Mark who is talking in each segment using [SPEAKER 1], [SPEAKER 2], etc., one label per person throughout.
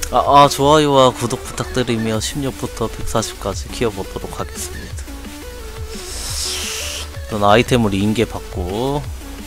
[SPEAKER 1] 좋아요와 구독 부탁드리며 16부터 140까지 키워보도록 하겠습니다. 전 아이템을 2개 받고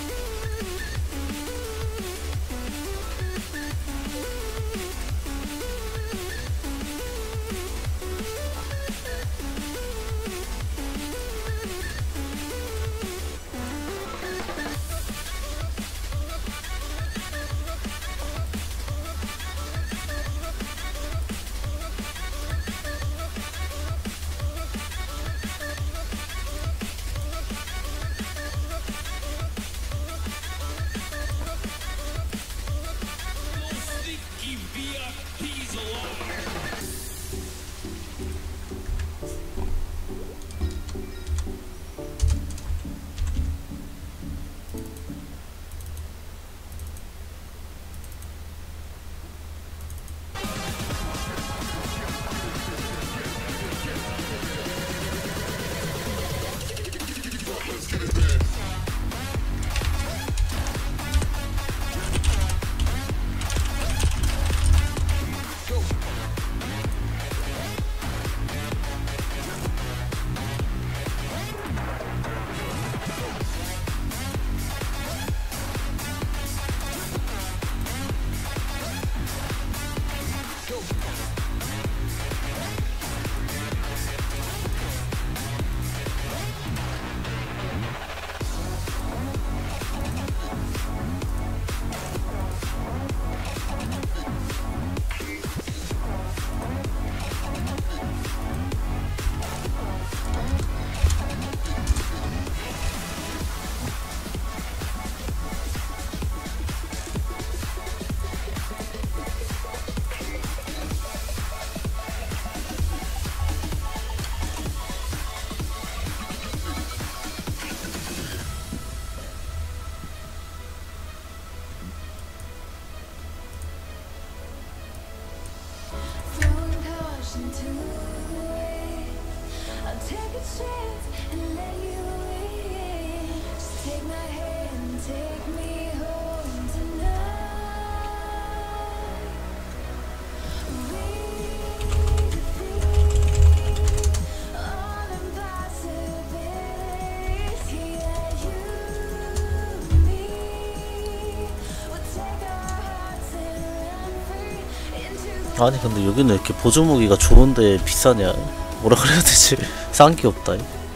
[SPEAKER 1] 아니 근데 여기는 이렇게 보조무기가 좋은데 비싸냐? 뭐라 그래야 되지? 싼 게 없다.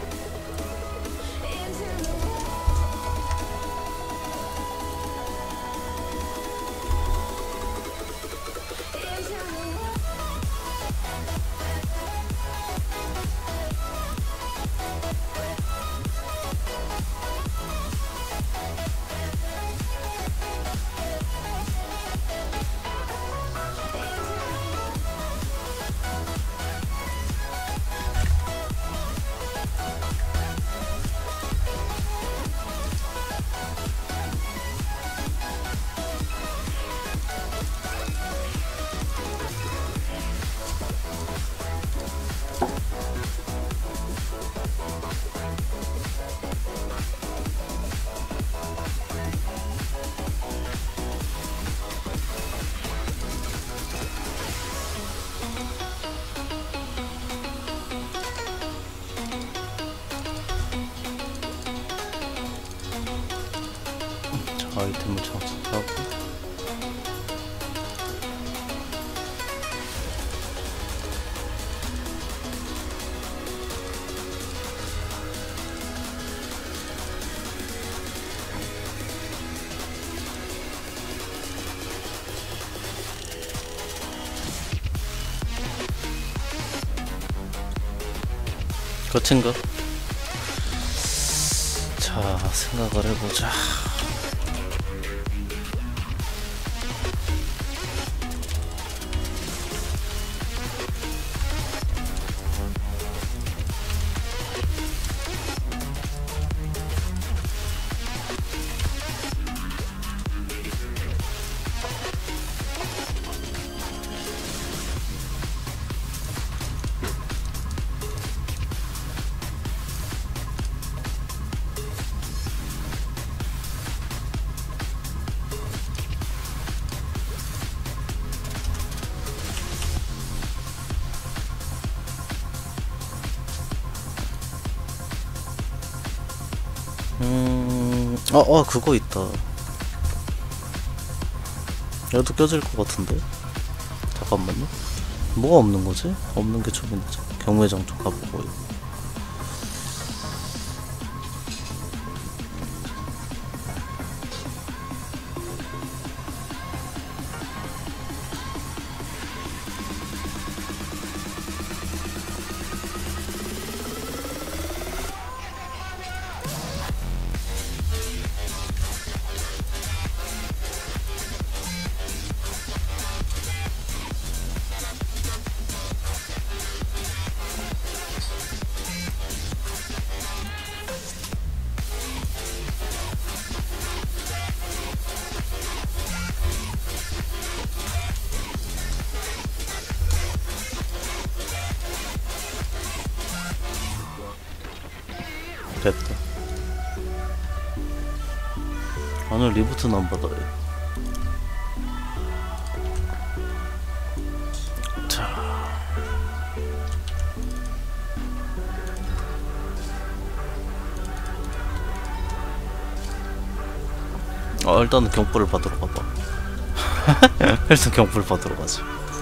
[SPEAKER 1] 아이템을 장착하고 그렇든가. 자, 생각을 해보자. 그거 있다. 얘도 껴질 것 같은데? 잠깐만요. 뭐가 없는 거지? 없는 게 좀 있지. 경매장 좀 가보고. 됐다. 오늘 리부트는 안 받아요. 자, 일단은 경보를 받으러 가봐. 일단 경보를 받으러 가자.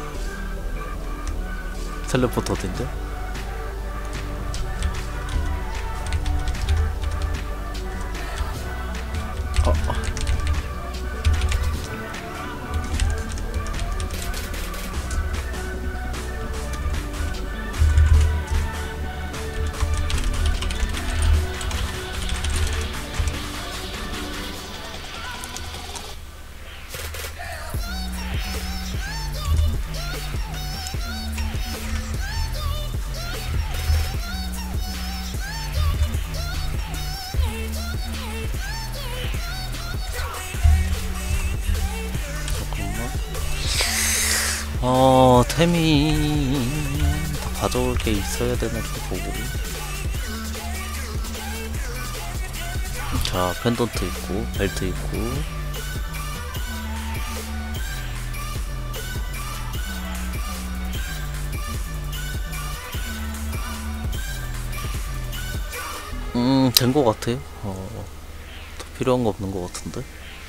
[SPEAKER 1] 텔레포트 어딘데? 템이 다 가져올 게 있어야 되나 좀 보고. 자, 펜던트 있고, 벨트 있고. 된 거 같아. 더 필요한 거 없는 거 같은데.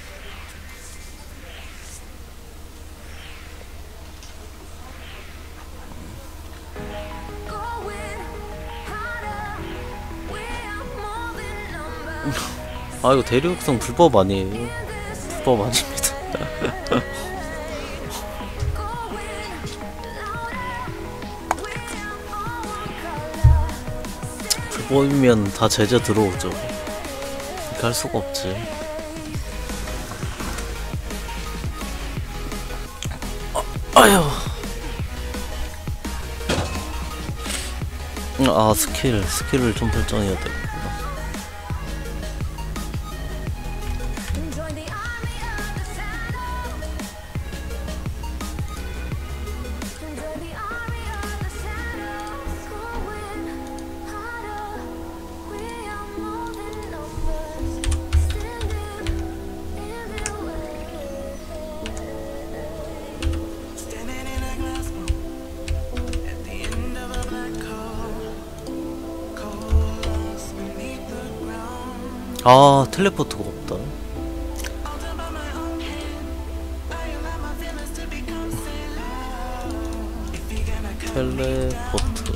[SPEAKER 1] 이거 대륙성 불법 아니에요. 불법 아닙니다. 불법이면 다 제재 들어오죠. 이렇게 할 수가 없지. 아휴. 스킬을 좀 설정해야 돼. 텔레포트가 없다. 텔레포트.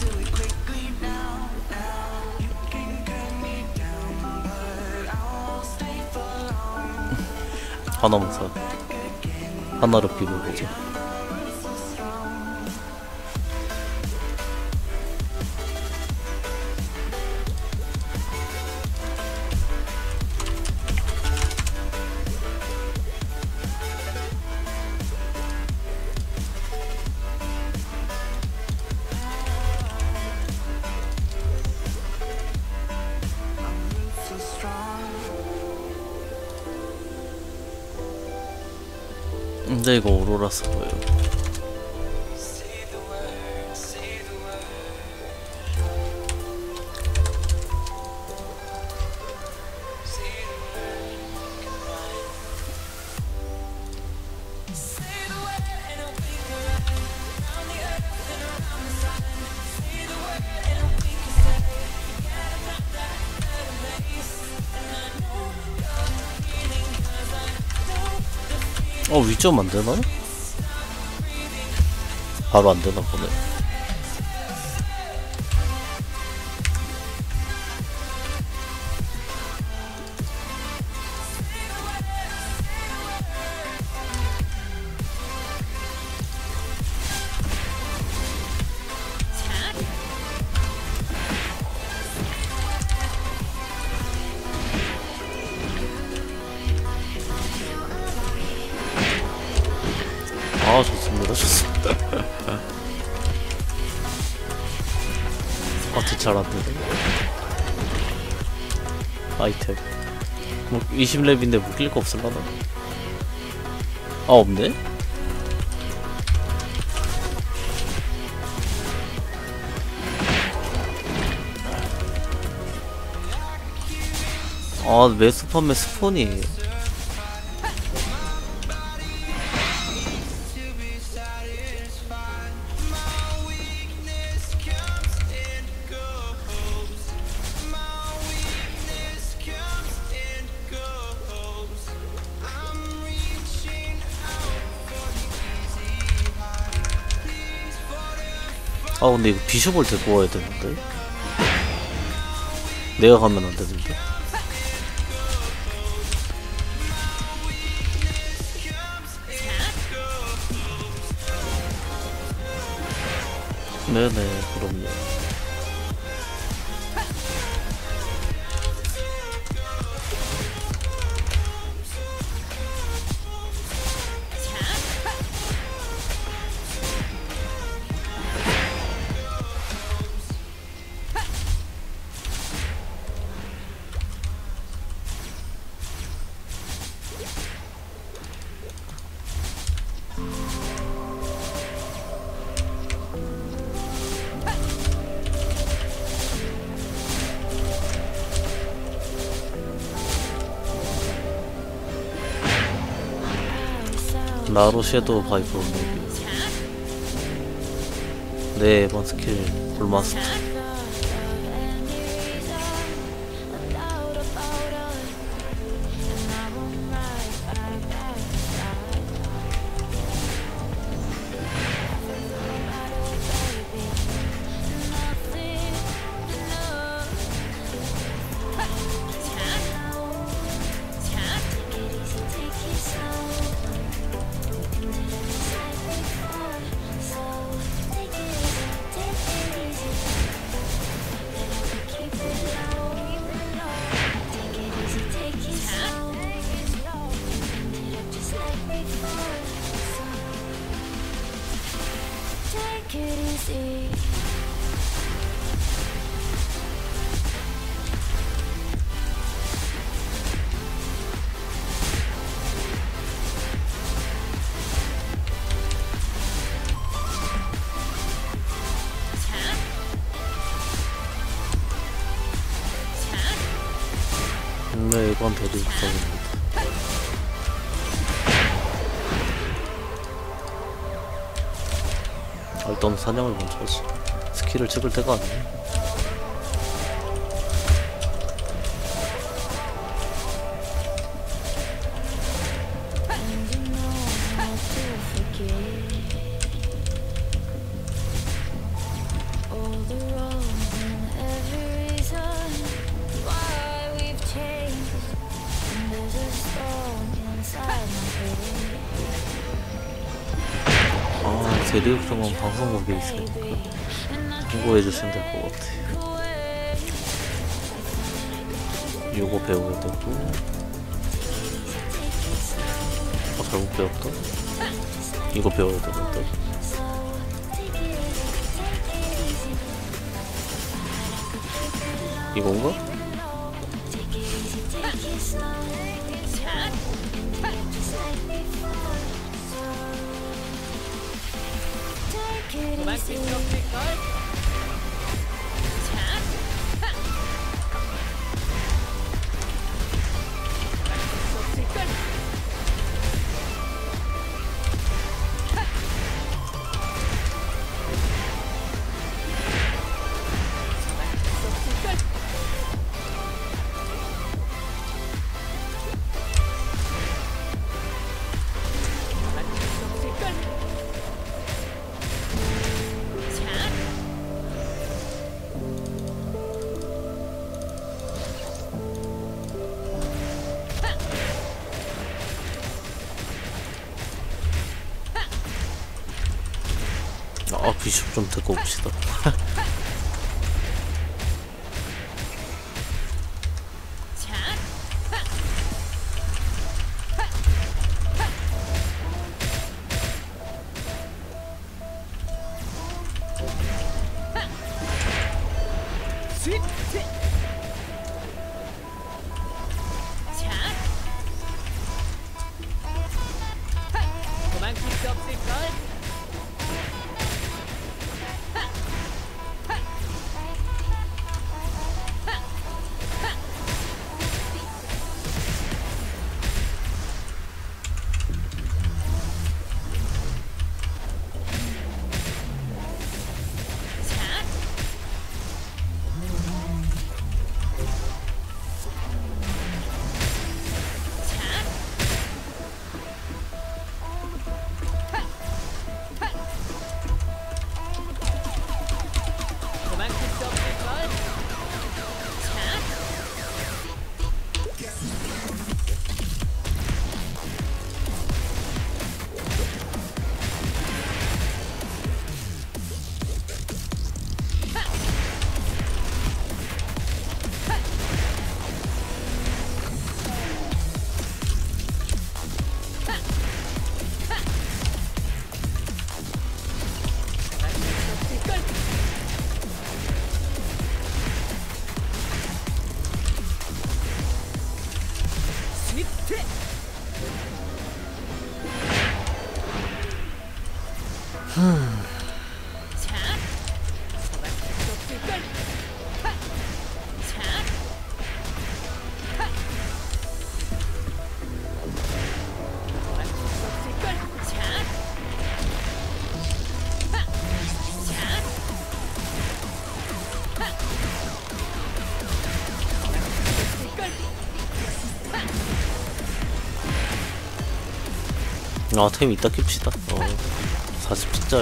[SPEAKER 1] 하나만 사. 하나를 비벼보자. 근데 이거 오로라스 보여요. 위점 안 되나? 바로 안 되나 보네. 좋습니다, 좋습니다. 잘 안되네. 아이템. 20렙인데 묶일 거 없을라나? 없네? 매스판매 스폰이. 근데 이거 비숍을 데리고 와야 되는데? 내가 가면 안 되는데? 네네, 그럼요. 나로 섀도우 바이퍼 무비. 네, 이번 스킬 골마스터. 네, 이건 대리 부탁입니다. 일단 사냥을 먼저 하지. 스킬을 찍을 때가 아니네. 대리육성은 방송국에 있으니까 홍보해주시면 될 것 같아요. 요거 배워야 되고. 잘못 배웠다. 이거 배워야 되는데. 이건가? 비숍 좀 듣고 옵시다.
[SPEAKER 2] 도망칠 수 없을걸? 도망칠 수 없을걸?
[SPEAKER 1] 템 이따 킵시다. 40짜리.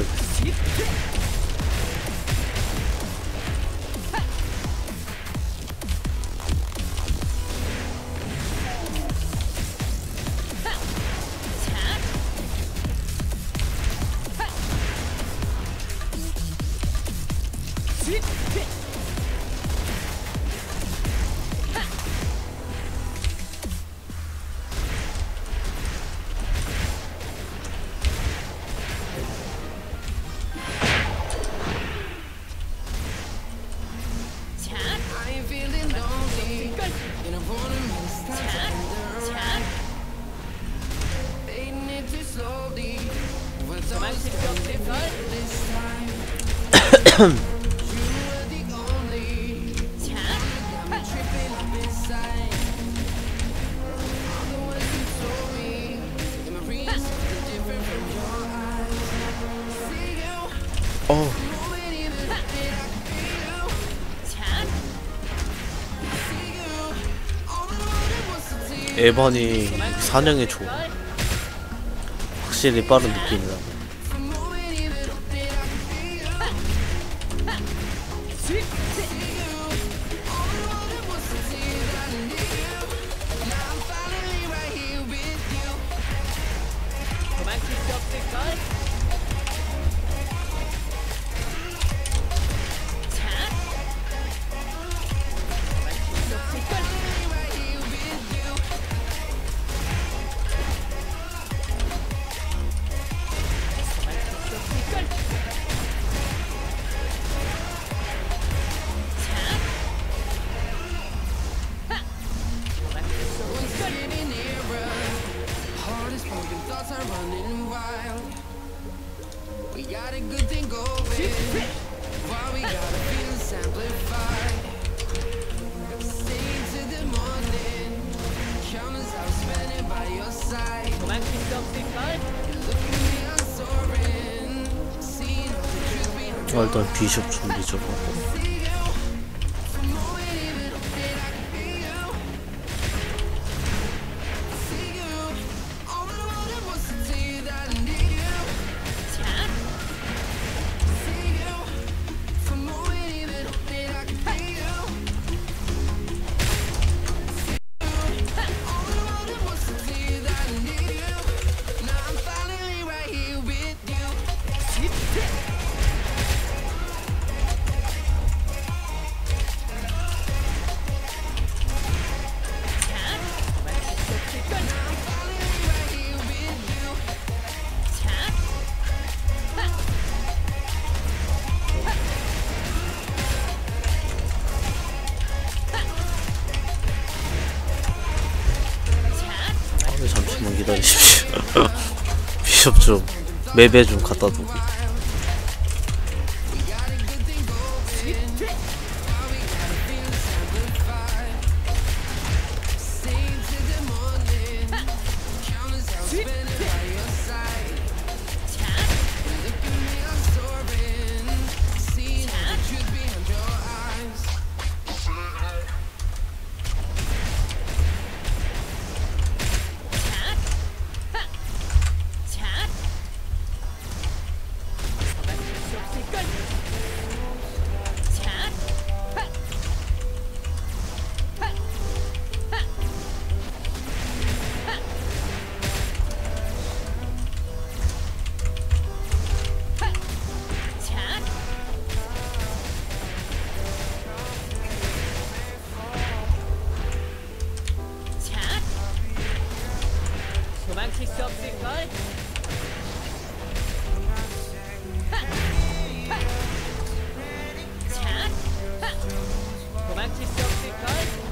[SPEAKER 2] 도망칠 수 없을걸?
[SPEAKER 1] 에반이 사냥에 좋아. 확실히 빠른 느낌이 나.
[SPEAKER 2] 도망칠 수 없을걸? 도망칠 수 없을걸?
[SPEAKER 1] 일단 비숍 준비 좀 하고. 비숍 좀 맵에 좀 갖다 두고.
[SPEAKER 2] 도망칠 수 없을걸? 도망칠 수 없을걸?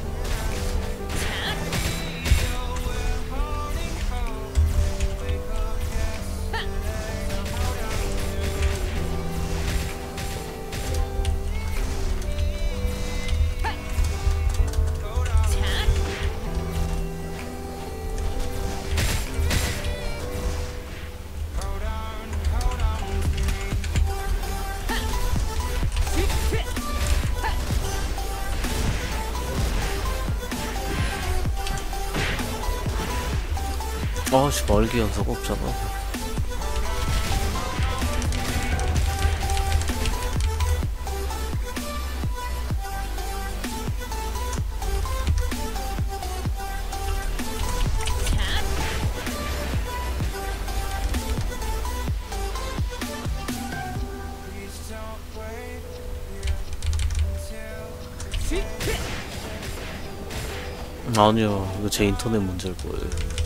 [SPEAKER 1] 아씨 멀기 연속 없잖아. 아니요, 이거 제 인터넷 문제일 거예요.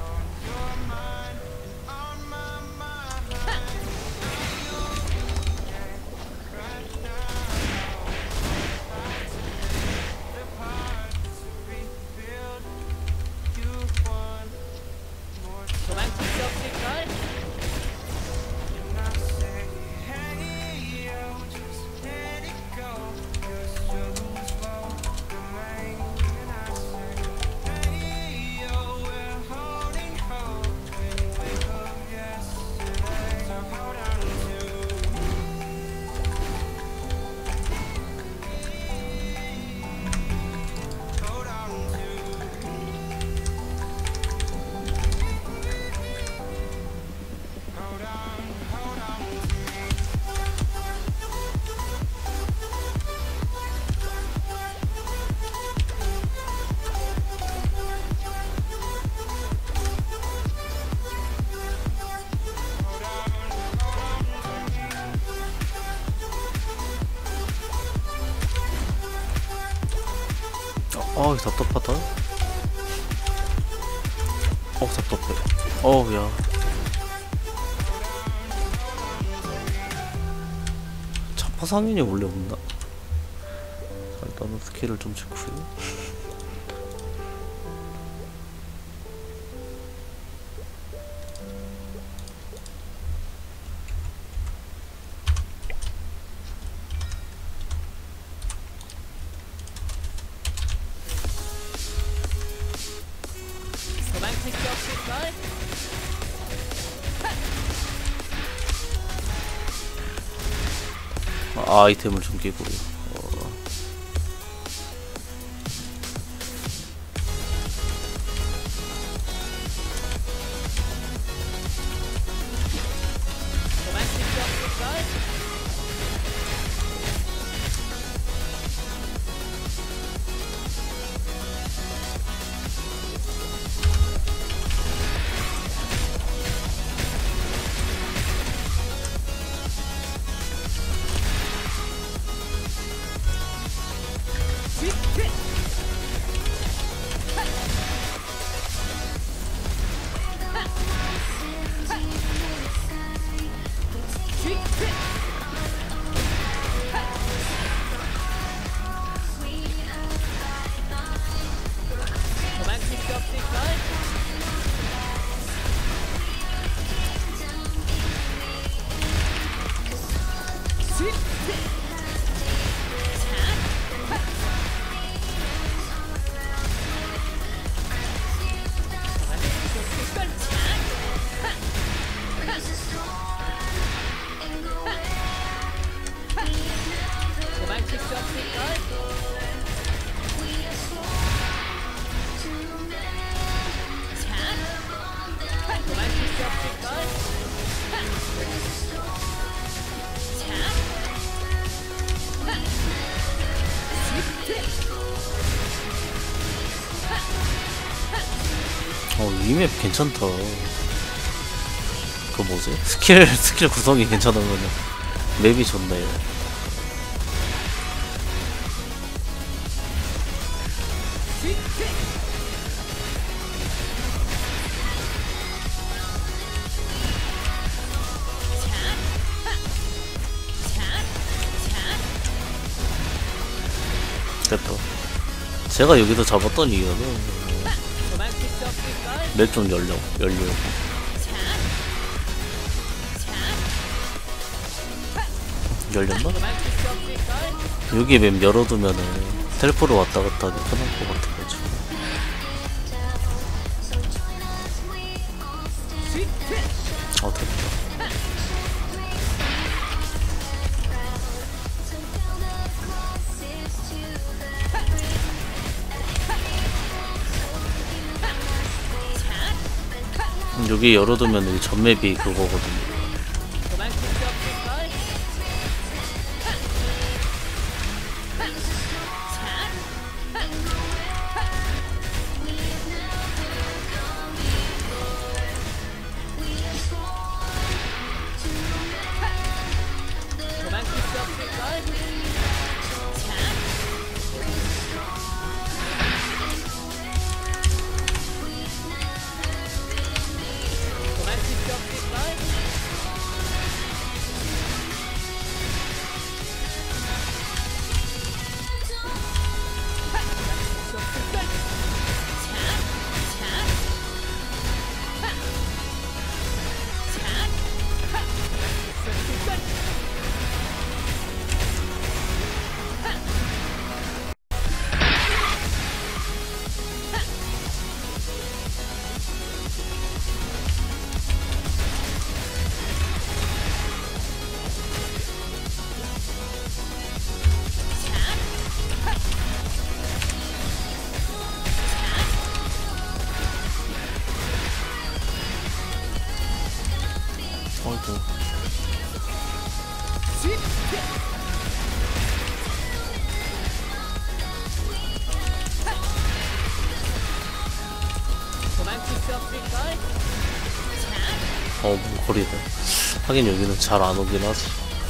[SPEAKER 2] 도망칠 수 없을걸?
[SPEAKER 1] 아 답답하다. 답답해. 어우야. 자파 상인이 원래 없나? 일단은 스킬을 좀 체크해.
[SPEAKER 2] 도망칠 수 없을걸?
[SPEAKER 1] 아이템을 좀 끼고요.
[SPEAKER 2] 도망칠 수 없을걸? 도망칠 수 없을걸? 도망칠 수 없을걸?
[SPEAKER 1] 이 맵 괜찮다. 그 뭐지? 스킬 구성이 괜찮으면 맵이 좋네. 됐다. 제가 여기서 잡았던 이유는
[SPEAKER 2] 도망칠 수 없을걸?
[SPEAKER 1] 맵 좀 열려. 열렸나?
[SPEAKER 2] 도망칠 수 없을걸?
[SPEAKER 1] 여기 맵 열어두면은 텔포로 왔다 갔다 하기 편할 것 같아가지고. 됐다. 여기 열어두면 이 전맵이 그거거든요.
[SPEAKER 2] 도망칠 수 없을걸? 도망칠 수 없을걸? 도망칠 수 없을걸?
[SPEAKER 1] 아이고.
[SPEAKER 2] 도망칠 수 없을걸?
[SPEAKER 1] 거리다. 하긴 여기는 잘 안 오긴 하지.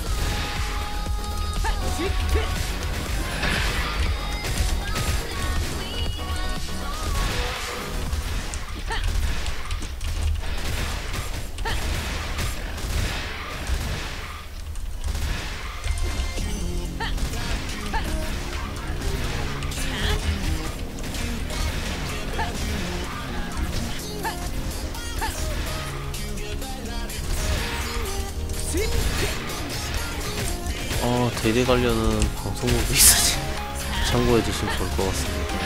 [SPEAKER 1] 대대 관련은 방송국이 있으니 참고해주시면 좋을 것 같습니다.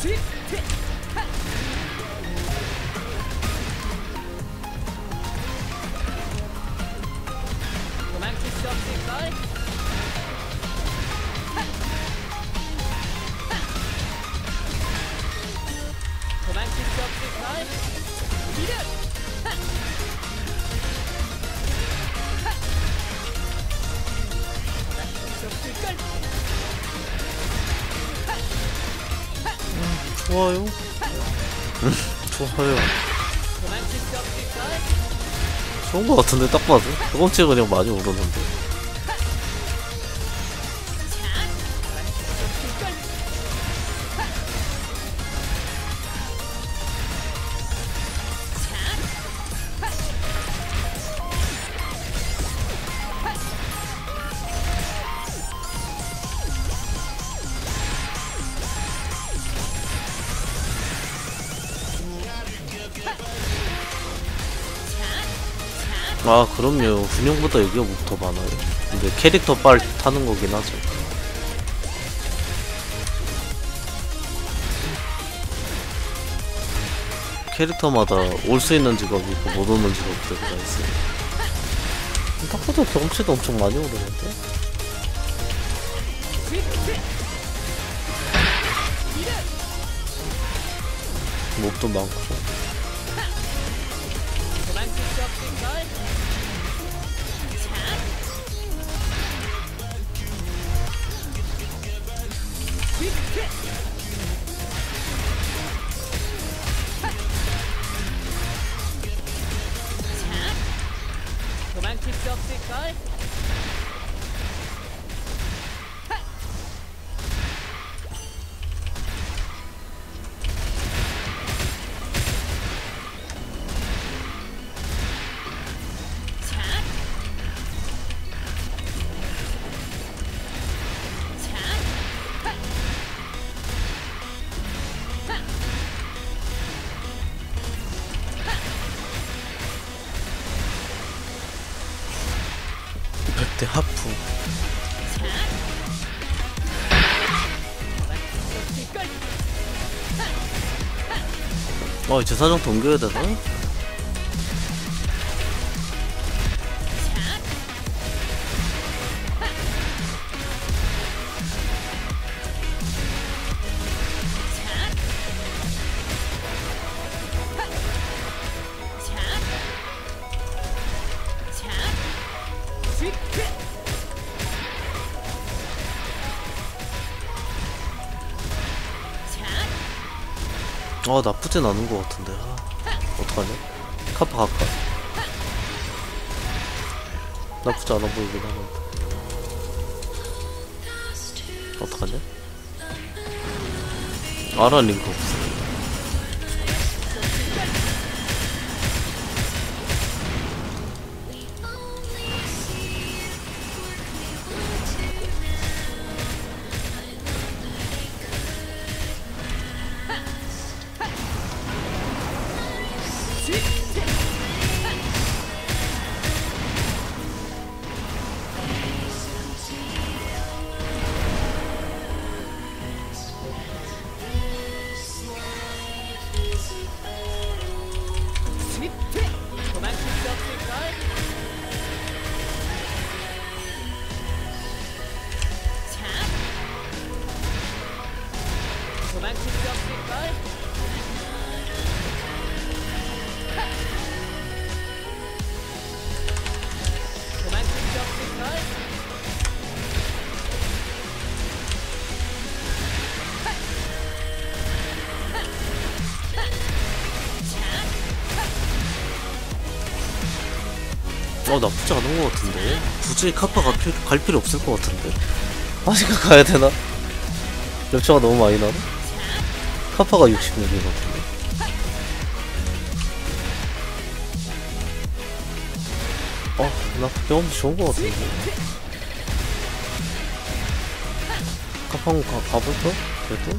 [SPEAKER 2] 도망칠 수 없을걸? 도망칠 수 없을걸? 이륙! 도망칠 수 없을걸?
[SPEAKER 1] 좋아요. 좋아요.
[SPEAKER 2] 도망칠 수 없을걸?
[SPEAKER 1] 좋은 거 같은데 딱 봐도 경험치가 그냥 많이 오르는데.
[SPEAKER 2] 도망칠 수 없을걸?
[SPEAKER 1] 아 그럼요. 훈용보다 여기가 더 많아요. 근데 캐릭터 빨 타는 거긴 하죠. 캐릭터마다 올 수 있는 직업이 있고 못 오는 직업들이 다 있어요. 딱 봐도 경험치도 엄청 많이 오르는데? 몹도 많고.
[SPEAKER 2] 도망칠 수 없을걸? 도망칠 수 없을걸?
[SPEAKER 1] 백대 하프. 이제 사정도 옮겨야 되나? 나쁘진 않은 것 같은데. 어떡하냐? 카파 갈까? 나쁘지 않아 보이긴 하는데. 어떡하냐? 아라 링크 없어.
[SPEAKER 2] 도망칠 수 없을걸? 도망칠 수 없을걸? 도망칠 수 없을걸?
[SPEAKER 1] 나쁘지 않은 것 같은데. 굳이 카파 갈 필요 없을 것 같은데. 아직까 가야 되나? 랩차가 너무 많이 나나? 카파가 66이거든요. 나 경험치 좋은 것 같은데. 카파 한번 가볼까? 그래도?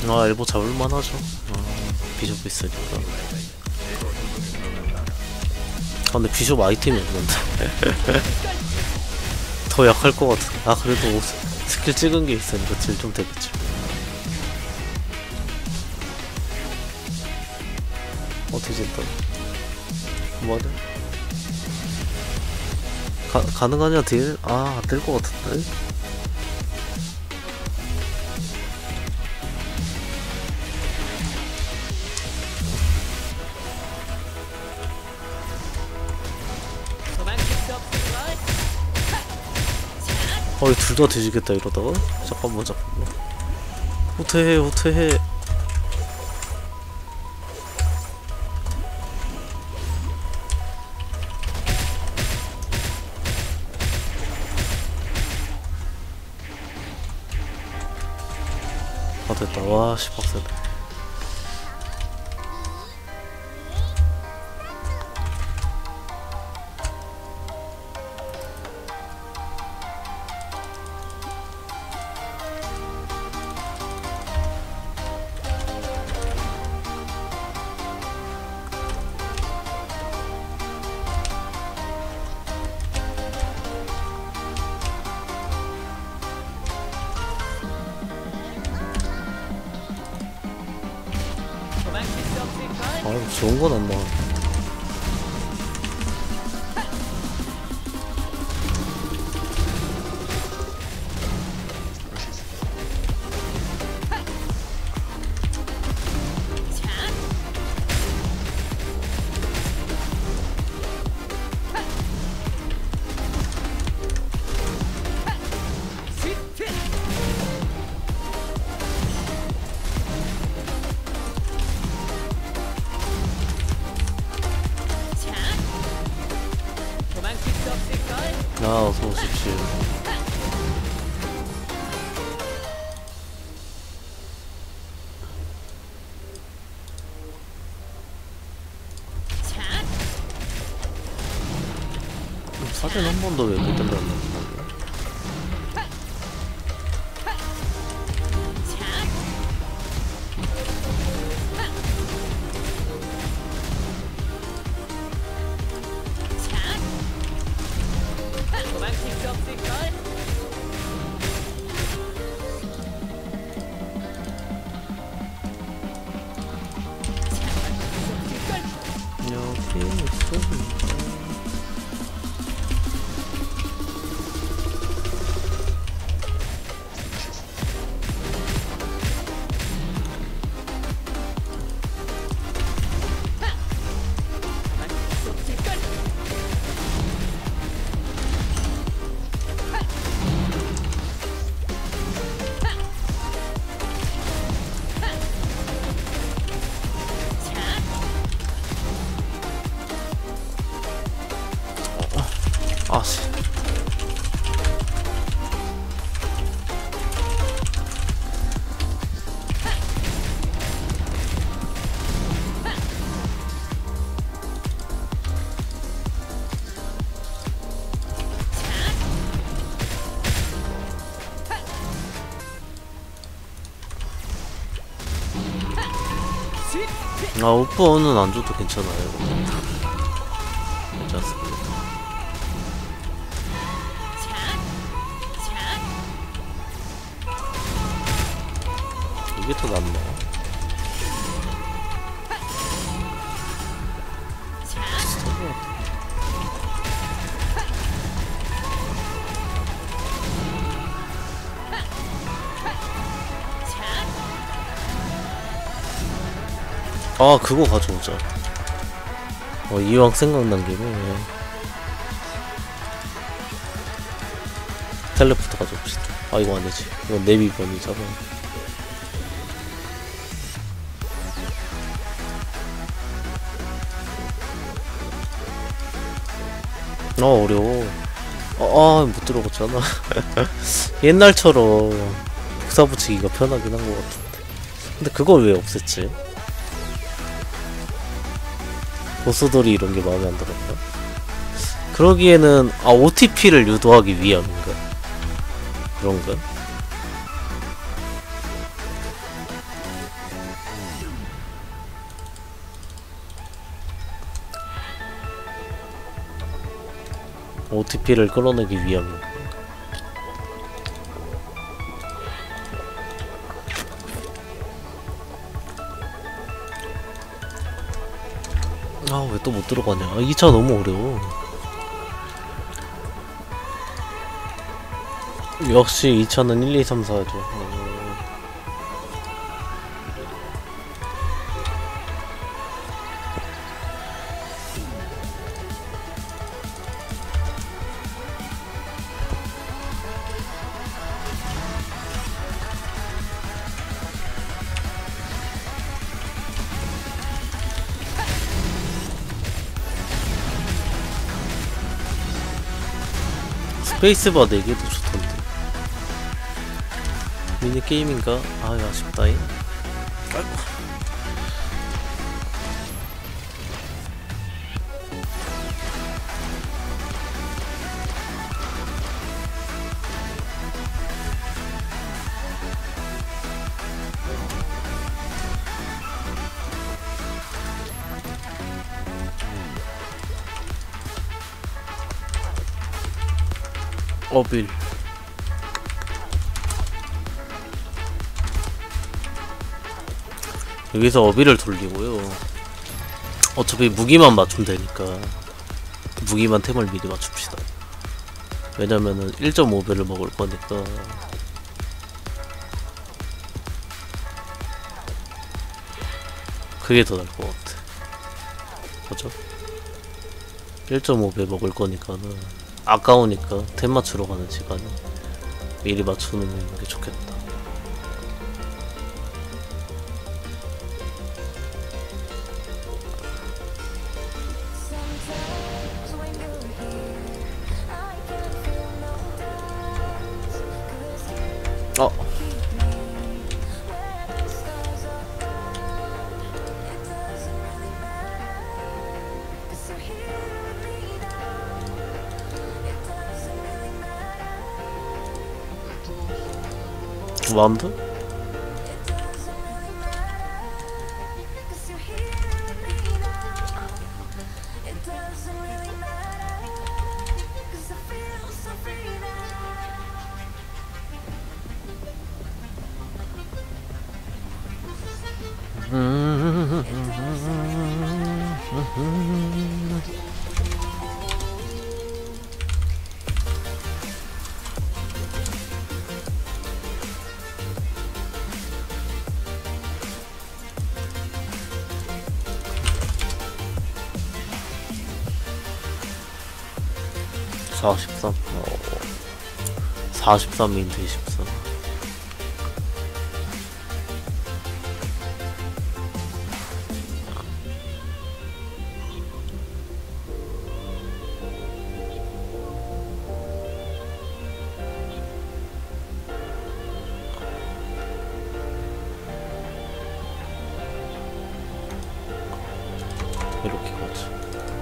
[SPEAKER 1] 아 엘보 잡을만 하죠. 비숍 있으니까. 아 근데 비숍 아이템이 없는데 더 약할 것 같아. 아 그래도 스킬 찍은 게 있으니까 딜 좀 되겠지. 뒤진다. 뭐하냐? 가능하냐 딜? 아 안될 것 같은데?
[SPEAKER 2] 도망칠 수 없을걸?
[SPEAKER 1] 둘 다 뒤지겠다 이러다가. 잠깐만 호퇴해. 됐다. 와, 씨, 빡세다.
[SPEAKER 2] 도망칠 수 없을걸?
[SPEAKER 1] 아, 좋은 건 안 나와.
[SPEAKER 2] 도망칠 수 없을걸?
[SPEAKER 1] 어서 오십시오. 사진 한 번도 왜 못 된다는 거야?
[SPEAKER 2] 도망칠 수 없을걸?
[SPEAKER 1] 여기 있습니다.
[SPEAKER 2] 도망칠 수 없을걸?
[SPEAKER 1] 아씨. 오퍼는 안 줘도 괜찮아요. 괜찮습니다. 이게 더 낫나? 그거 가져오자. 이왕 생각난 김에 텔레포트 가져옵시다. 이거 아니지. 이건 네비번이잖아. 어려워. 못 들어갔잖아. 옛날처럼 복사 붙이기가 편하긴 한 것 같은데. 근데 그걸 왜 없앴지? 보스돌이 이런 게 마음에 안 들었나? 그러기에는 OTP를 유도하기 위함인가? 그런가? OTP를 끌어내기 위함이요. 아, 왜 또 못 들어가냐. 아, 2차 너무 어려워. 역시 2차는 1, 2, 3, 4죠. 스페이스바 4개도 좋던데. 미니게임인가? 아, 아쉽다잉. 아이고. 어빌. 여기서 어빌을 돌리고요. 어차피 무기만 맞추면 되니까 무기만 템을 미리 맞춥시다. 왜냐면은 1.5배를 먹을 거니까. 그게 더 나을 것 같아. 그죠? 1.5배 먹을 거니까는 아까우니까 템 맞추러 가는 시간에 미리 맞추는 게 좋겠다. 완드? 어, 43. 43인데 24. 이렇게 가자.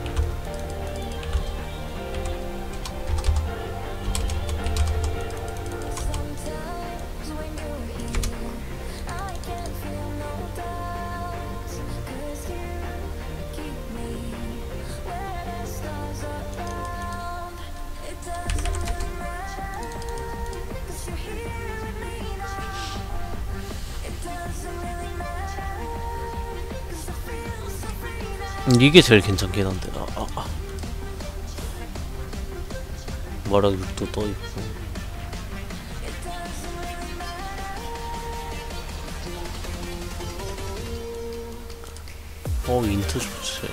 [SPEAKER 1] 이게 제일 괜찮긴 한데. 마락 6도 떠있고. 인트 좋지.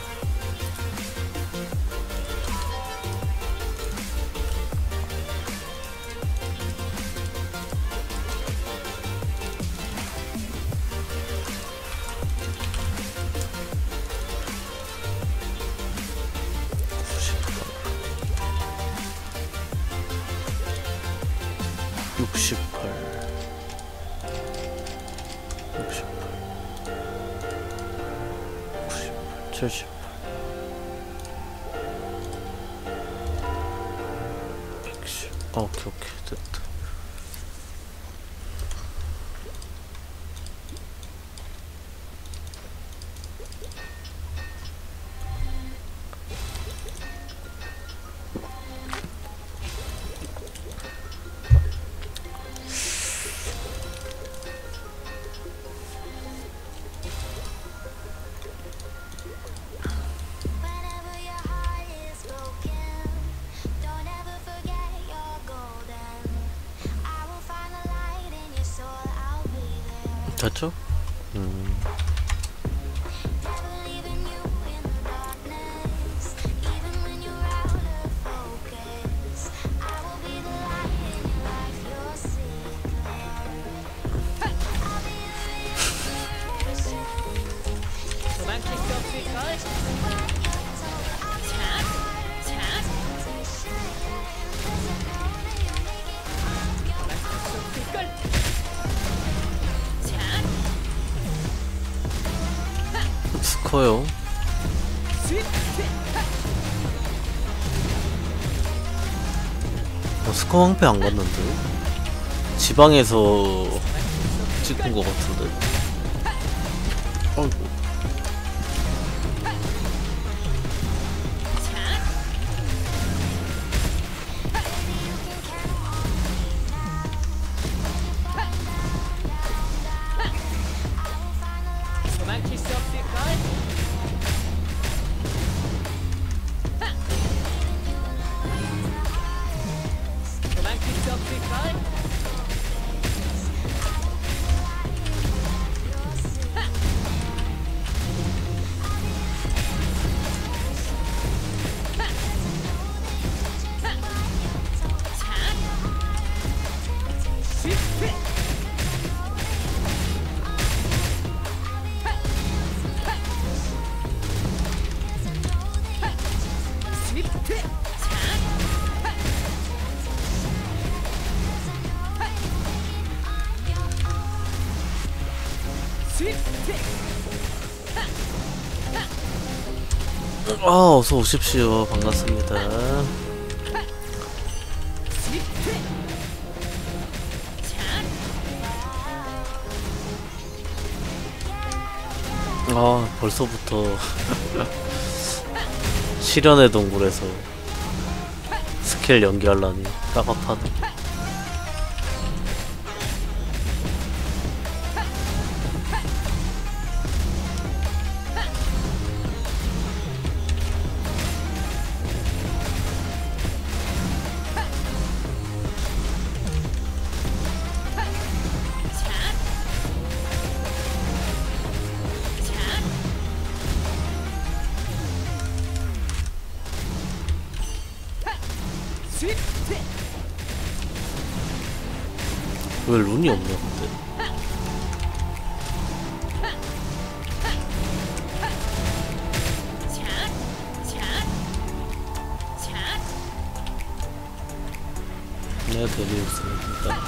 [SPEAKER 1] 오케이 됐다. 됐죠?
[SPEAKER 2] 도망칠 수 없을걸?
[SPEAKER 1] 스커요. 스커 황폐 안 갔는데? 지방에서 찍은 거 같은데? 아이고.
[SPEAKER 2] 도망칠 수 없을걸? 도망칠 수 없을걸?
[SPEAKER 1] 아, 어서 오십시오. 반갑습니다. 아, 벌써부터 실현의 동굴에서 스킬 연기하려니 깝깝하네. 왜 룬이 없냐 근데? 내가 데리우스니까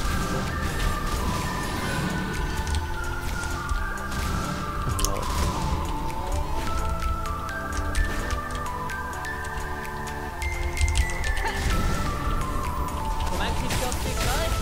[SPEAKER 2] 도망칠 수 없을걸?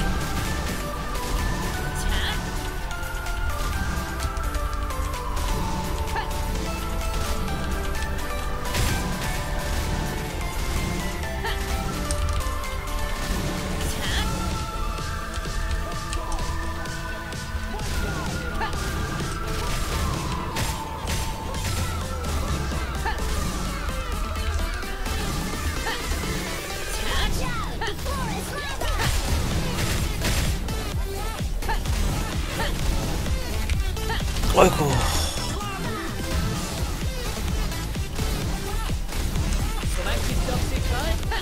[SPEAKER 1] 아이고.
[SPEAKER 2] 도망칠 수 없을걸?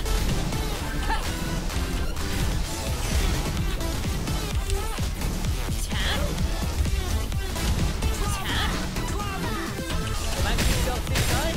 [SPEAKER 2] 도망칠 수 없을걸?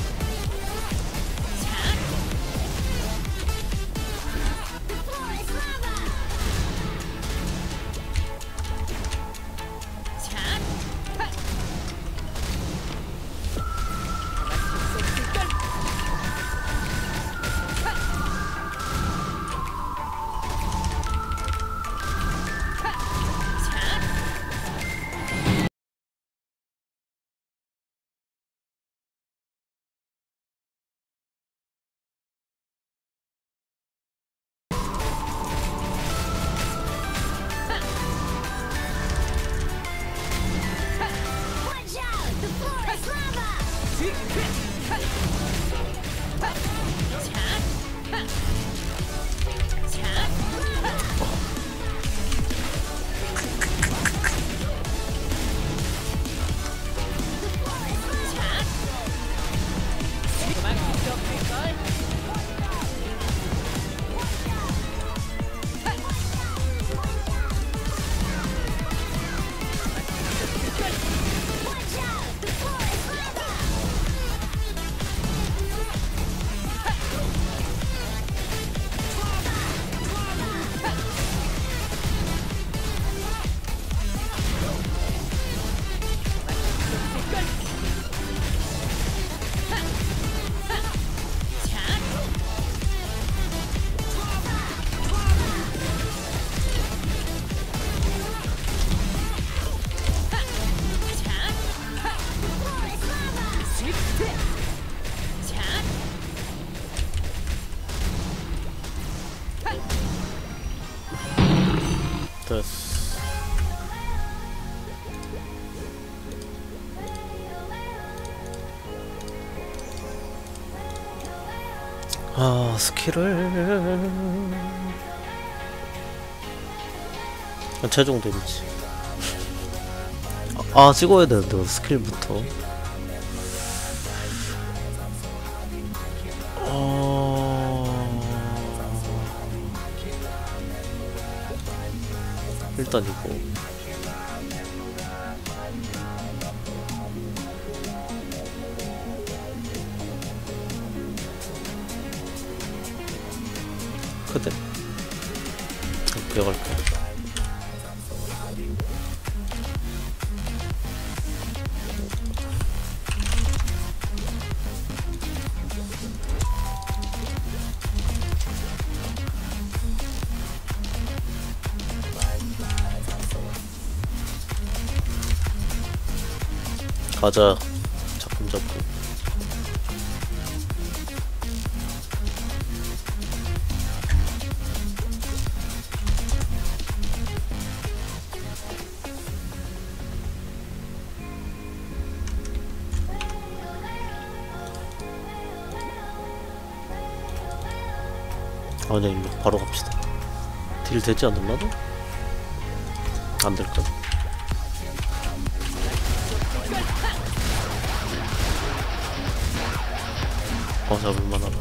[SPEAKER 1] 됐어. 아, 스킬을 최종 데미지. 찍어야 되는데 스킬부터. 일단 이거 그대 기억할게. 가자. 작품 잡고. 아니야, 일로 바로 갑시다. 딜 되지 않을라나? 안 될까? 잡을만하네.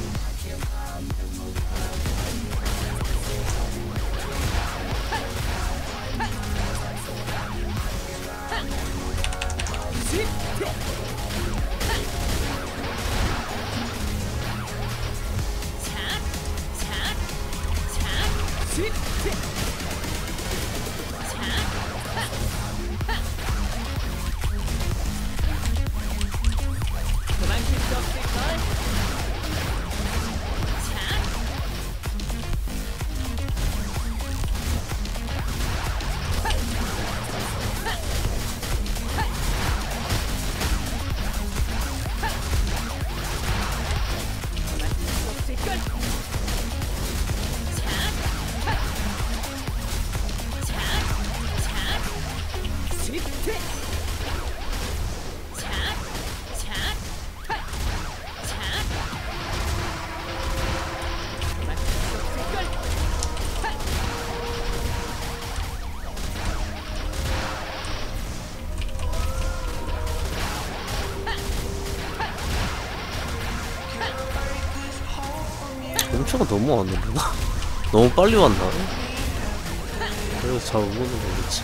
[SPEAKER 2] 도망칠 수 없을걸?
[SPEAKER 1] 멈춰가 너무 왔는데 나 너무 빨리 왔나? 그래서 잘 못 오는 거겠지.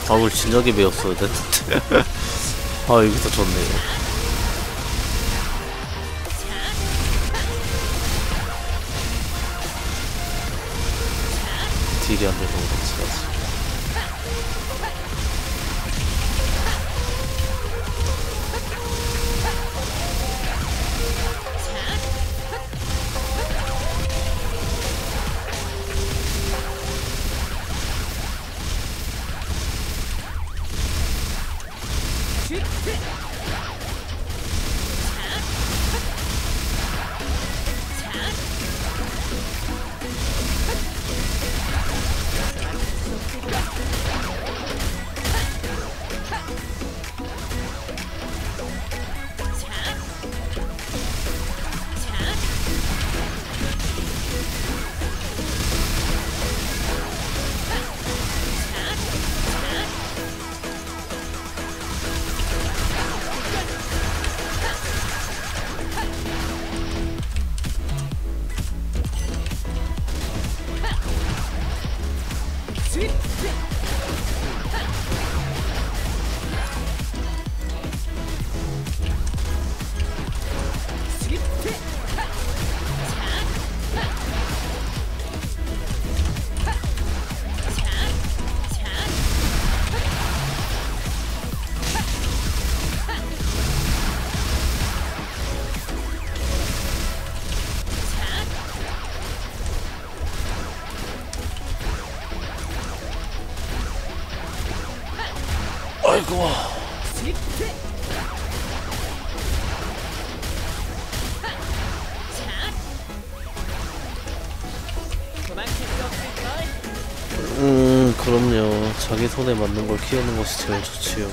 [SPEAKER 1] 밥을 진작에 배웠어야 됐는데. 아, 여기서 좋네요. 딜이 안 돼서 그렇지. 아이고. 그럼요. 자기 손에 맞는 걸 키우는 것이 제일 좋지요.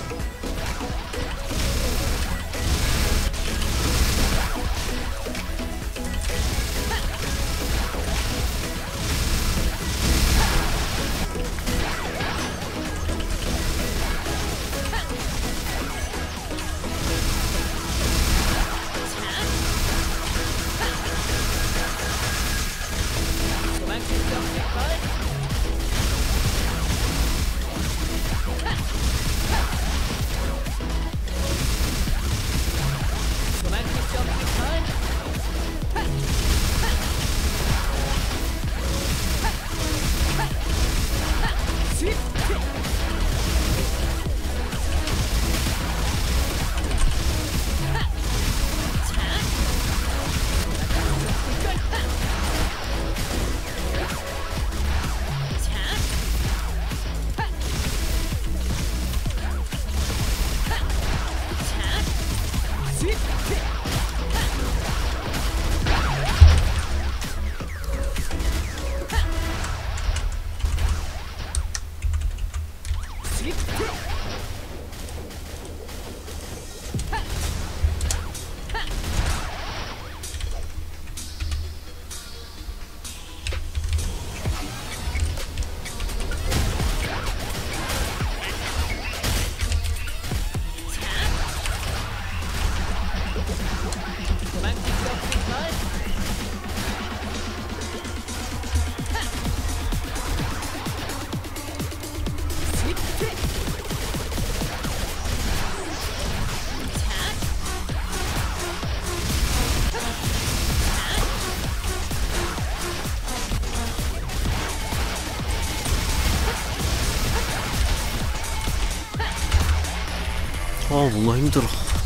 [SPEAKER 1] 아, 뭔가 힘들어.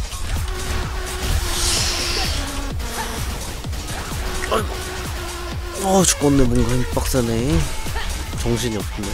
[SPEAKER 1] 아이고. 아, 죽겠네. 뭔가 힘 빡세네. 정신이 없네.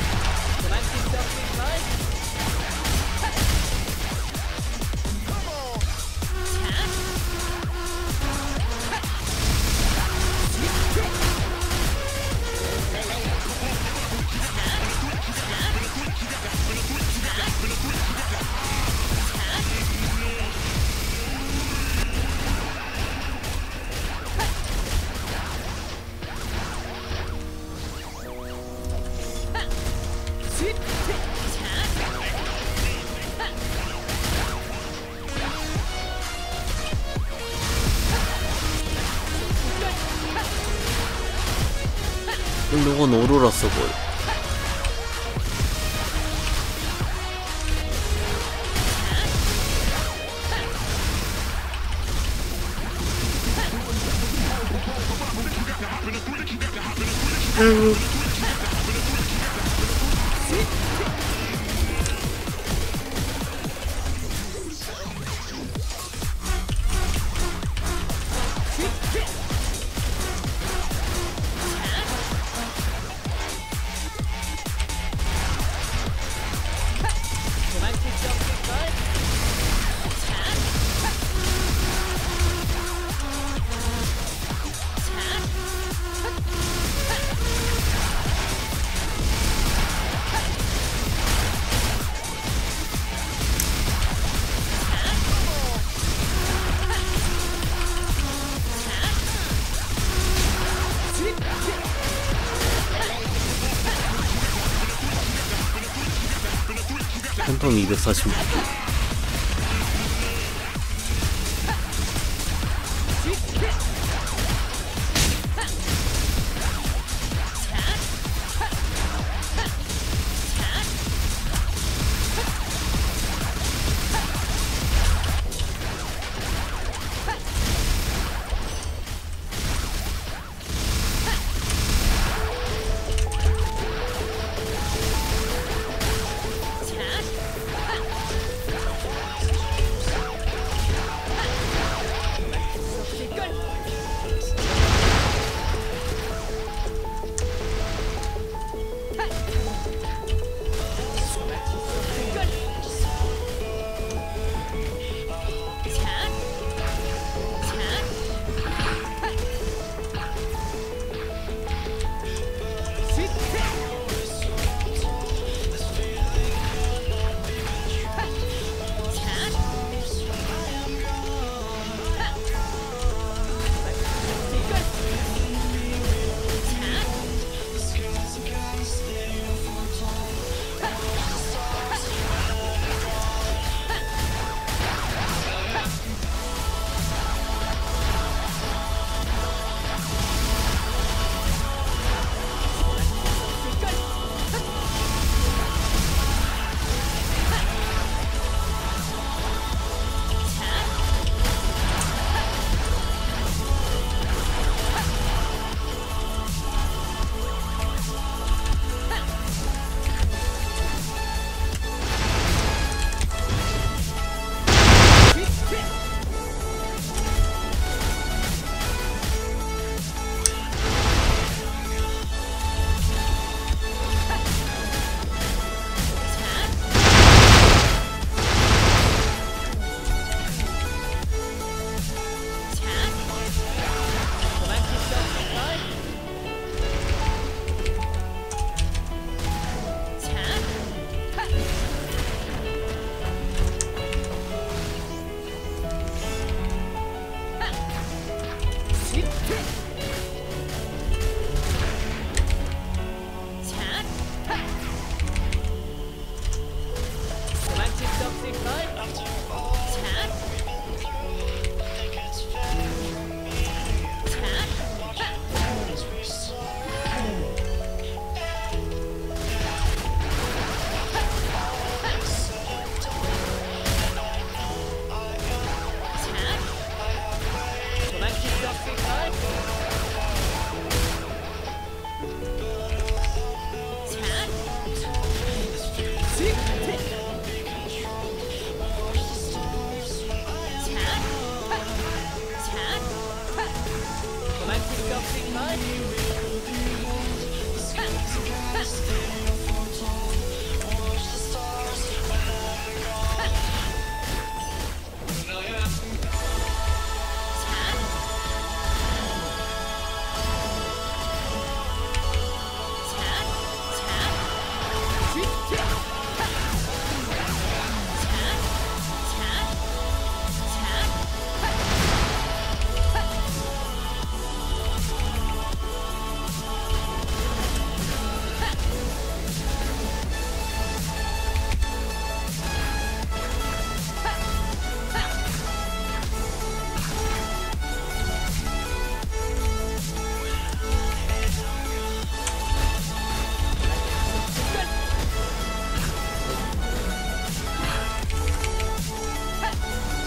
[SPEAKER 1] 이건 오로라 써보여.
[SPEAKER 2] 도망칠 수 없을걸?
[SPEAKER 1] 팬텀 246.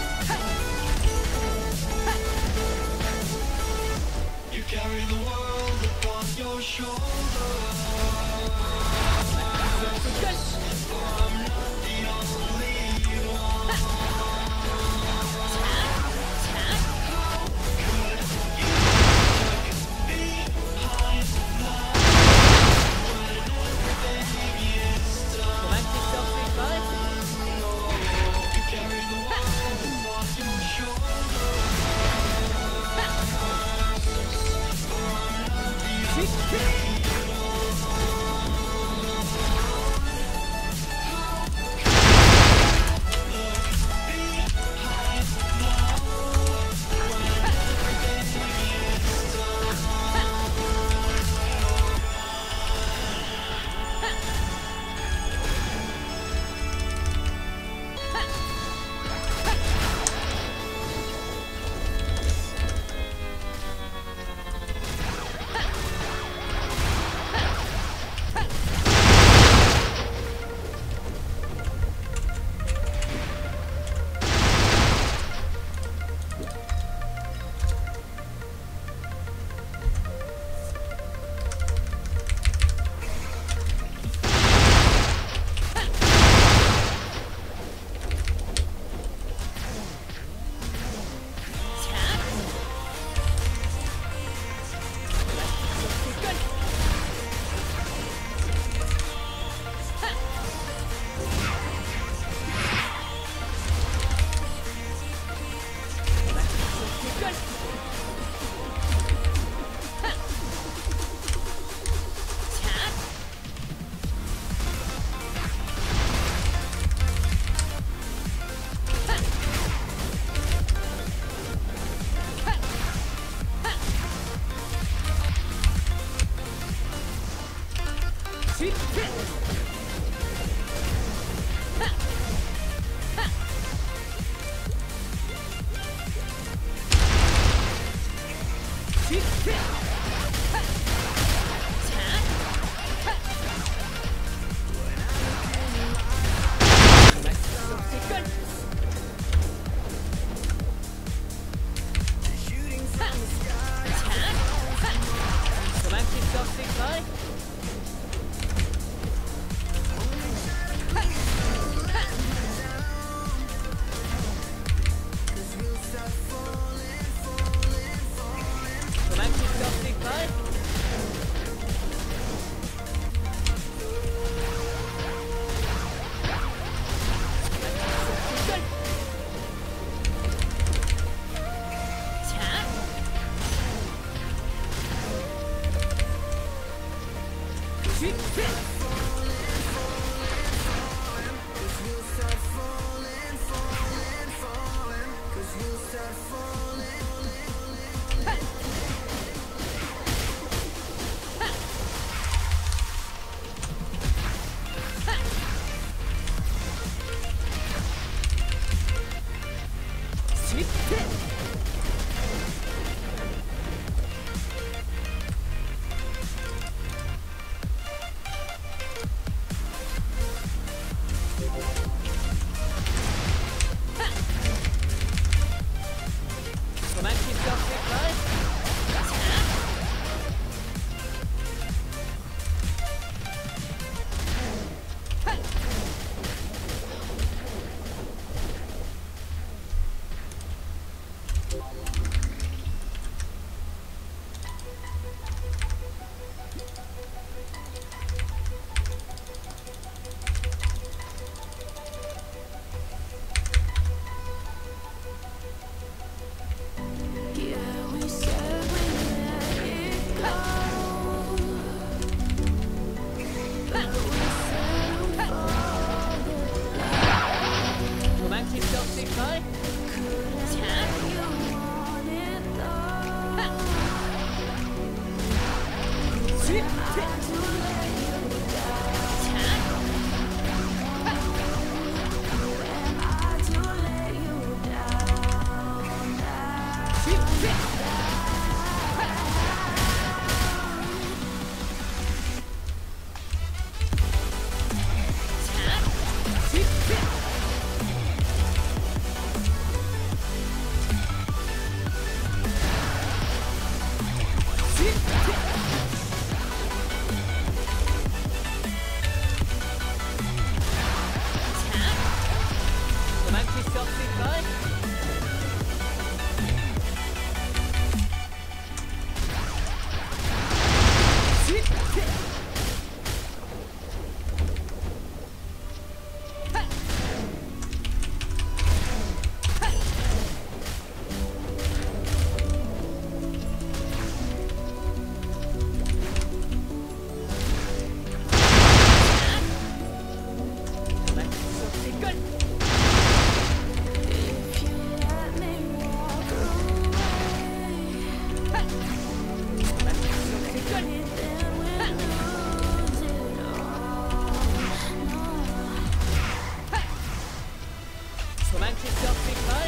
[SPEAKER 3] carry the world.
[SPEAKER 2] 도망칠 수 없을걸? 도망칠 수 없을걸? 도망칠 수 없을걸? 도망칠 수 없을걸? 도망칠 수 없을걸? 도망칠 수 없을걸? 도망칠 수 없을걸? 도망칠 수 없을걸?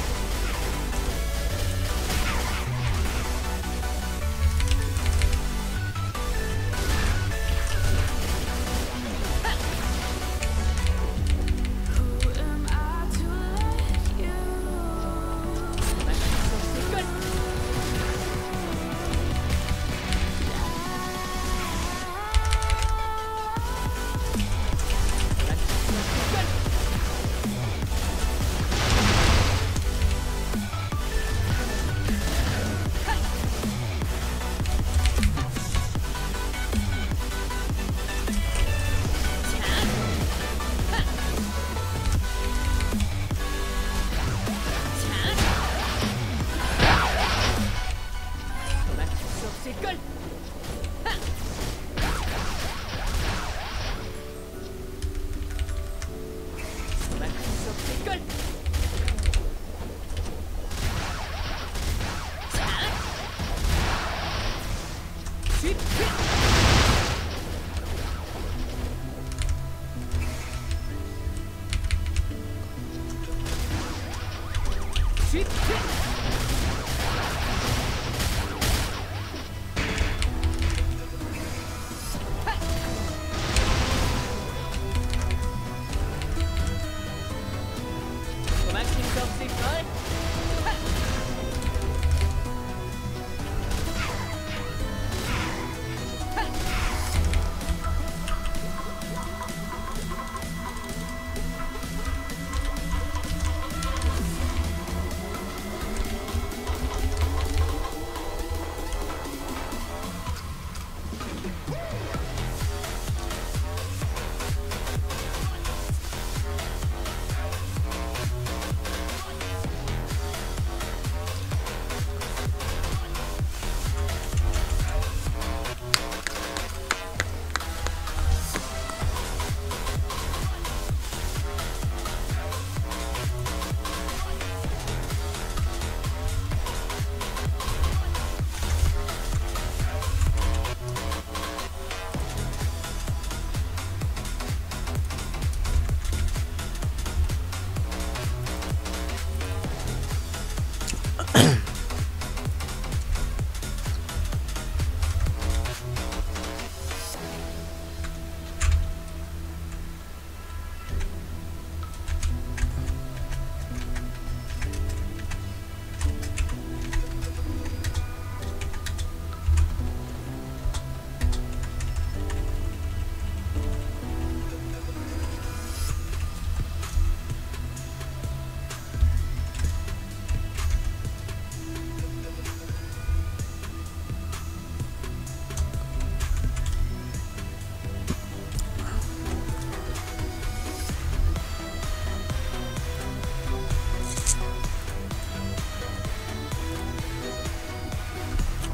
[SPEAKER 2] 도망칠 수 없을걸? 도망칠 수 없을걸? 도망칠 수 없을걸? 도망칠 수 없을걸?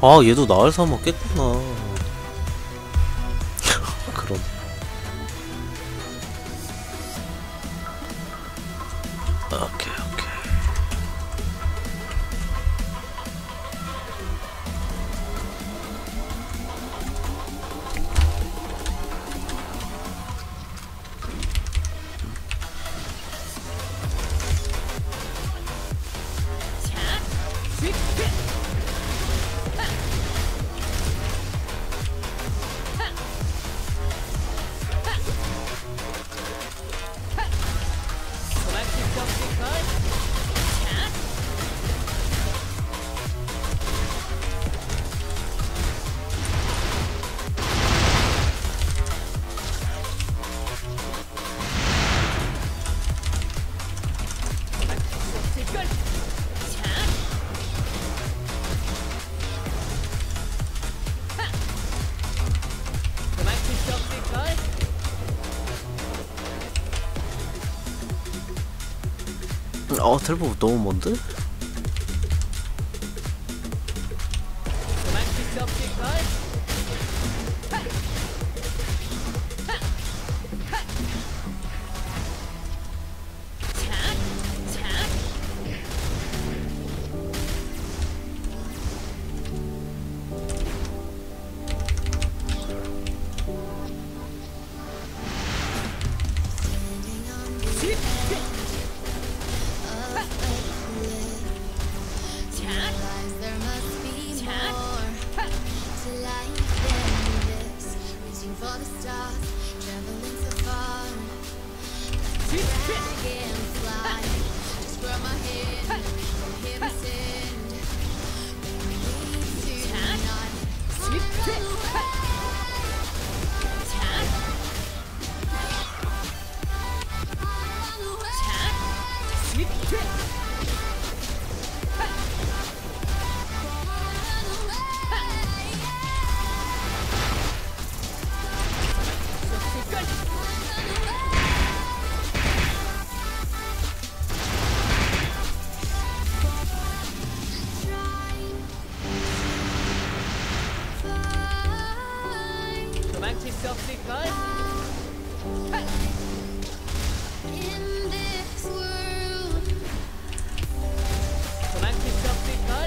[SPEAKER 1] 아 얘도 나을 사만 깼구나. 그럼 오케이 오케이.
[SPEAKER 2] 도망칠 수 없을걸? 도망칠 수 없을걸? 도망칠 수 없을걸?
[SPEAKER 1] 텔포 너무 먼데?
[SPEAKER 2] 도망칠 수 없을걸?
[SPEAKER 3] There must be more to life than this. Reaching for the stars, traveling so far. Dragonfly, just grab my hand from heaven's end. We do not run away.
[SPEAKER 2] 도망칠 수 없을걸?
[SPEAKER 3] In this world,
[SPEAKER 2] 도망칠 수 없을걸?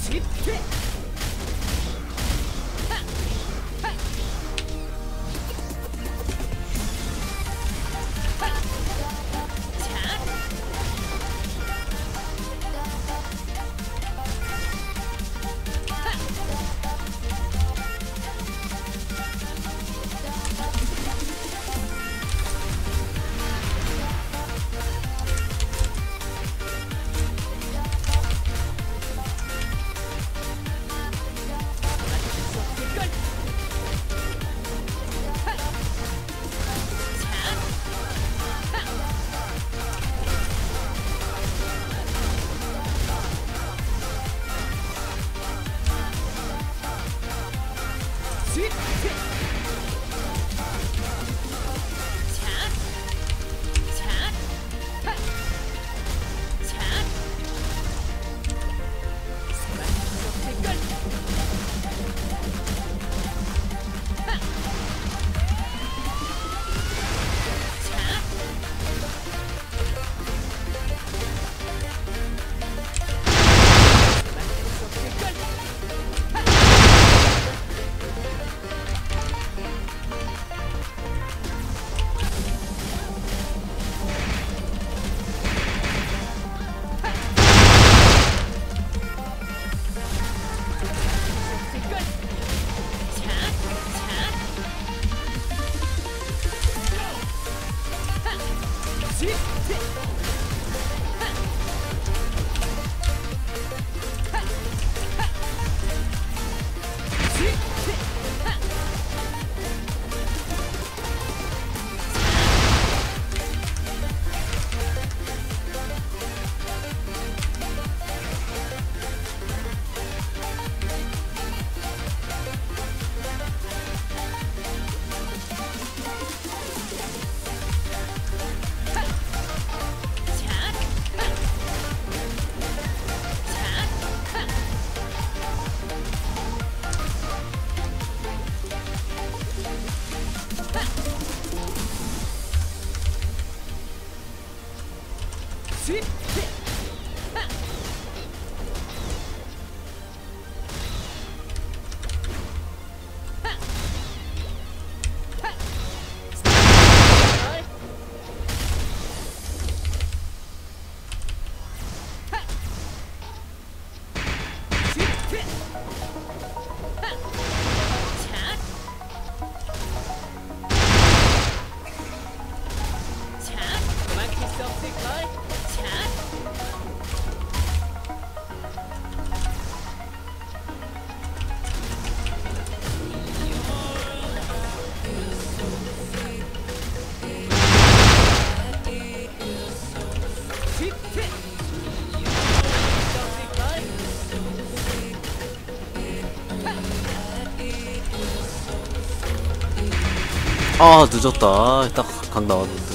[SPEAKER 1] 아 늦었다. 딱 각 나왔는데.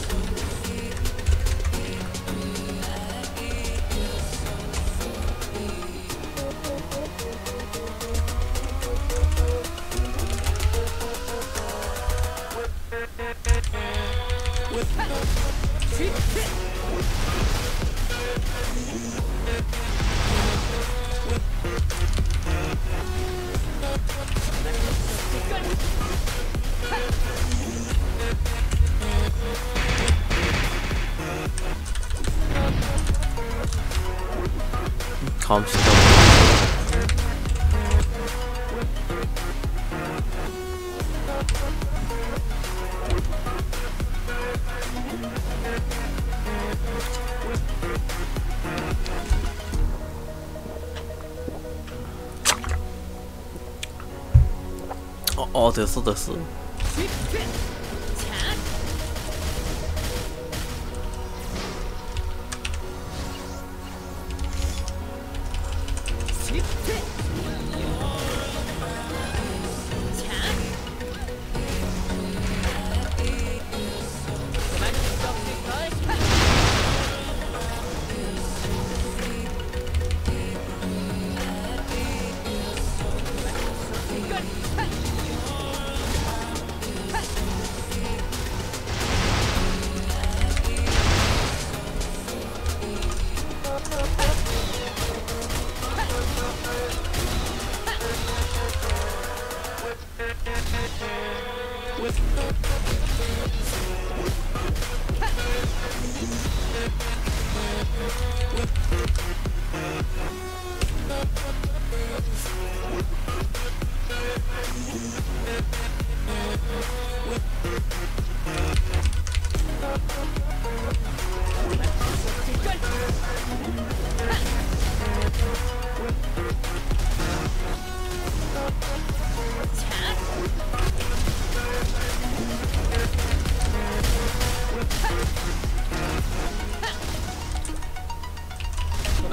[SPEAKER 1] 감시다. 됐어 됐어.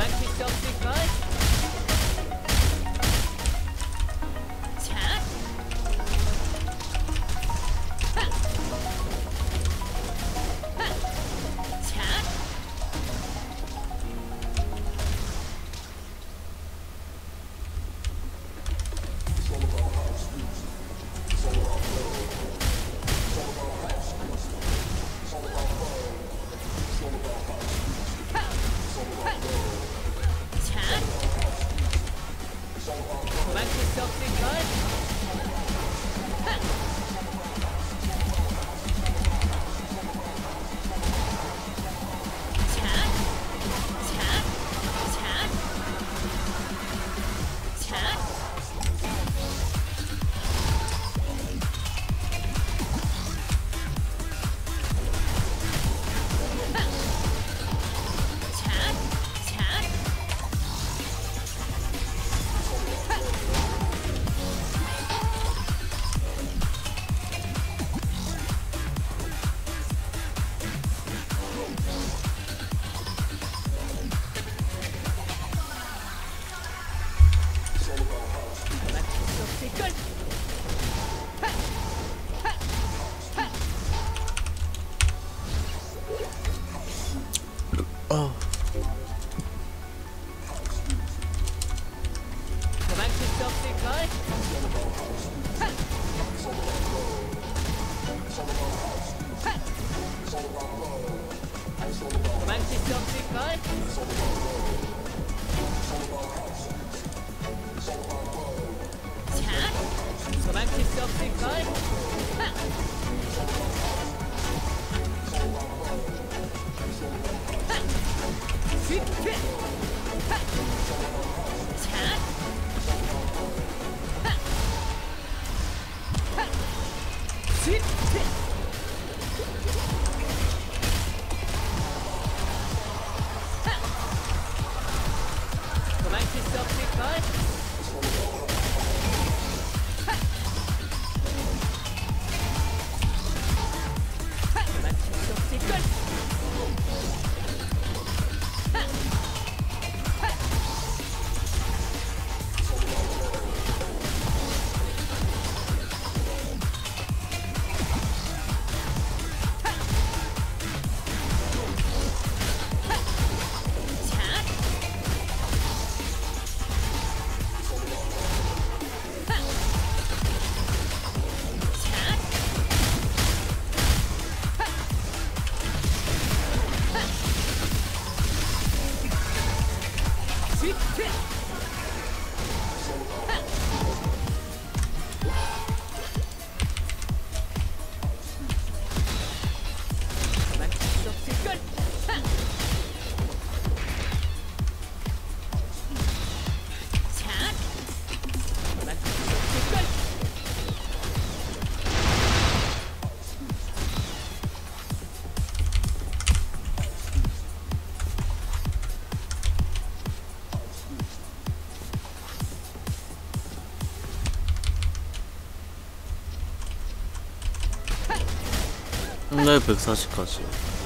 [SPEAKER 2] 도망칠 수 없을걸? 자! 하! 하! 자! 도망칠 수 없을걸? 하! 자! 자! 자! 자! 자! 자! 도망칠 수 없을걸? 하! 하! 하! 도망칠 수 없을걸? 하! 하! 도망칠 수 없을걸? 자! 도망칠 수 없을걸? 하! 하! 스위트! 하! 자! 하! 하! 스위트! 하! 도망칠 수 없을걸? 도망칠 수 없을걸? 하! 하! 자! 스위트! 도망칠 수 없을걸? 하! 자! 도망칠 수 없을걸?
[SPEAKER 1] 네, 140까지.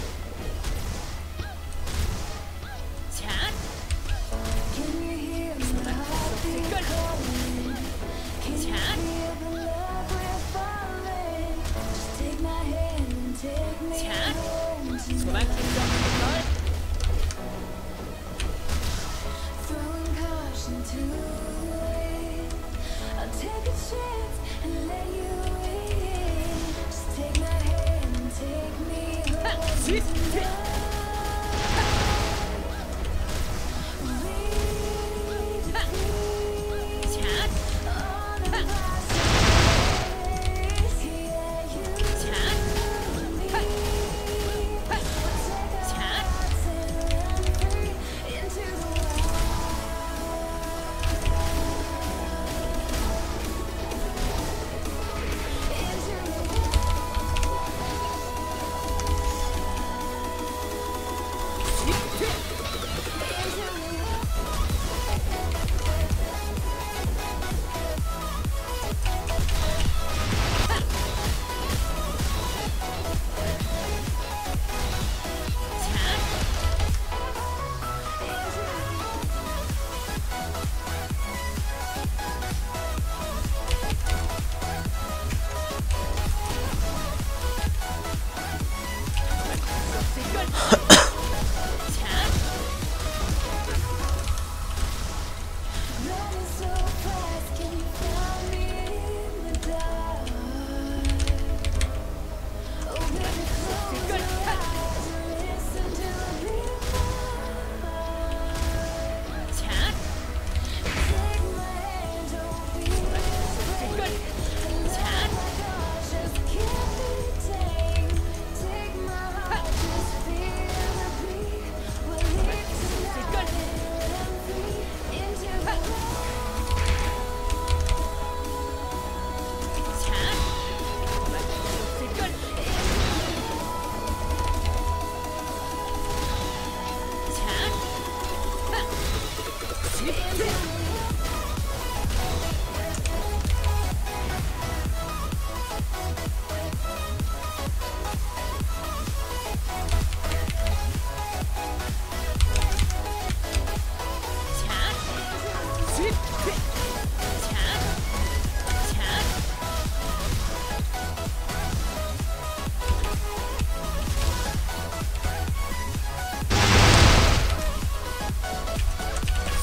[SPEAKER 2] 자! 도망칠 수 없을걸? 자! 자! 도망칠 수 없을걸?
[SPEAKER 3] Throwing caution to the wind. I'll take a chance and let you in. Just take my hand and take me home.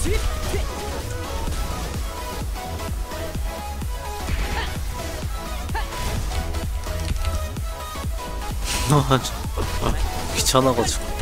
[SPEAKER 1] 귀찮아가지고.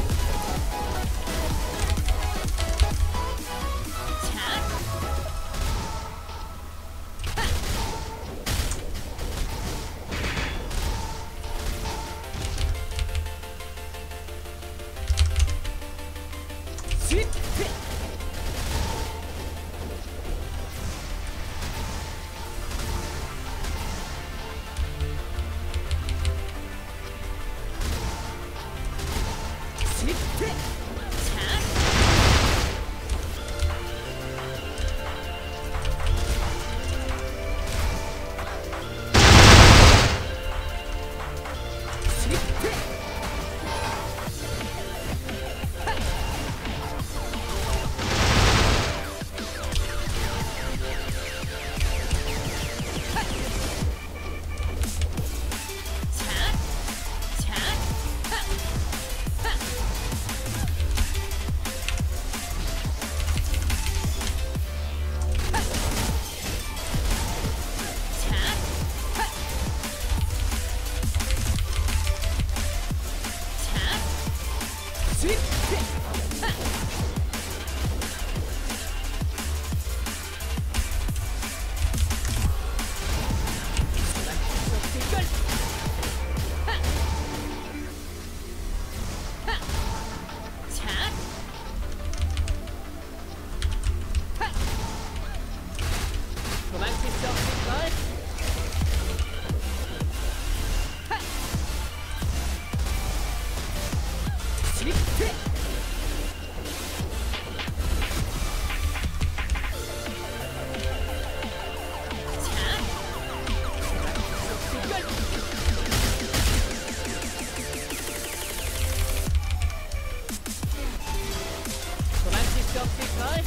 [SPEAKER 2] 도망칠 수 없을걸? 도망칠 수 없을걸?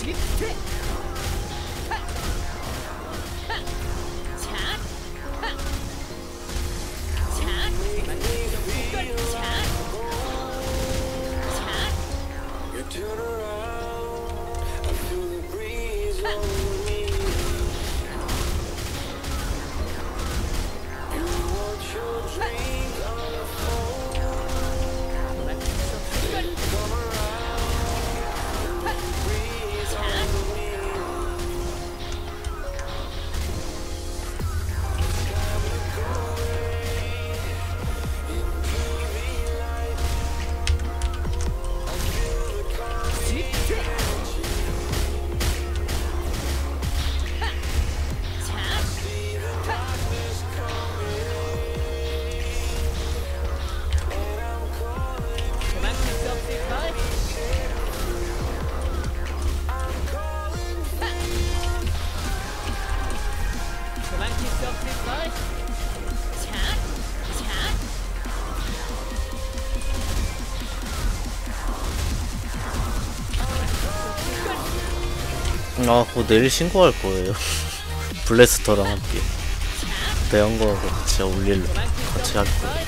[SPEAKER 1] 아, 그거 내일 신고할 거예요. 블래스터랑 함께 내한 거하고 같이 같이 할 거예요.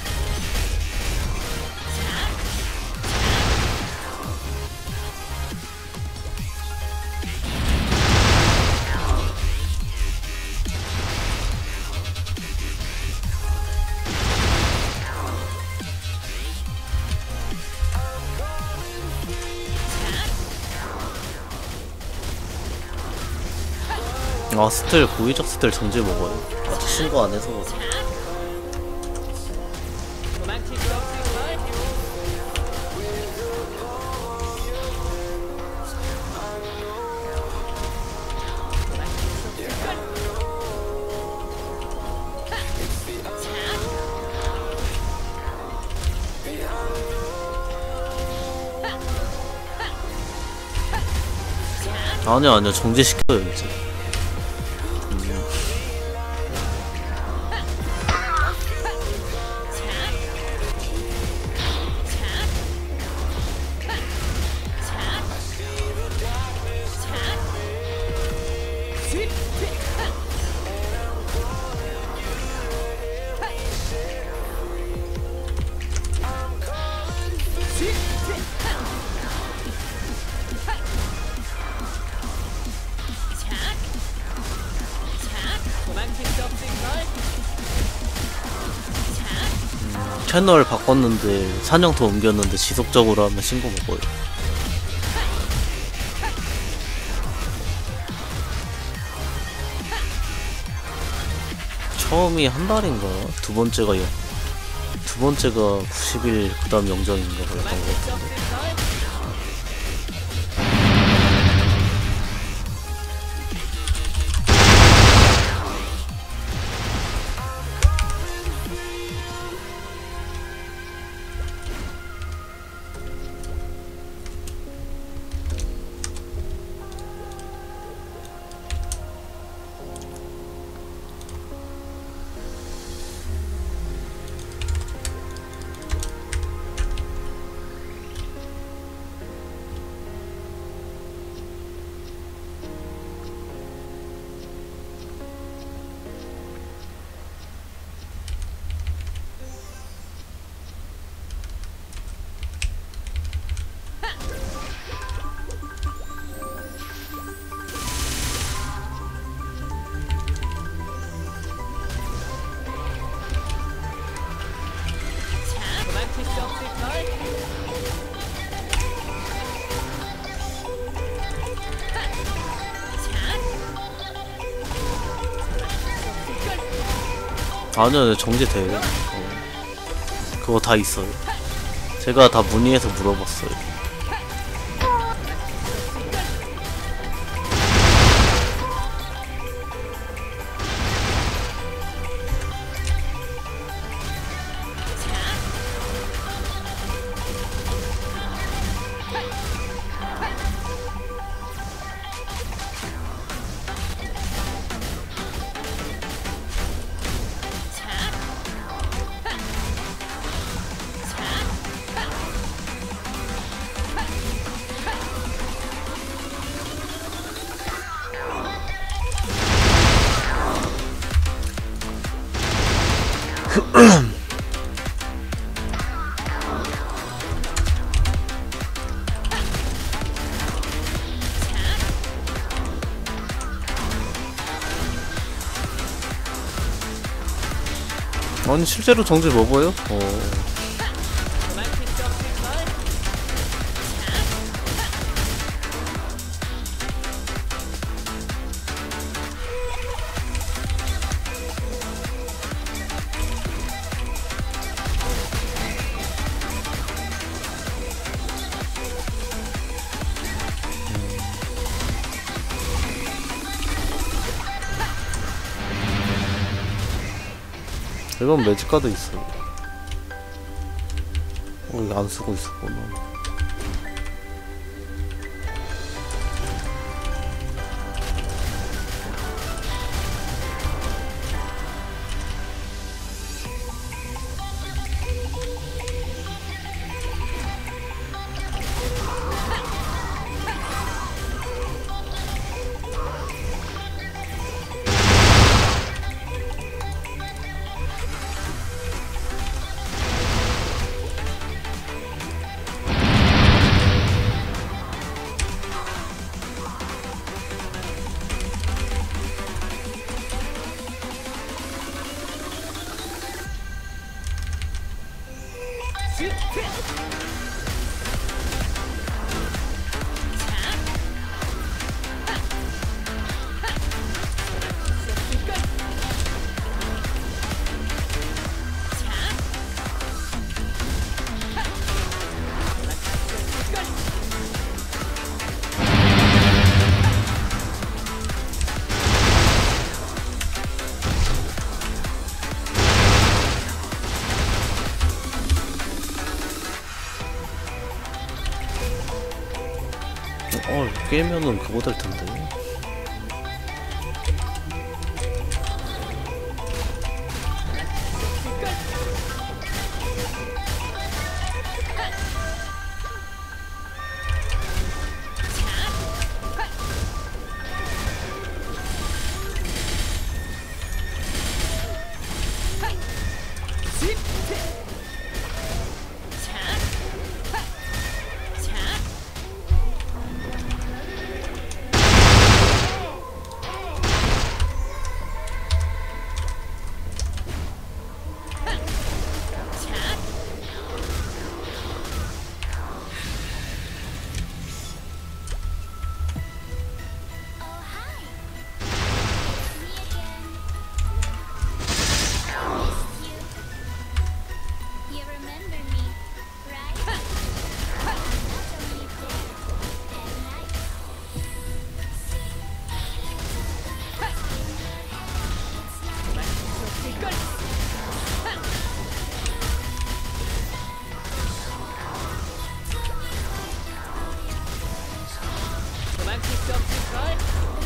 [SPEAKER 1] 아, 스틸 고의적 스틸 정지 먹어요. 아직 신고 안 해서 그래. 아니요 정지시켜요 이제. 채널 바꿨는데 사냥터 옮겼는데 지속적으로 하면 신고 먹어요. 처음이 한 달인가? 두 번째가 90일 그 다음 영정인가 그랬던 것 같은데. 아니요 정지돼요. 그거 다 있어요. 제가 다 문의해서 물어봤어요. 아니 실제로 정지 먹어요?
[SPEAKER 2] 도망칠 수 없을걸?
[SPEAKER 1] 이건 매직카드 있어. 이거 안 쓰고 있었구나. 깨면은 그거 될 텐데.
[SPEAKER 3] Oh, hi. It's me again. Missed you. You remember me, right? That's only there at night.
[SPEAKER 2] 도망칠 수 없을걸?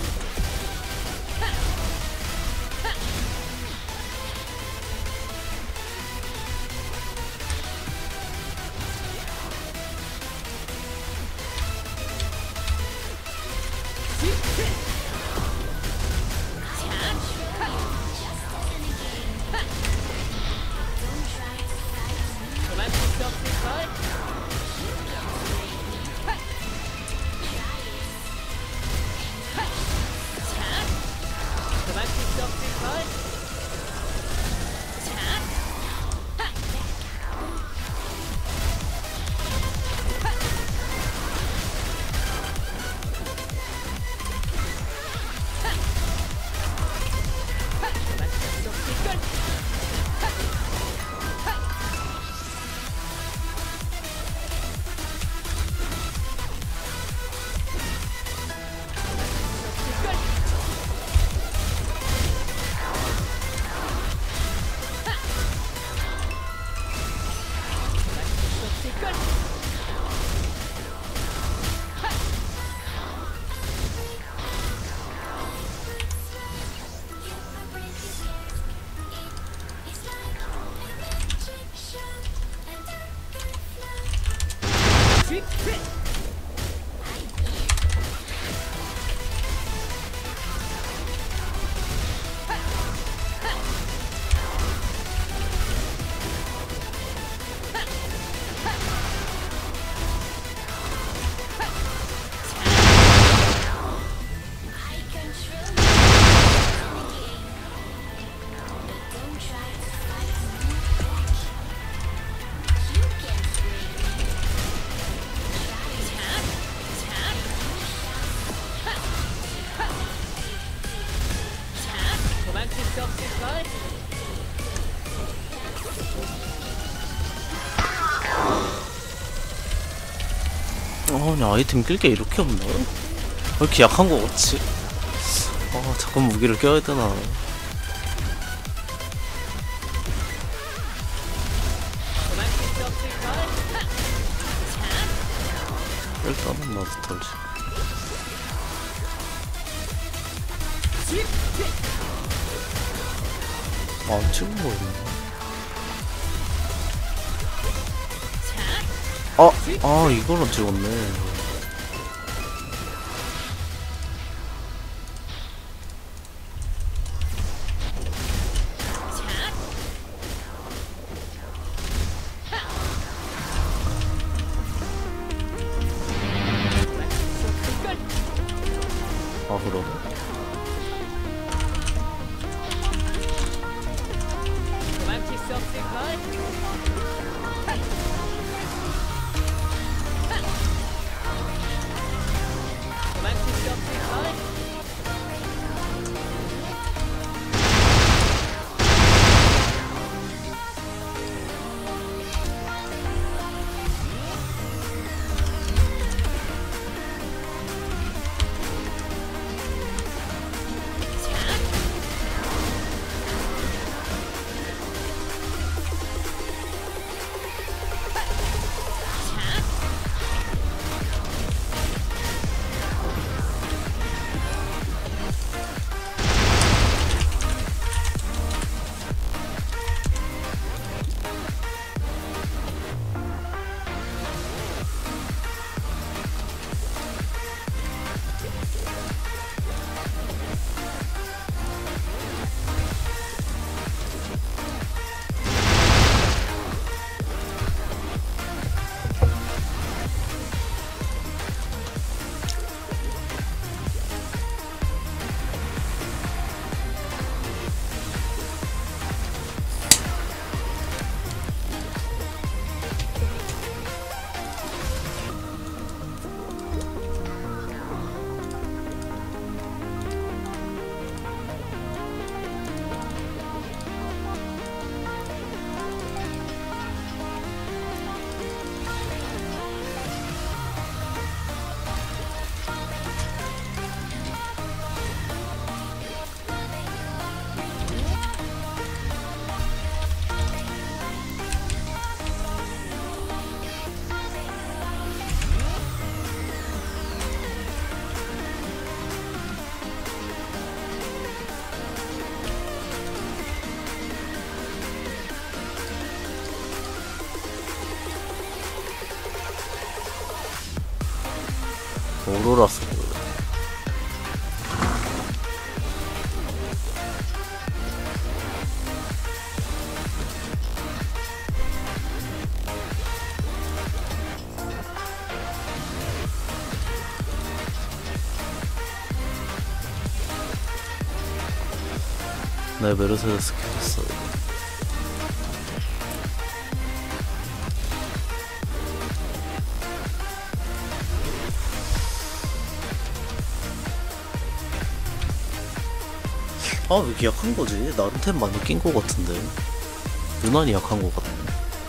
[SPEAKER 2] 도망칠 수 없을걸? 도망칠 수 없을걸?
[SPEAKER 1] 아니 아이템 낄 게 이렇게 없나? 왜 이렇게 약한 거 같지? 아 자꾸 무기를 껴야 되나?
[SPEAKER 2] 도망칠 수 없을걸?
[SPEAKER 1] 일단은 나도 털지. 안 찍은 거 있네. 이거는 찍었네. 아 그러네.
[SPEAKER 2] 도망칠 수 없을걸? 도망칠 수 없을걸?
[SPEAKER 1] 오로라스. 네, 메르세데스 켜졌어. 아, 왜 이렇게 약한 거지? 나한텐 많이 낀 거 같은데. 유난히 약한 거 같네.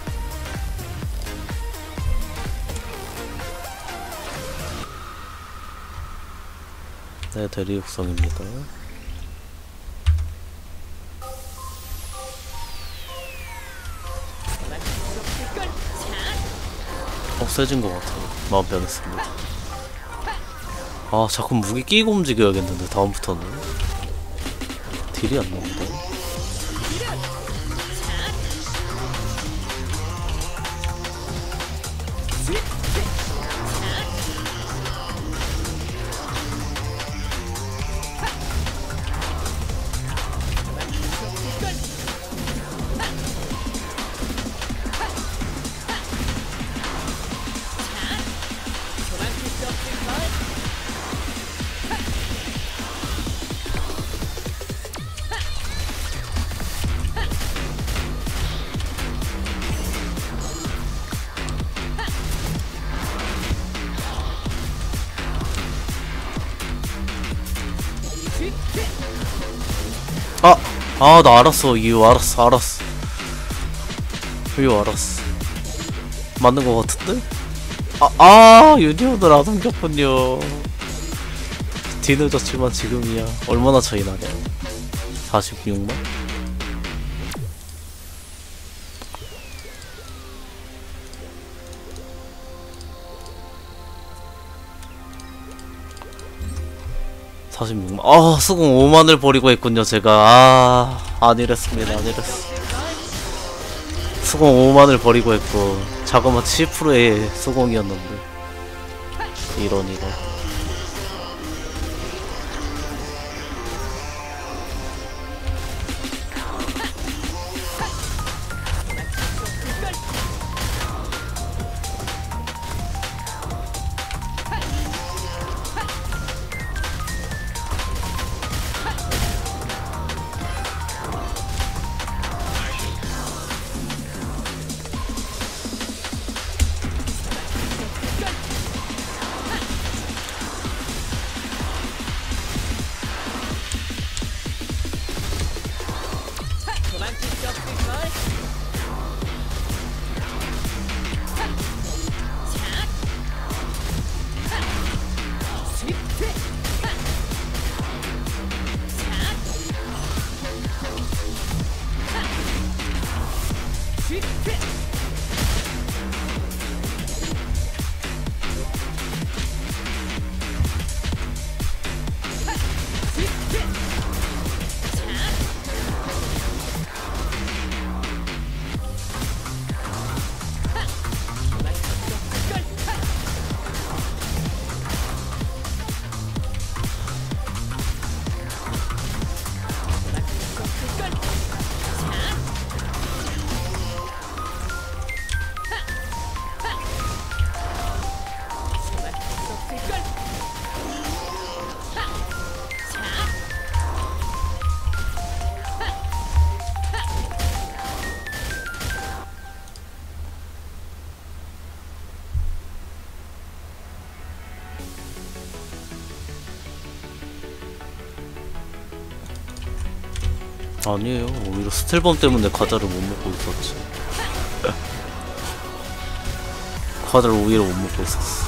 [SPEAKER 1] 네, 대리 육성입니다. 세진 것 같아요. 마음 변했습니다. 아, 자꾸 무기 끼고 움직여야겠는데, 다음부터는. 딜이 안 나온다. 나 알았어. 이유 알았어. 이유 알았어. 맞는 거 같은데? 유니온을 안 옮겼군요. 뒤늦었지만 지금이야. 얼마나 차이 나냐? 46만? 수공 5만을 버리고 했군요, 제가. 아니랬습니다, 아니랬어. 수공 5만을 버리고 했고, 자그마 7%의 수공이었는데. 이런. 아니에요. 오히려 스틸범 때문에 과자를 못 먹고 있었지. 과자를 오히려 못 먹고 있었어.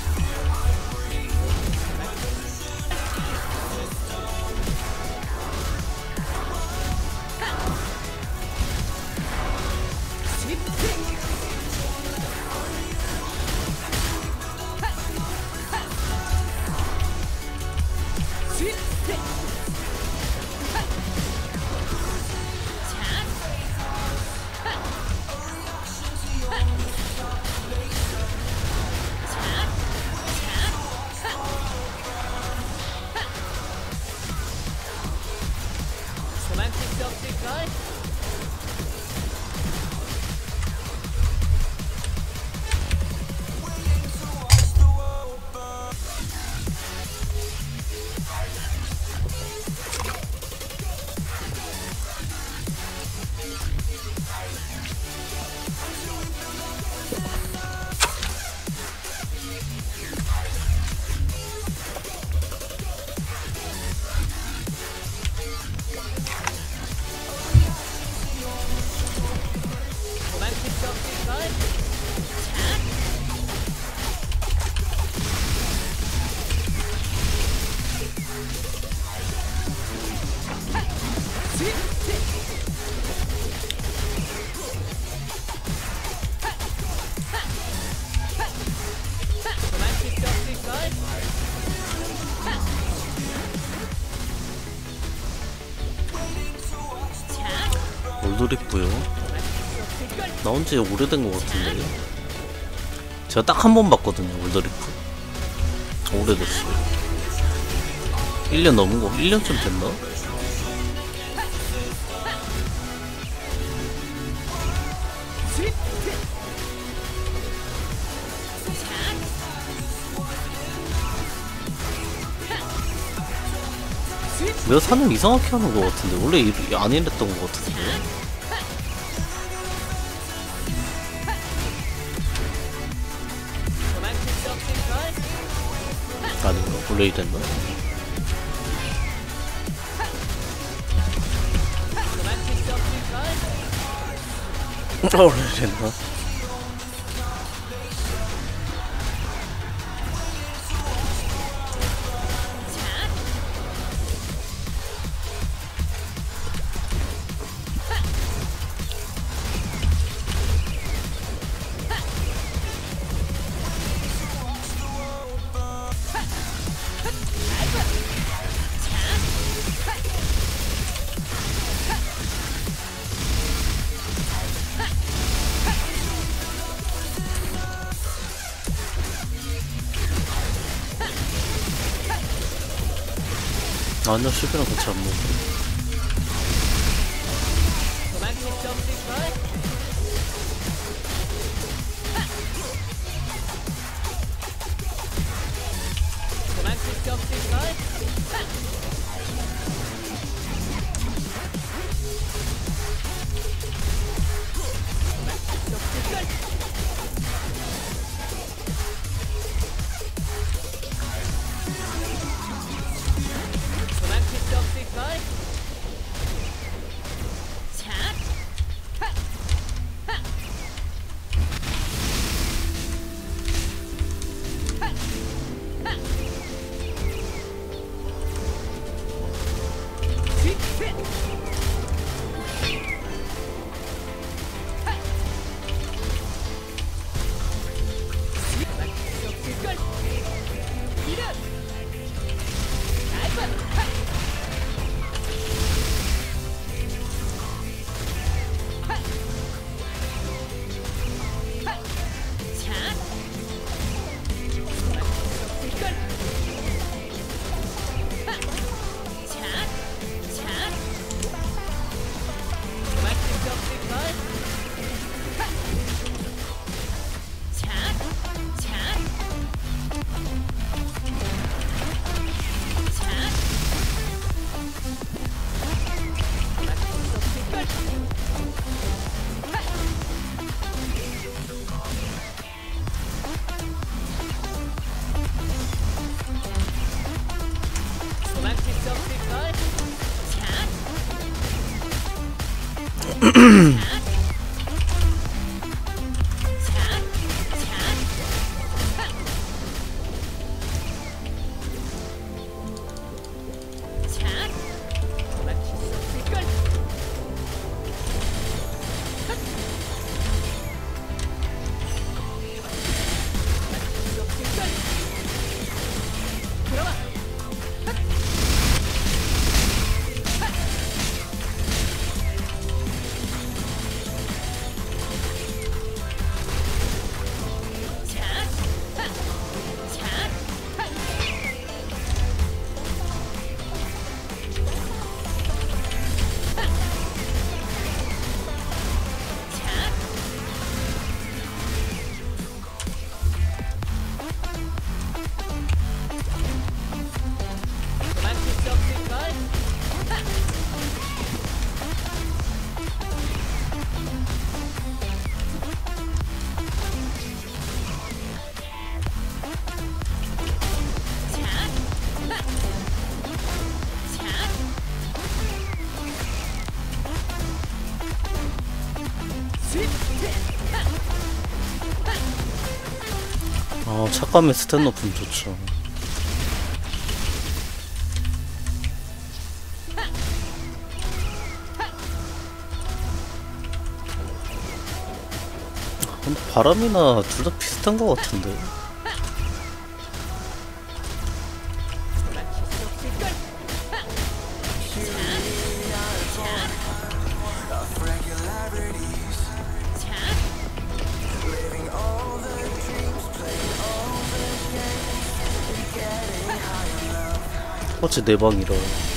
[SPEAKER 1] 올드리프요? 나온 지 오래된 것 같은데. 제가 딱 한 번 봤거든요, 올드리프. 오래됐어요. 1년 넘은 거, 1년쯤 됐나? 내가 사냥 이상하게 하는 것 같은데 원래 안 이랬던 것 같은데. 아닌가? 원래 이랬나? 원래 이랬나? 아니요, 슈비랑 같이 안 먹어.
[SPEAKER 2] 도망칠 수 없을걸? 도망칠 수 없을걸? 도망칠 수 없을걸? 자, 하! 하! 하! 하! 휙! 휙! 하! 도망칠 수 없을걸? 이런! 나이스! 하! 도망칠 수 없을걸? 자!
[SPEAKER 1] 착감의 스탯 높으면 좋죠. 근데 바람이나 둘 다 비슷한 것 같은데. 어째 내 방이라.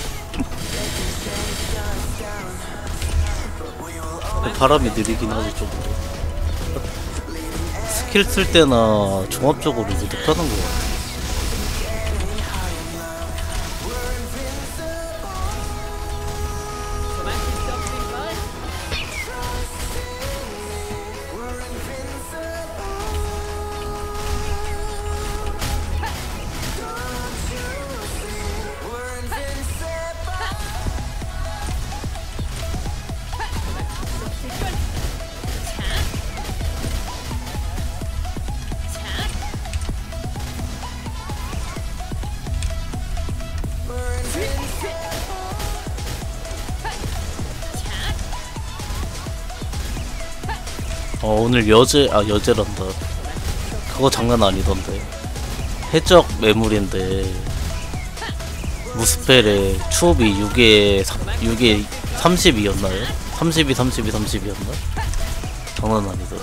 [SPEAKER 1] 바람이 느리긴 하지 좀. 스킬 쓸 때나 종합적으로 이제 못하는 것 같아. 오늘 여제란다. 그거 장난 아니던데. 해적 매물인데 무스펠에 추업이 6에 30이었나요? 30이었나? 장난 아니더라.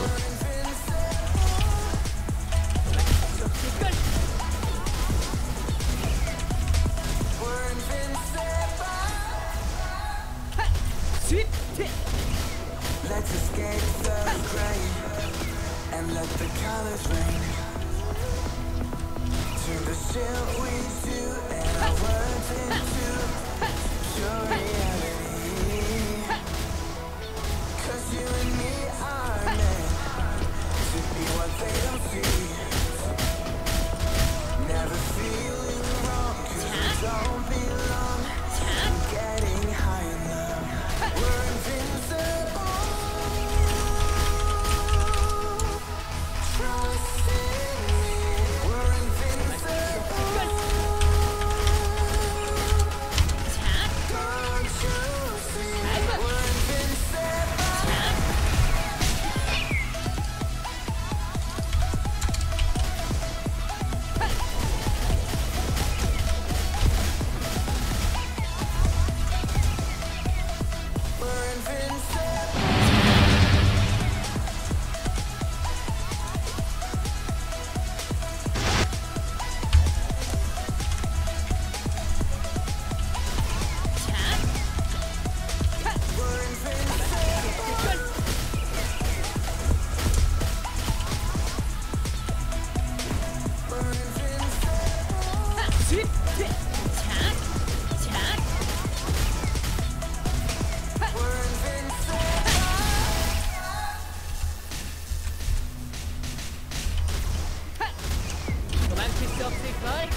[SPEAKER 2] 도망칠 수 없을걸?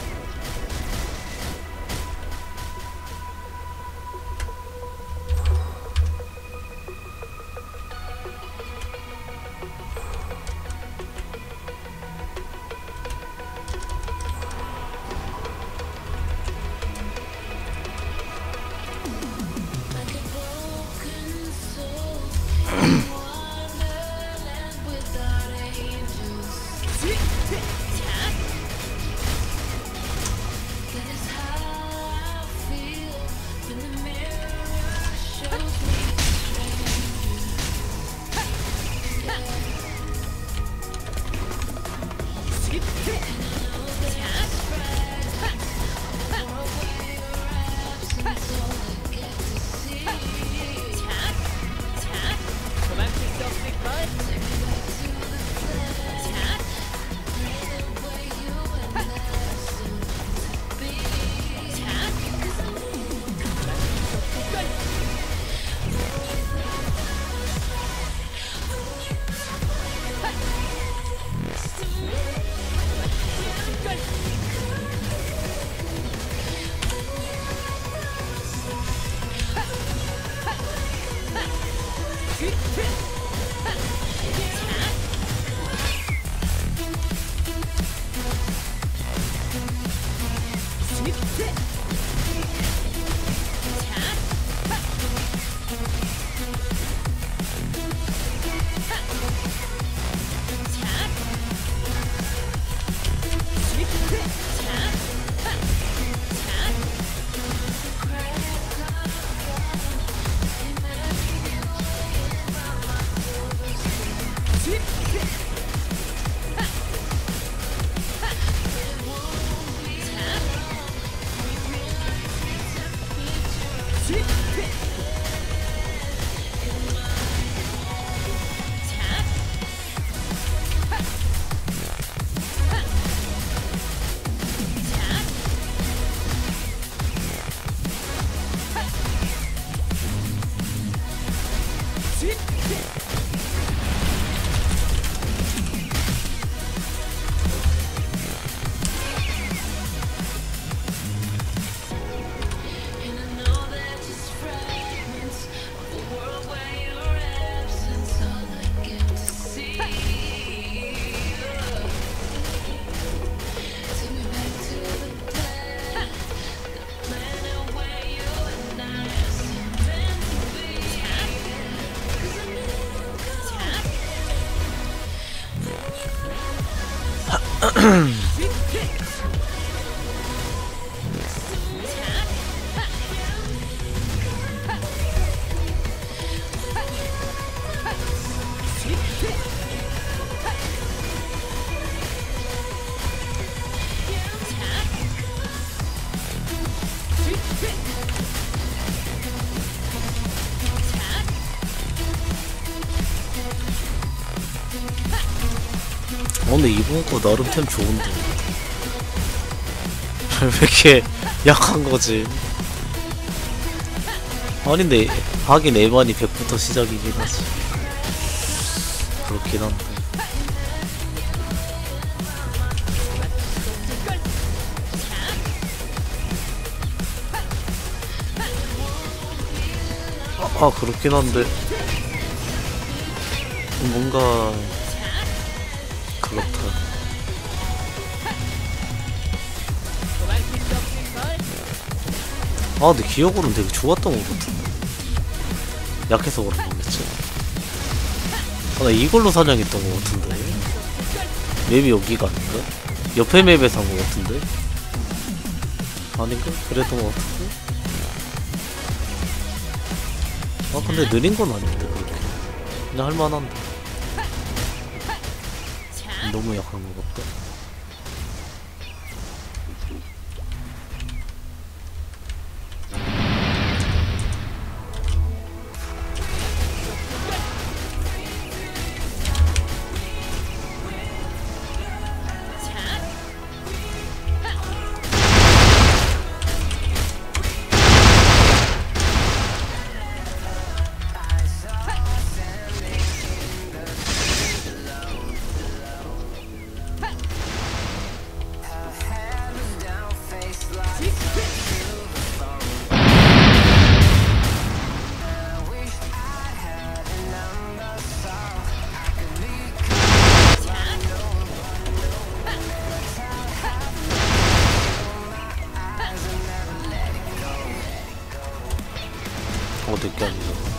[SPEAKER 3] Like a broken soul in wonderland without angels. That is how I feel when the mirror shows me
[SPEAKER 2] 도망칠 수 없을걸?
[SPEAKER 1] 근데 이번 거 나름 템 좋은데 왜 이렇게 약한 거지? 아닌데 하긴 에반이 100부터 시작이긴 하지. 그렇긴 한데 아 그렇긴 한데 뭔가 그렇다.
[SPEAKER 2] 도망칠 수 없을걸?
[SPEAKER 1] 아 근데 기억으로는 되게 좋았던 것 같은데 약해서 그런 거겠지. 아, 나 이걸로 사냥했던 것 같은데 맵이 여기가 아닌가? 옆에 맵에서 한 것 같은데 아닌가? 그랬던 것 같은데. 아 근데 느린 건 아닌데 그렇게 그냥 할만한데 너무 약한 것 같다. 내게 아니잖아.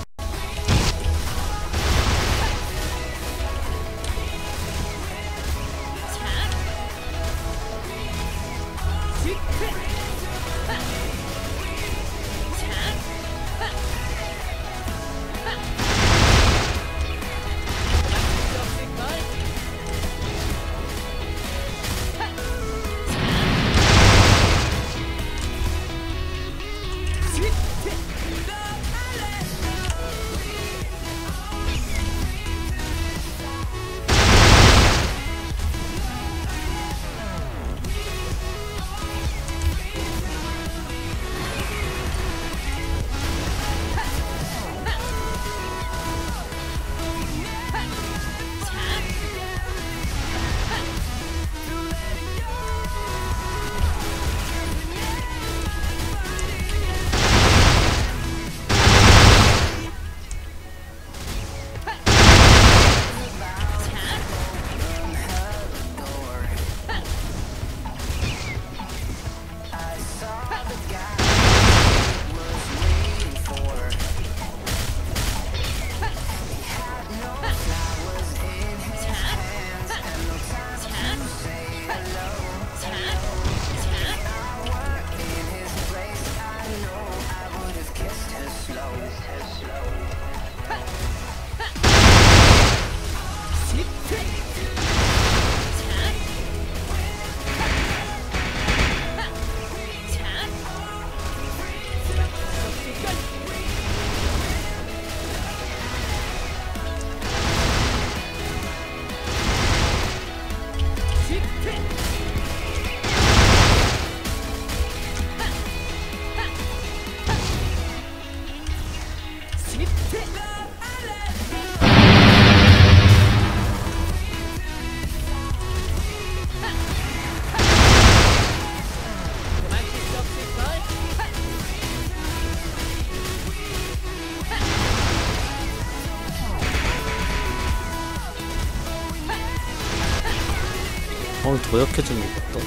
[SPEAKER 1] 더 약해진 것 같다.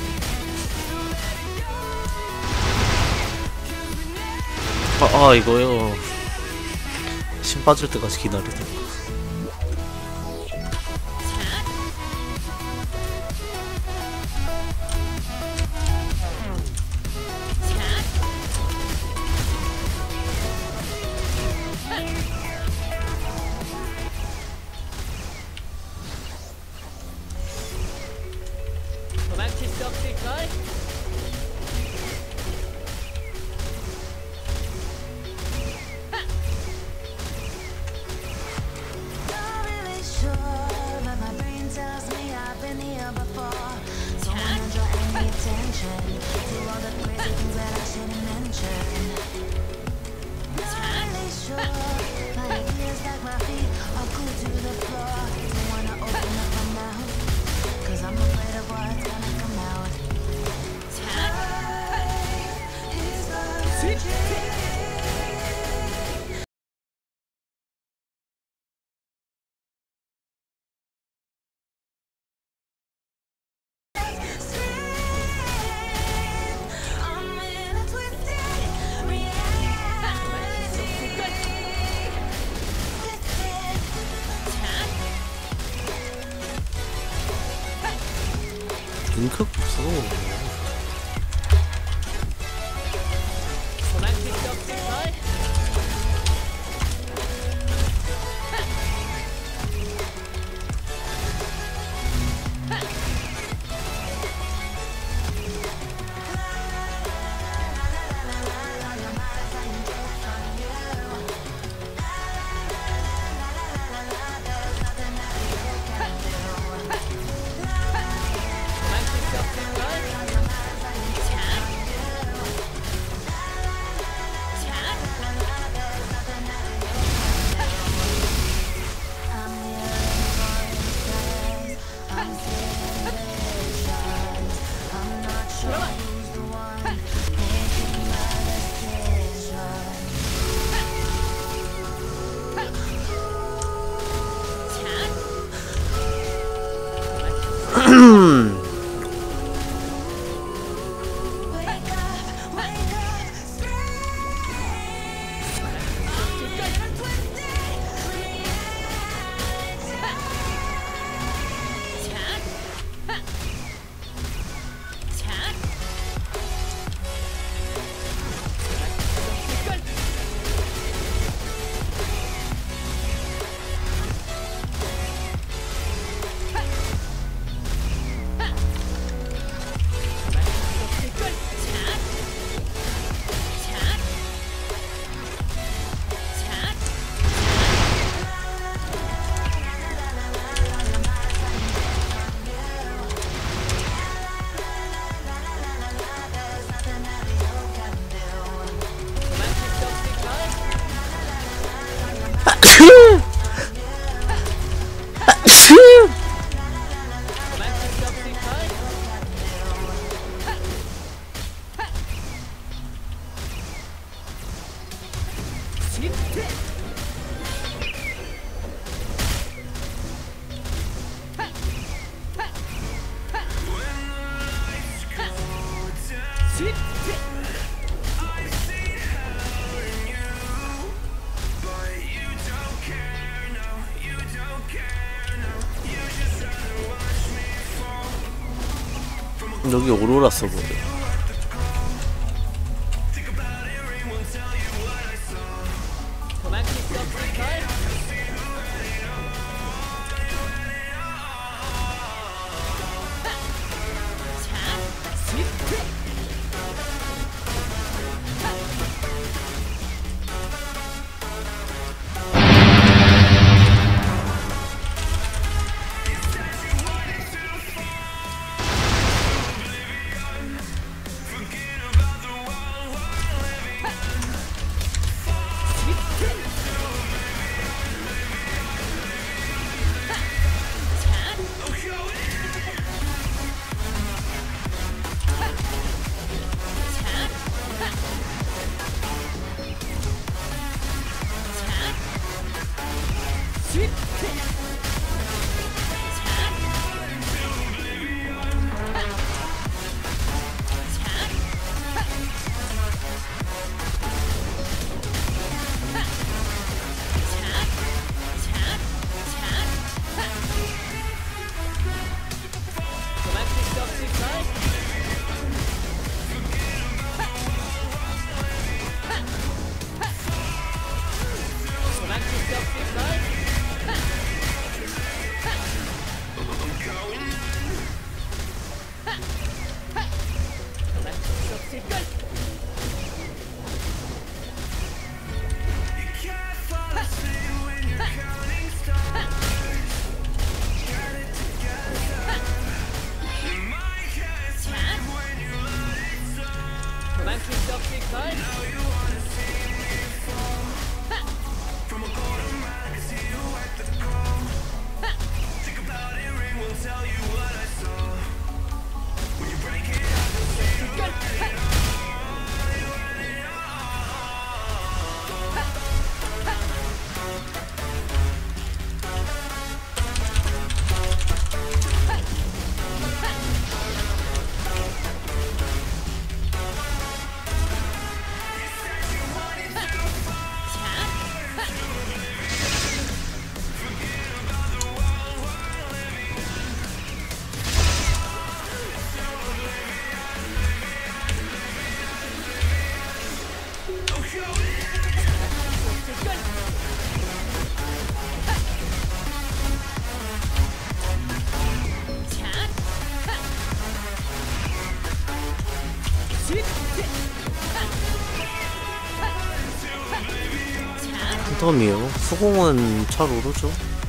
[SPEAKER 1] 이거요. 심 빠질 때까지 기다리자. 링크가 없어서 그런 거야.
[SPEAKER 2] 도망칠 수 없을걸? 도망칠 수 없을걸?
[SPEAKER 1] 여기 오로라 서버래.
[SPEAKER 2] 도망칠 수 없을걸? 도망칠 수 없을걸?
[SPEAKER 1] 팬텀이요. 수공은 잘 오르죠.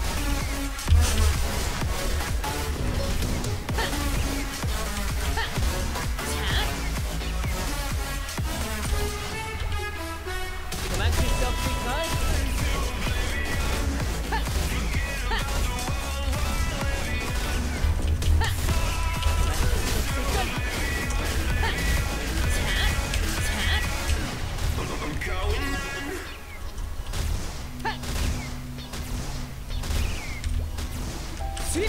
[SPEAKER 2] 도망칠 수 없을걸? 스윗!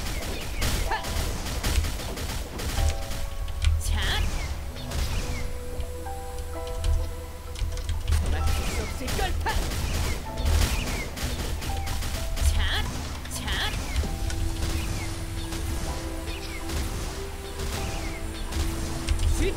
[SPEAKER 2] 자! 도망칠 수 없을걸? 자! 자! 스윗!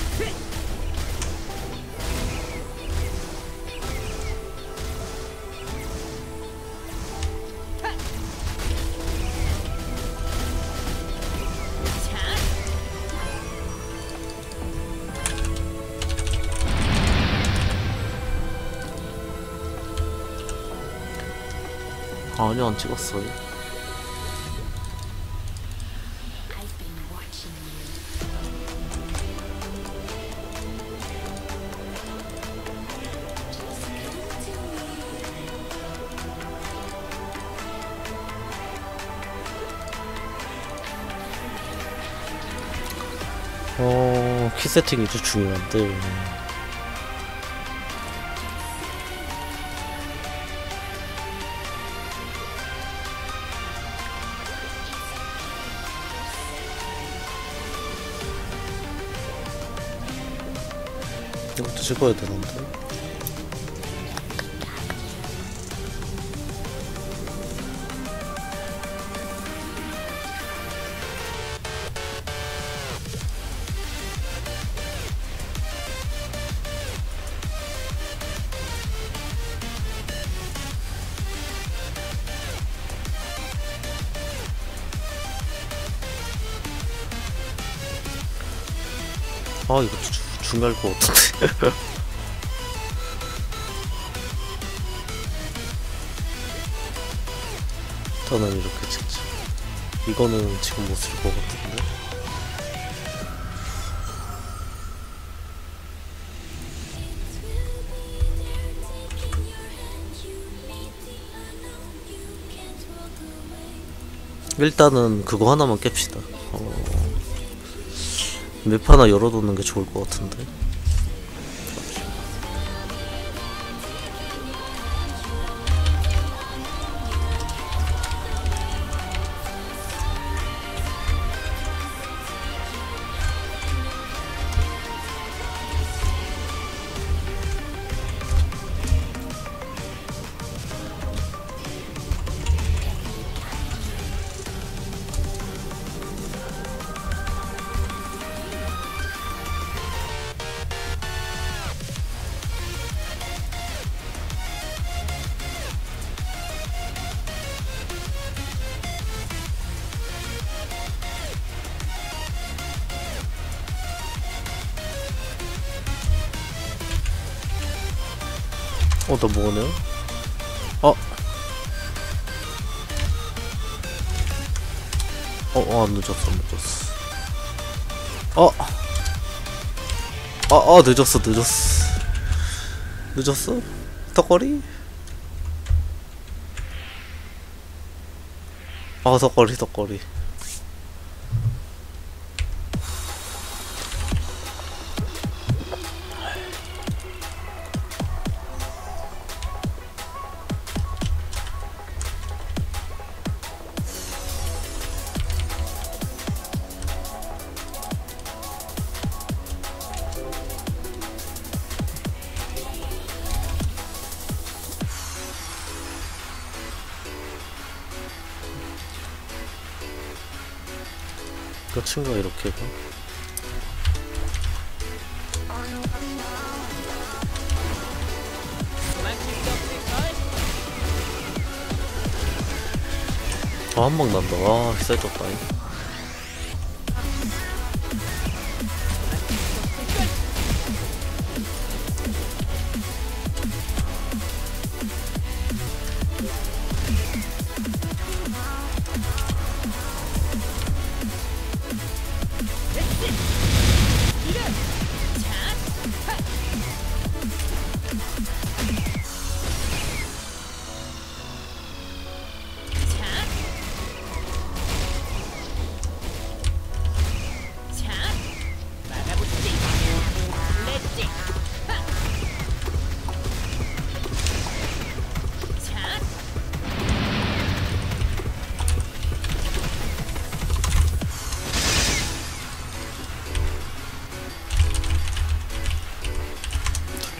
[SPEAKER 1] 아니요, 안 찍었어요. 키 세팅이 좀 중요한데. 이것도 찍어야 되는데. 아, 이거 중요할 것 같은데. 저는 이렇게 찍지. 이거는 지금 못 쓸 것 같은데. 일단은 그거 하나만 깹시다. 맵 하나 열어두는 게 좋을 것 같은데. 나 뭐네? 늦었어. 늦었어? 덕거리? 덕거리. 끝인가 이렇게 봐. 한 방 난다. 와, 쌀졌다.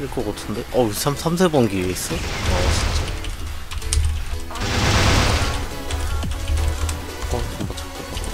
[SPEAKER 1] 것 같은데? 어우 3세번 기회 있어? 진짜 정말 착하다.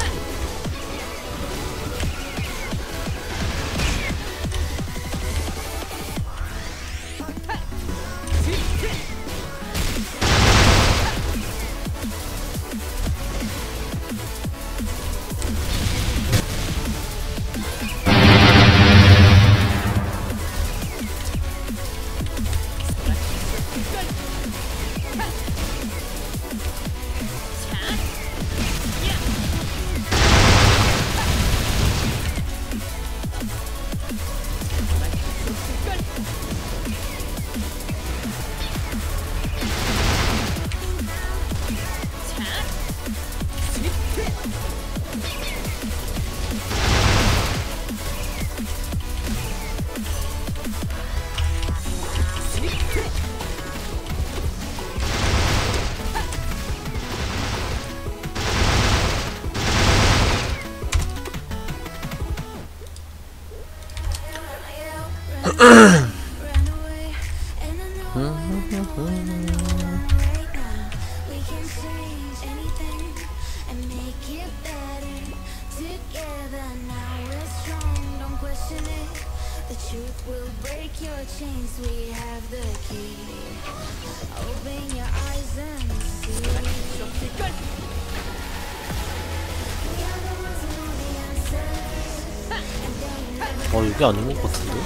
[SPEAKER 1] 이게 아닌 것 같은데?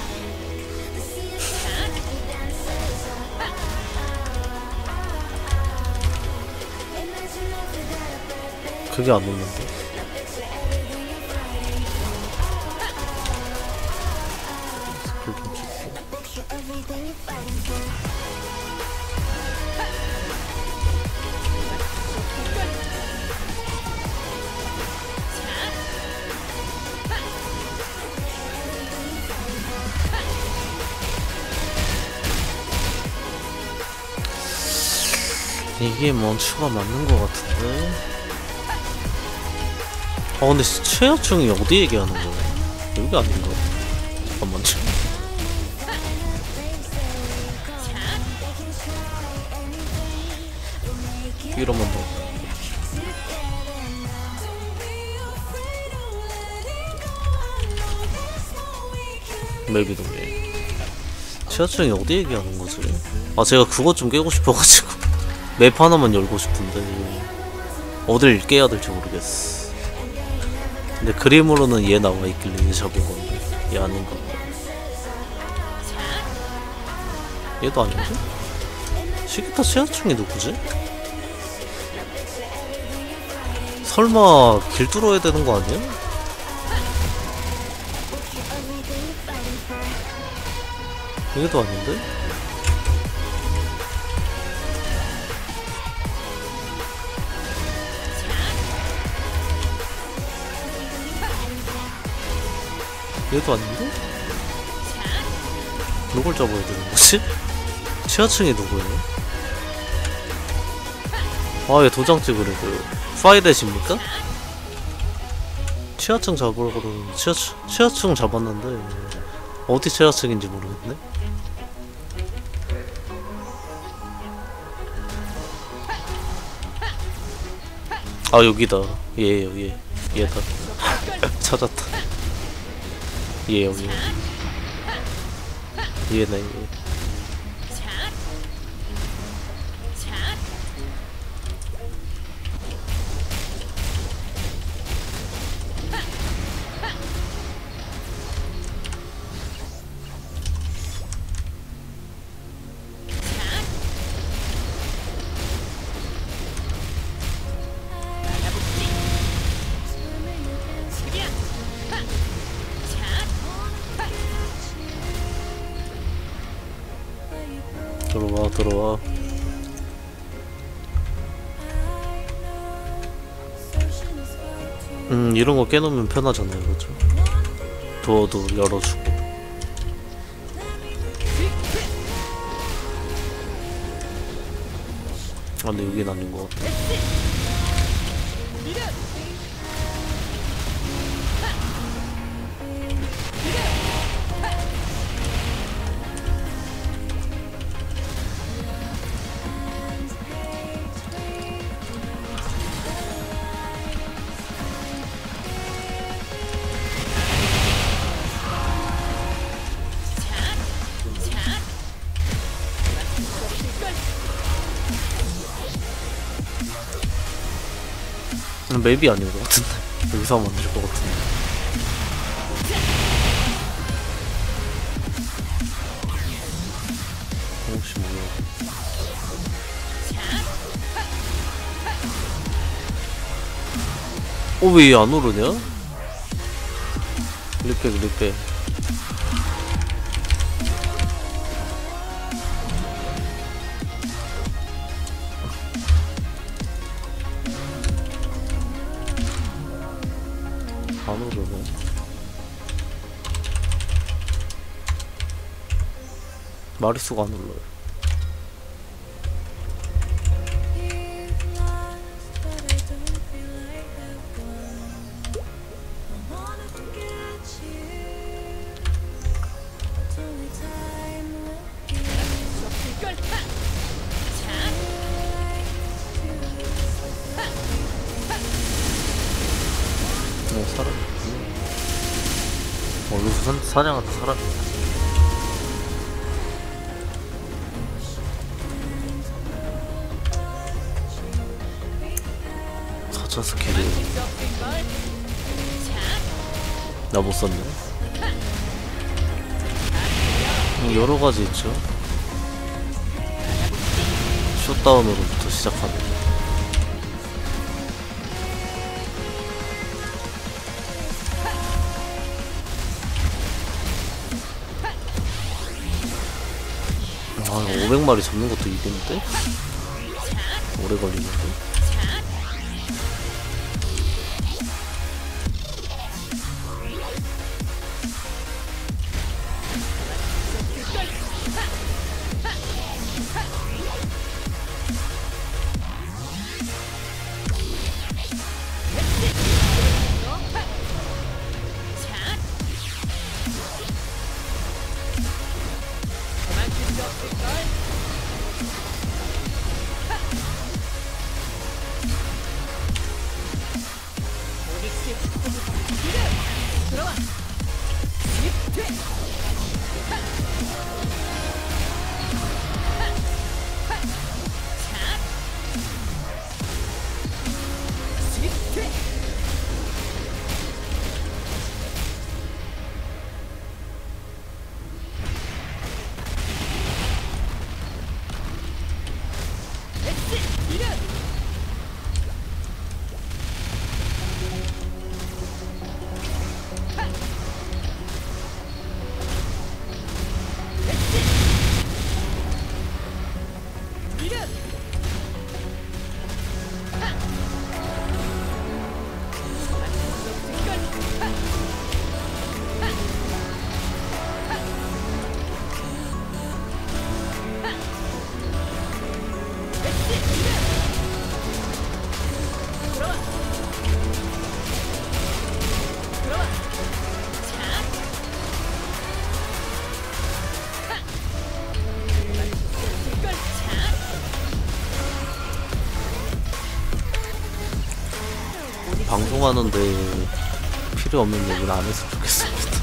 [SPEAKER 1] 그게 안 오는데? 스킬 좀 찍고. 이게 멈추가 맞는 것 같은데? 근데 최하층이 어디 얘기하는 거야? 여기 아닌가? 잠깐만요. 이러면 뭐 맵이 동네 최하층이 어디 얘기하는 거지? 제가 그것 좀 깨고 싶어가지고 맵 하나만 열고 싶은데 어딜 깨야 될지 모르겠어. 근데 그림으로는 얘 나와 있길래 얘 잡은 건데 얘 아닌가? 얘도 아닌데? 시기타 최하층이 누구지? 설마 길 뚫어야 되는 거 아니야? 얘도 아닌데? 얘도 아닌데? 누굴 잡아야 되는 거지? 최하층이 누구예요? 얘 도장 찍으려고요. 파이렛입니까? 최하층 잡으러 그러는데 최하층 잡았는데 어디 최하층인지 모르겠네? 여기다. 얘예요 얘다. 찾았다. 얘 여기. 얘네 얘. 들어와. 이런 거 깨놓으면 편하잖아요, 그죠? 도어도 열어주고. 근데 여긴 아닌 것 같아. 맵이 아닌 것 같은데. 여기서 만들 것 같은데. 혹시 뭐야? 왜 안 오르냐? 리백. 안 오르네. 마리수가 안 올라요. 사람이 있구나. 루프 사냥하다 사람이 있네. 4차 스킬이 나 못썼네. 여러가지 있죠. 숏다운으로부터 시작하는. 아, 500마리 잡는 것도 일인데? 오래 걸리는데? 방송하는데 필요 없는 얘기는 안 했으면 좋겠습니다.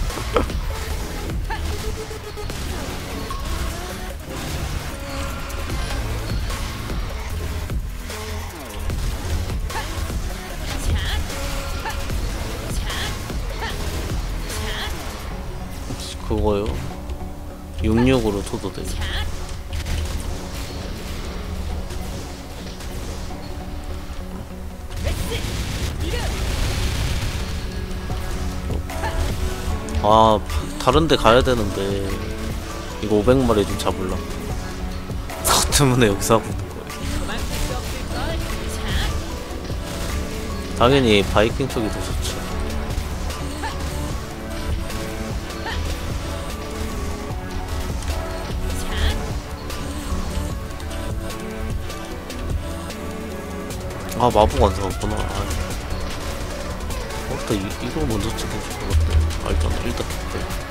[SPEAKER 1] 그거요? 66으로 쳐도 돼요. 아, 다른데 가야 되는데 이거 500마리 좀 잡을라. 그것 때문에 여기서 하고 있는 거예요. 당연히 바이킹 쪽이 더 좋죠. 아, 마법 안 사왔구나. 이거 먼저 찍힌 줄 몰랐네. 아, 일단 볼게요.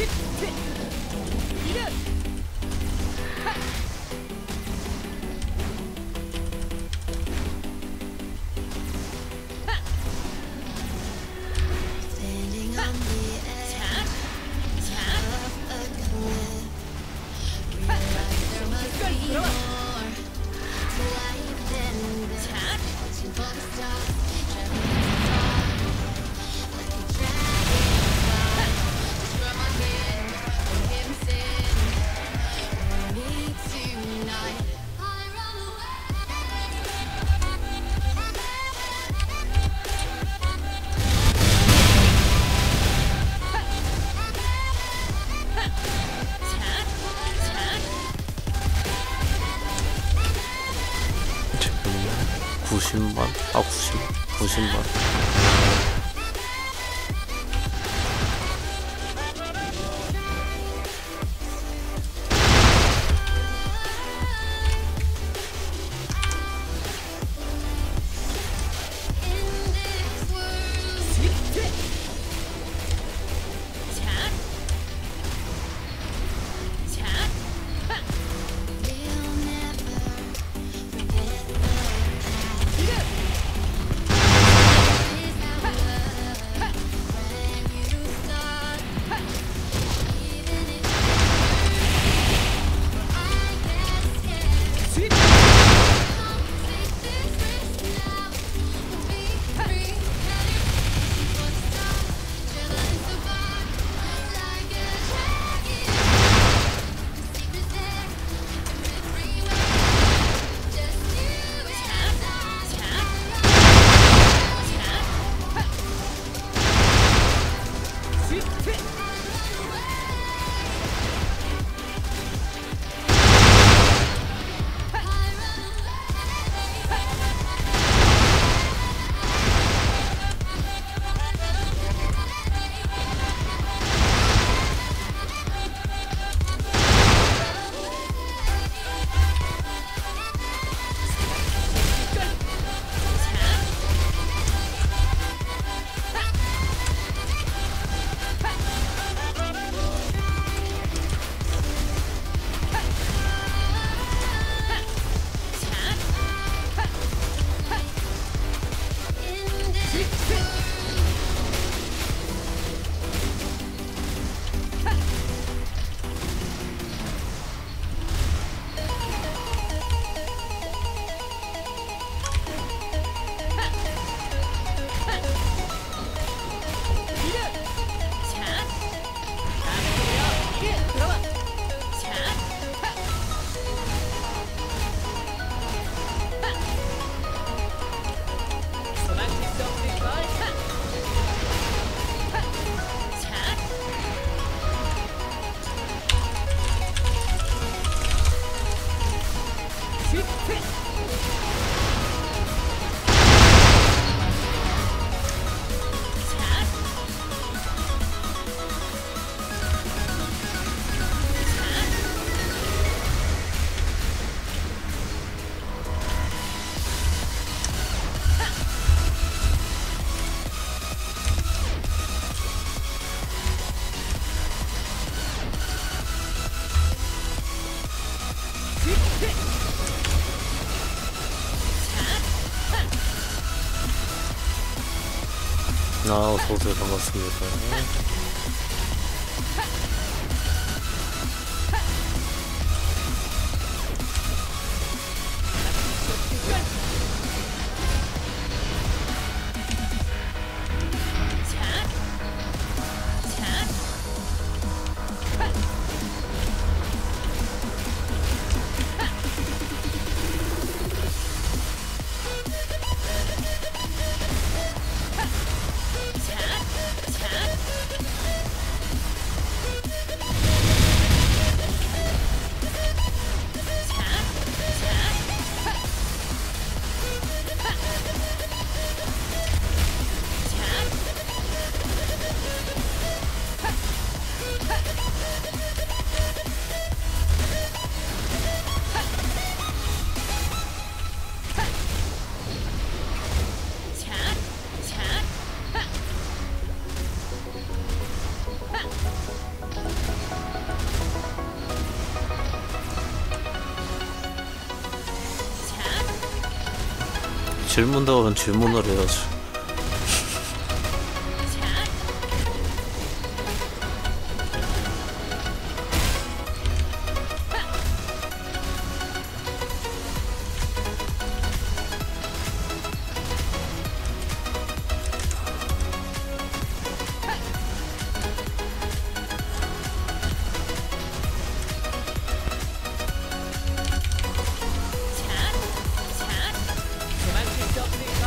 [SPEAKER 2] 스위트 이름
[SPEAKER 3] Standing on the edge of a cliff. Realize there must be more to life than this. Reaching for the stars, traveling far, like a dragonfly. Destroy my head, forgive me sin. For me tonight, I run
[SPEAKER 1] 지금 90만, 아 90만.
[SPEAKER 3] in this world.
[SPEAKER 2] 스위트 자
[SPEAKER 3] We'll never forget the past.
[SPEAKER 2] 이름
[SPEAKER 3] Is our love when you start? Even if I get scared,
[SPEAKER 2] 스위트
[SPEAKER 3] take this risk now. We'll be free, reaching for the stars, traveling so far, like a dragon. Secrets there, every freeway, just you and I.
[SPEAKER 2] 스위트
[SPEAKER 3] In this
[SPEAKER 1] 아, 어서오세요. 반갑습니다. 질문 나오면 질문을 해야지.
[SPEAKER 2] 도망칠 수 없을걸?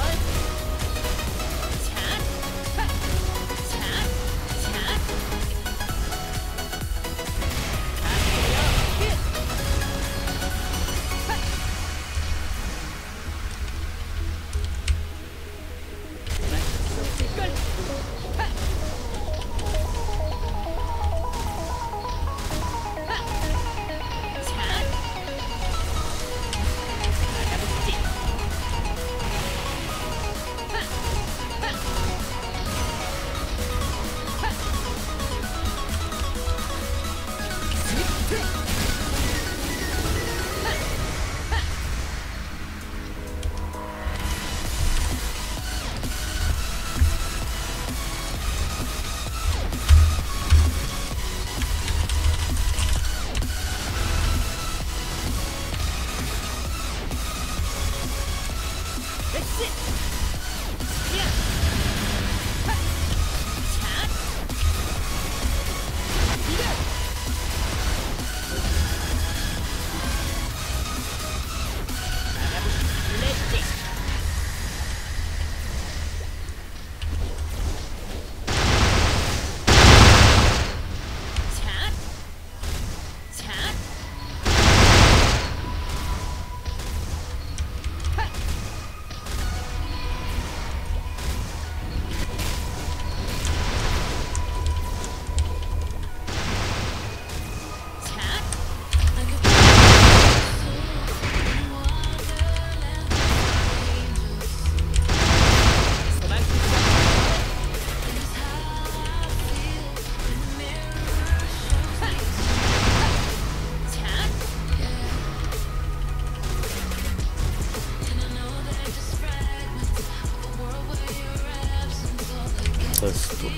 [SPEAKER 1] 됐어.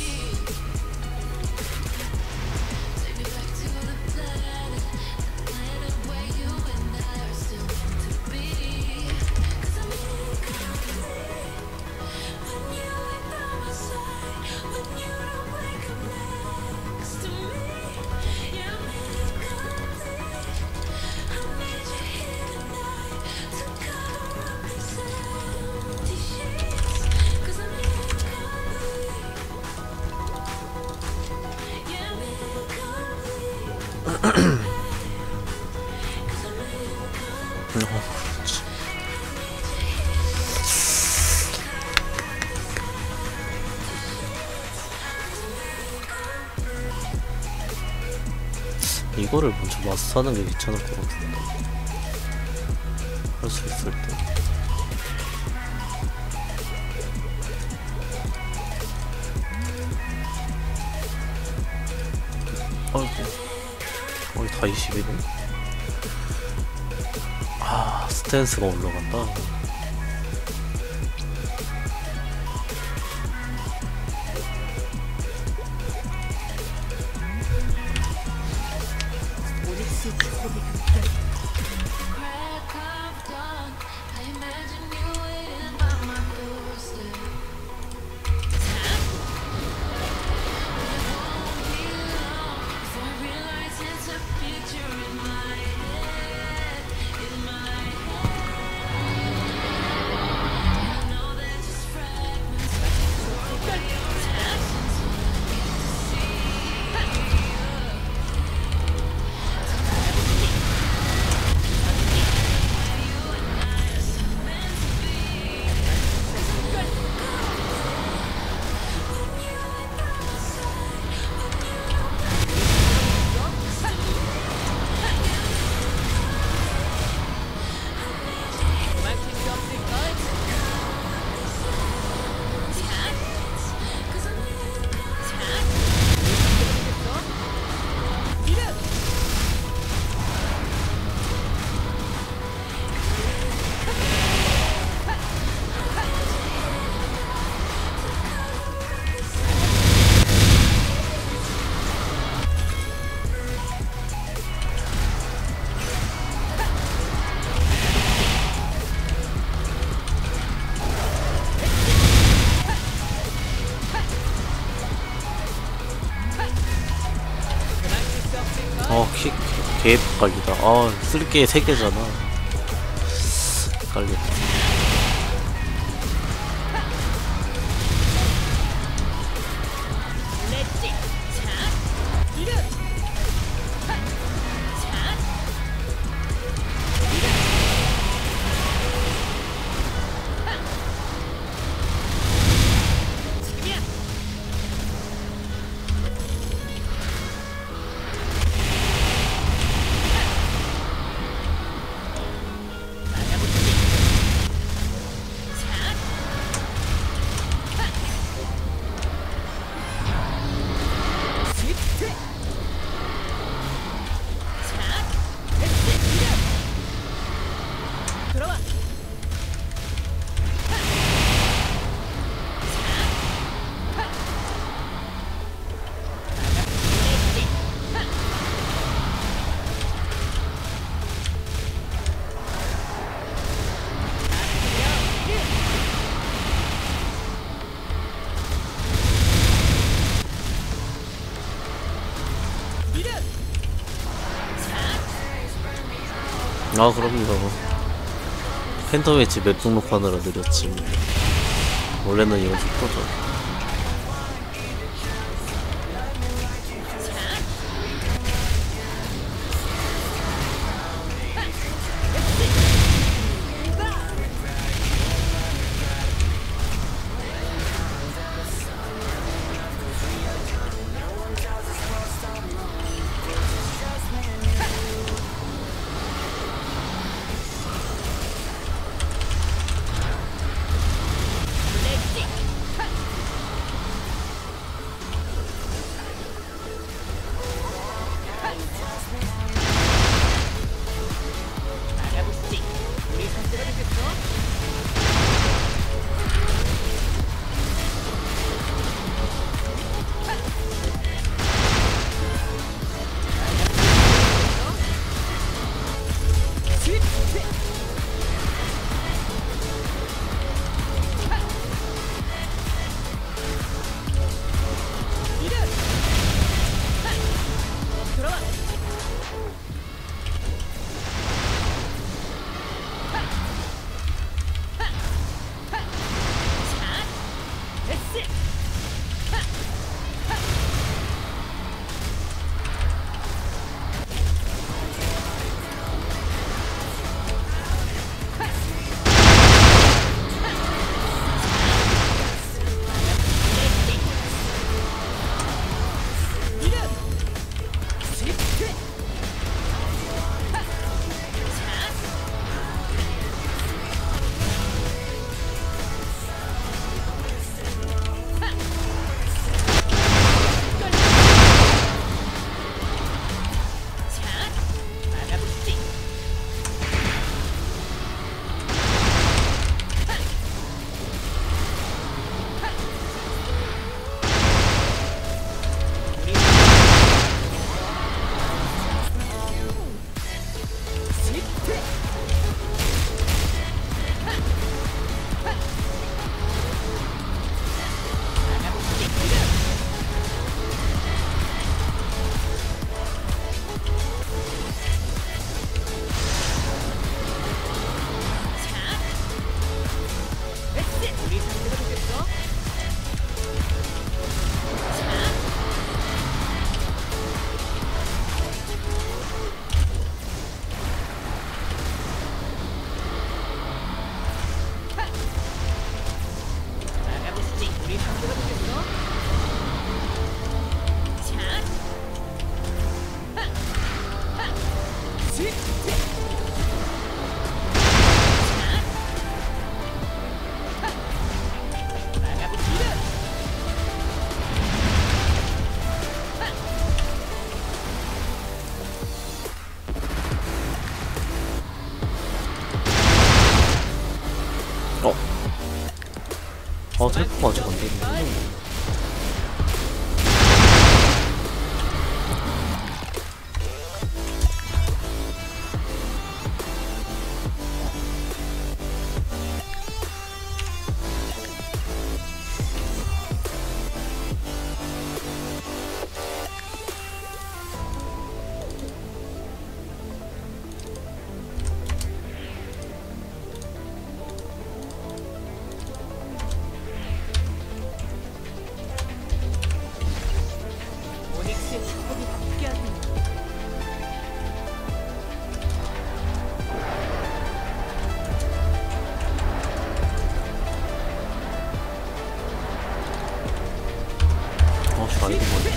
[SPEAKER 1] 이거를 먼저 마스터하는 게 귀찮을 것 같은데 할 수 있을 때. 아이고 거의 다 20이네. 아 스탠스가 올라간다. 킥 개 헷갈리다. 쓸 게 3개잖아. 헷갈리다.
[SPEAKER 2] 렛지. 자, 이름. 자, 지금이야. 들어와.
[SPEAKER 1] 그럼요. 팬텀 웨지 맵 등록하느라 느렸지. 원래는 이거 속도죠. 나가보시지. 우리 상태가 됐겠어? 들어와. 됐어. 나가보시지. 우리 상태가 됐겠어? 나가보시지. 우리 상태가 됐겠어? 자, 텔포가 아직 안 되는구나.
[SPEAKER 2] 이제 거기 함께하는
[SPEAKER 1] 저 아이고 뭐네.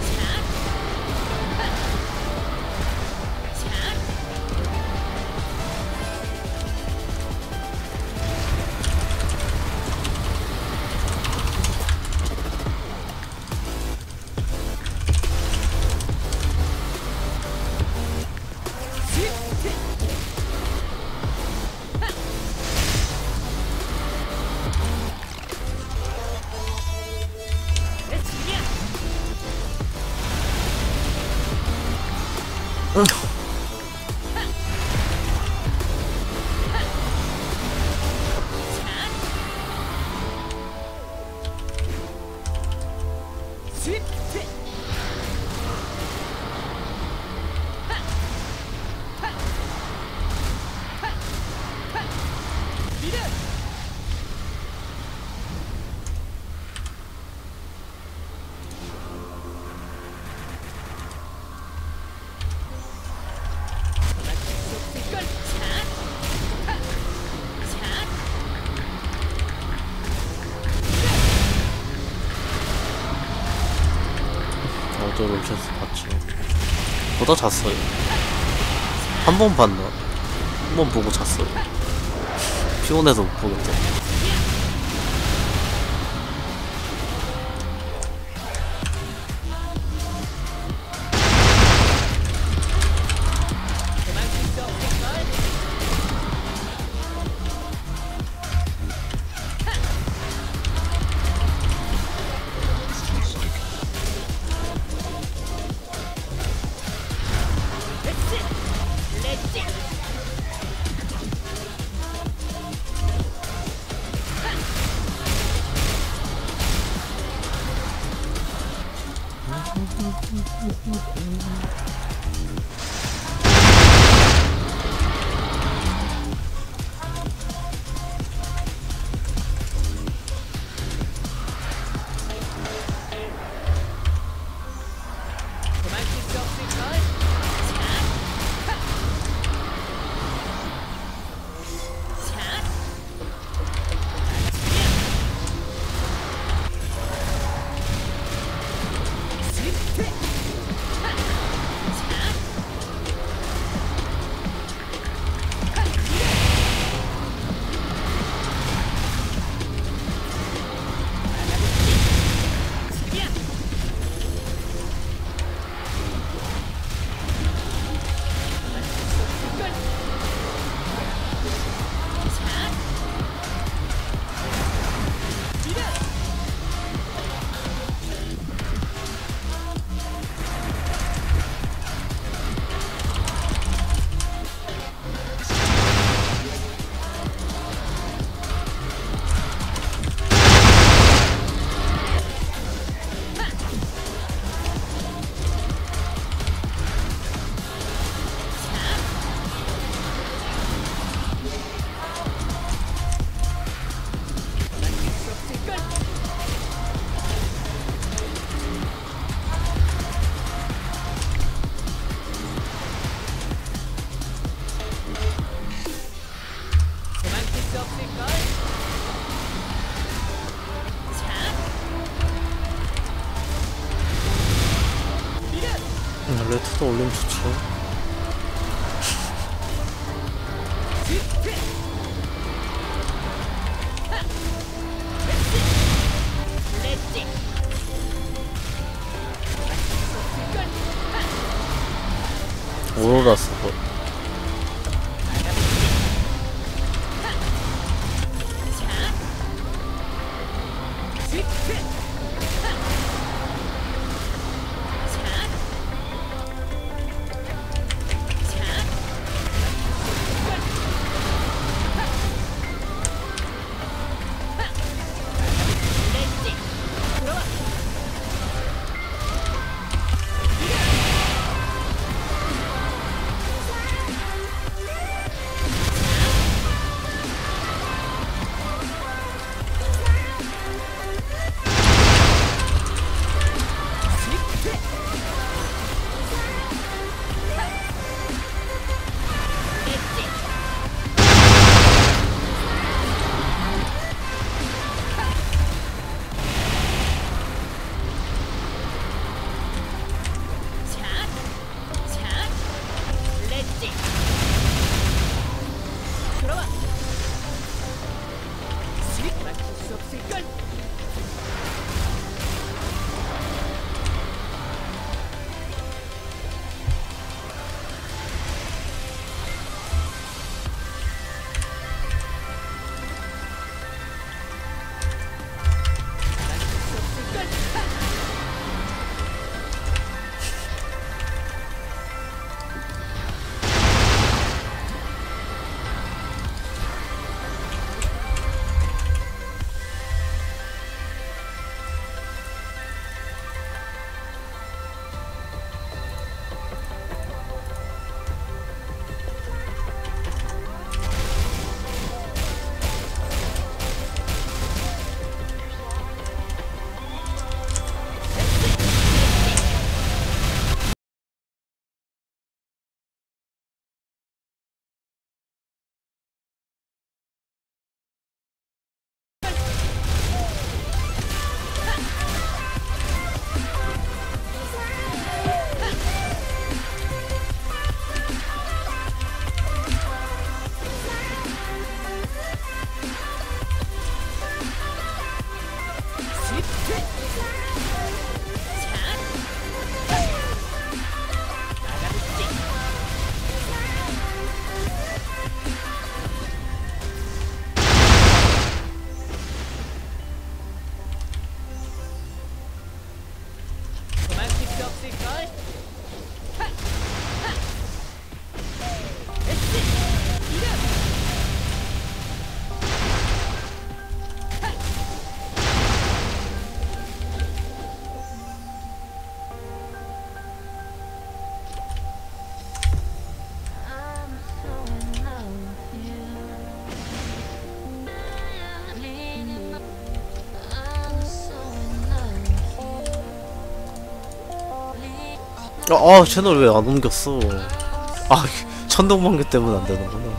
[SPEAKER 1] 어제 롤체스 봤죠. 보다 잤어요. 한 번 봤나? 한 번 보고 잤어요. 피곤해서 못 보겠다. 레트도 올리면 좋죠. 오로라 쓰고 채널 왜 안 옮겼어? 아, 천둥번개 때문에 안 되는구나.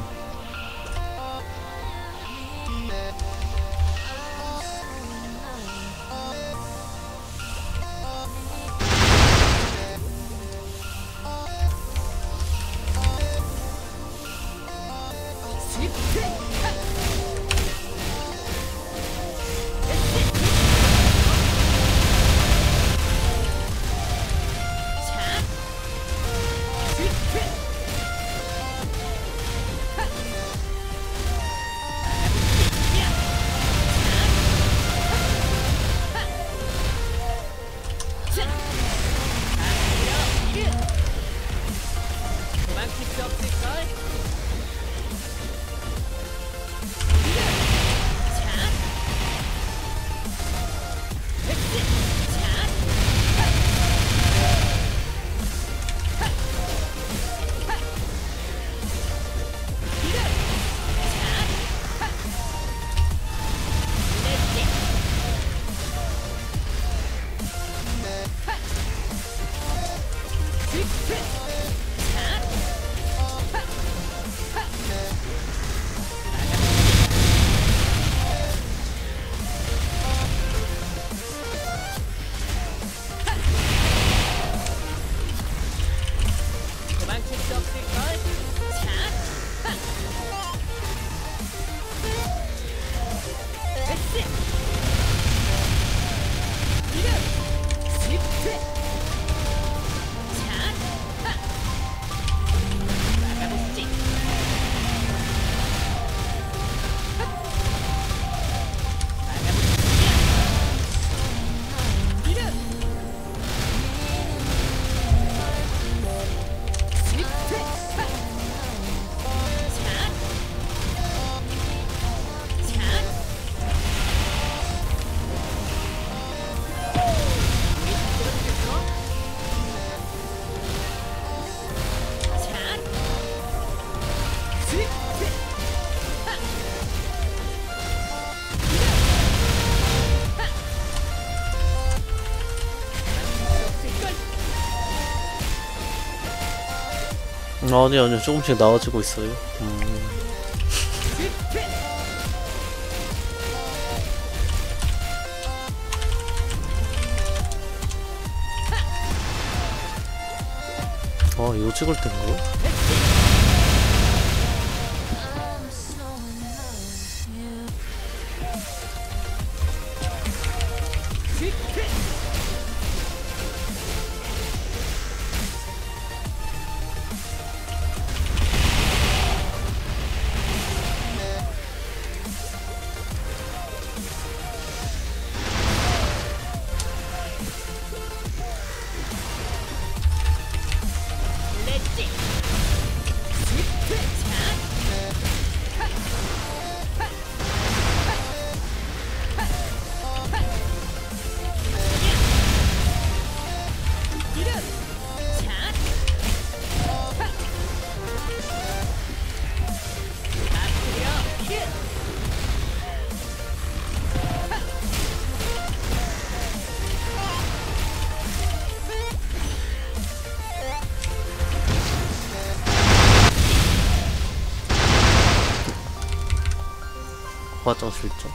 [SPEAKER 2] 도망칠 수 없을걸? 도망칠 수 없을걸? 나가보시지.
[SPEAKER 1] 아니요, 조금씩 나아지고 있어요. 이거 찍을 텐가? 화장 실장.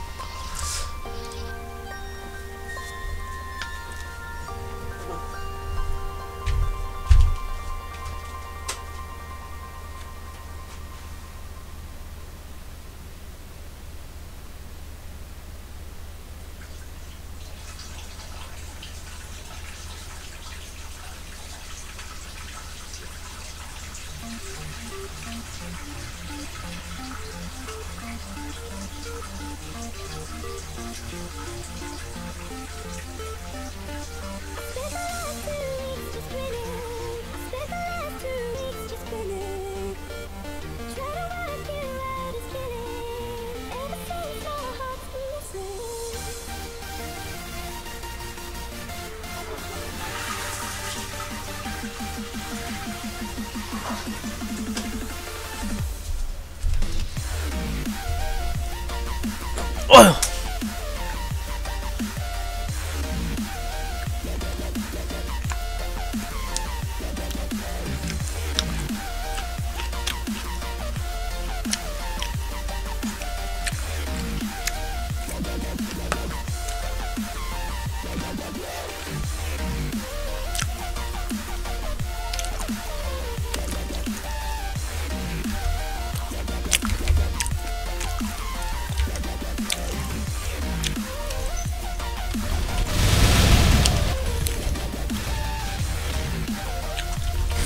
[SPEAKER 1] 어휴.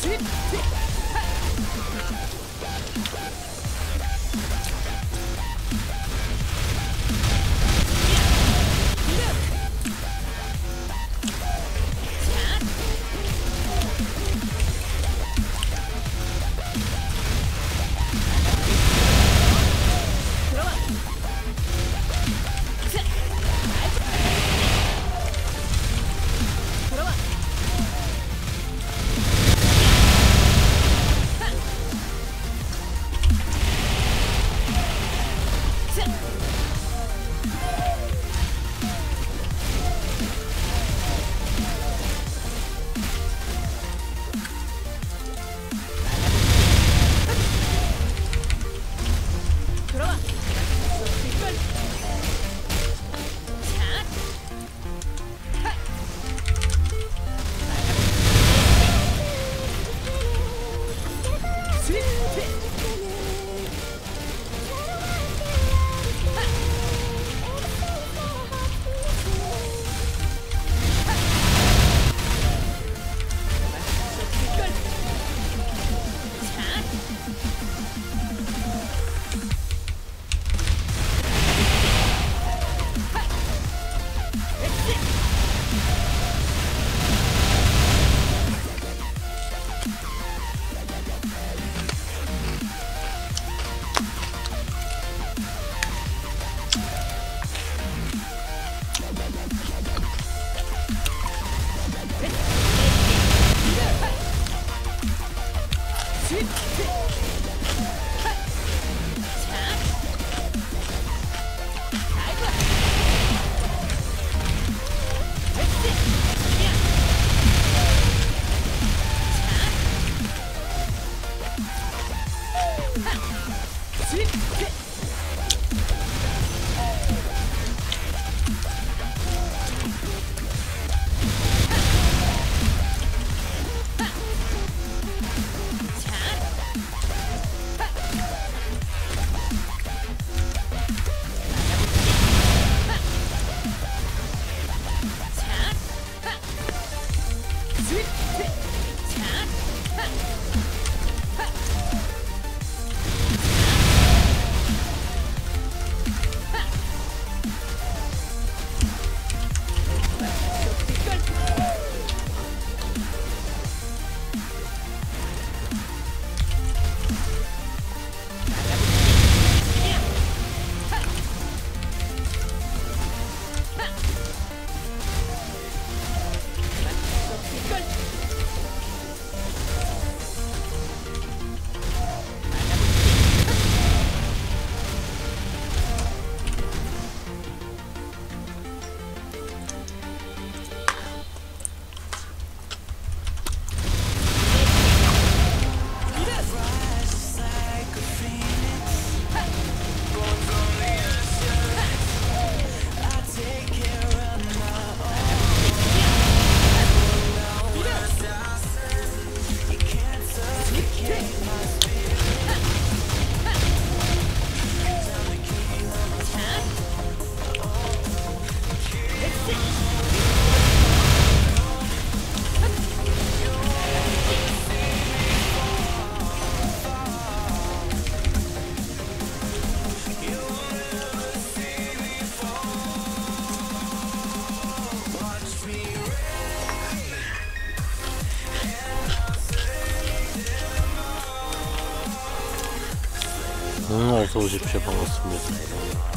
[SPEAKER 1] 어서 오십시오. 반갑습니다.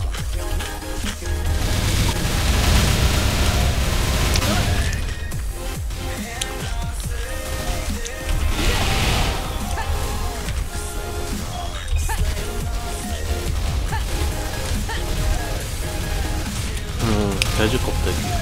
[SPEAKER 1] 돼지 껍데기.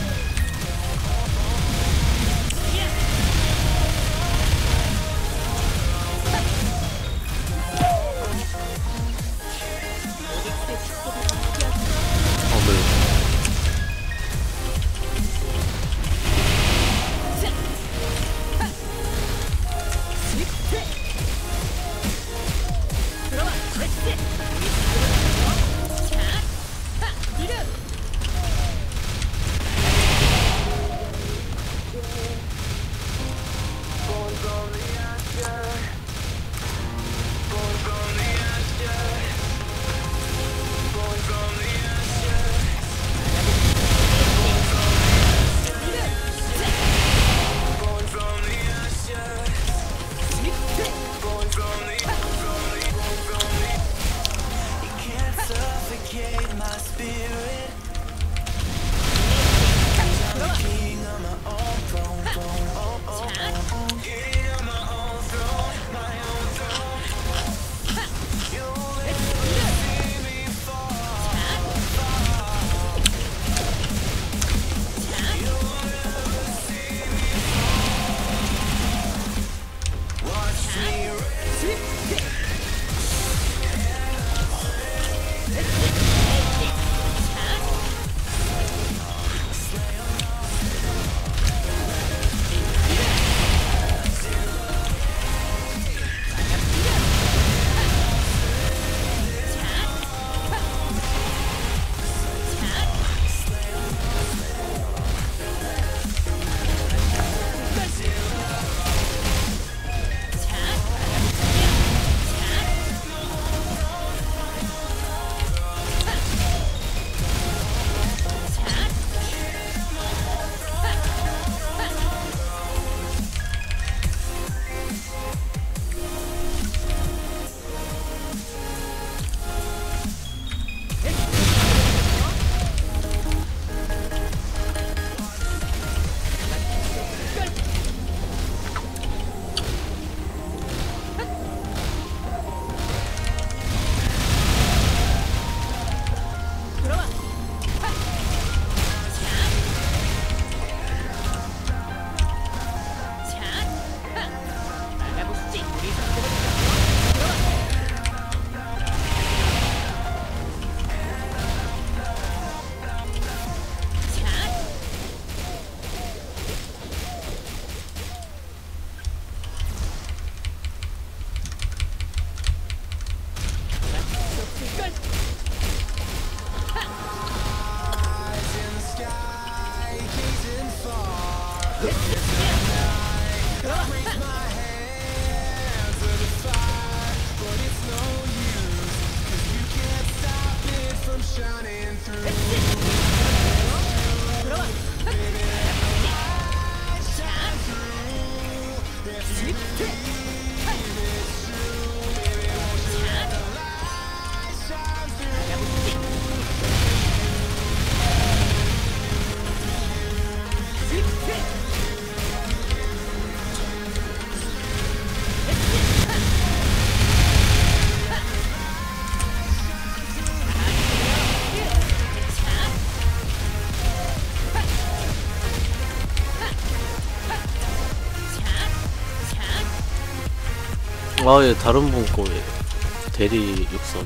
[SPEAKER 1] 아예 다른 분 거에 대리 육선.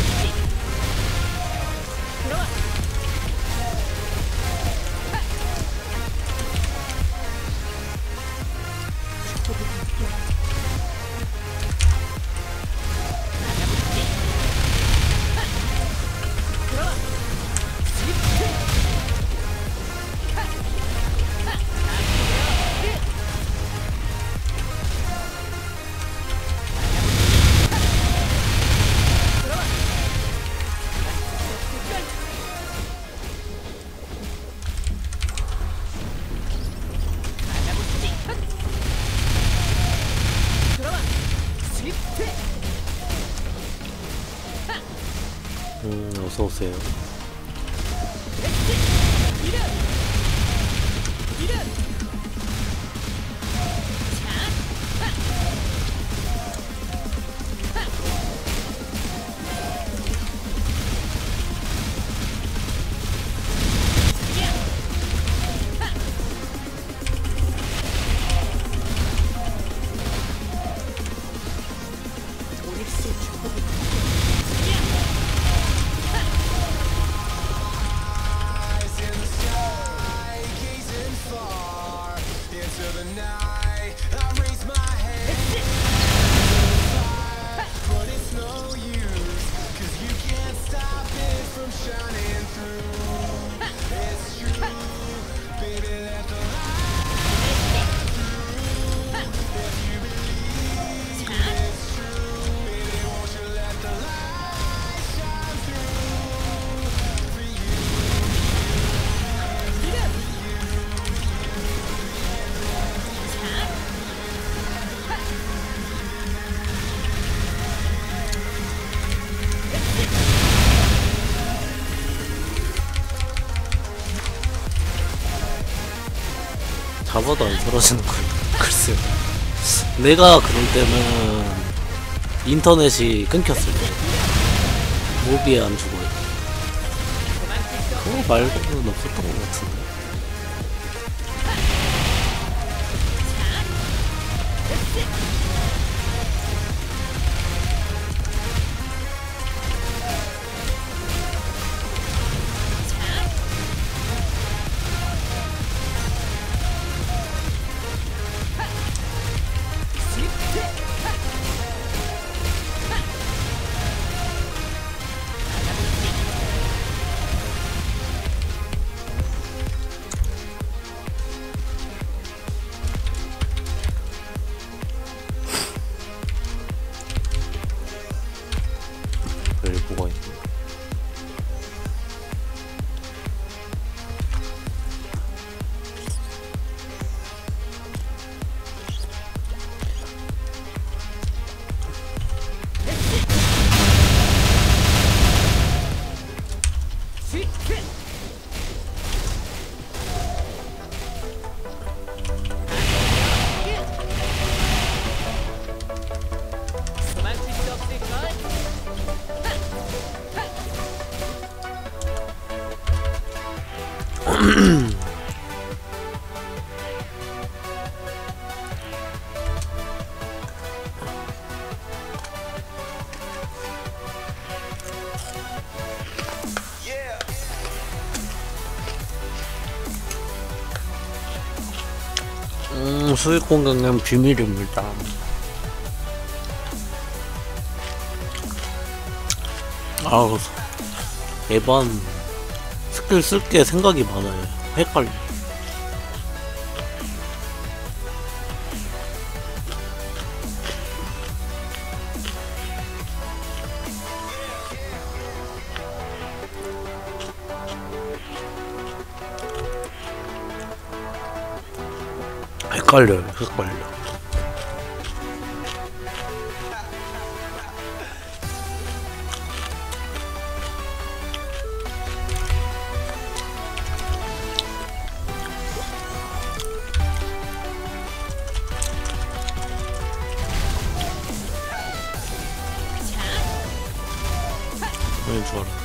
[SPEAKER 1] 어서 오세요. 잡아도 안 사라지는 거야. 글쎄요. 내가 그럴 때는 인터넷이 끊겼을 때 모비에 안 죽어요. 그거 말고는 없었던 것 같은데. 뭐가 있네.
[SPEAKER 2] 도망칠 수 없을걸?
[SPEAKER 1] 수익 공격은 비밀입니다. 아우, 매번 스킬 쓸 게 생각이 많아요. 헷갈려. 헷갈려요. 그런 줄 알았네.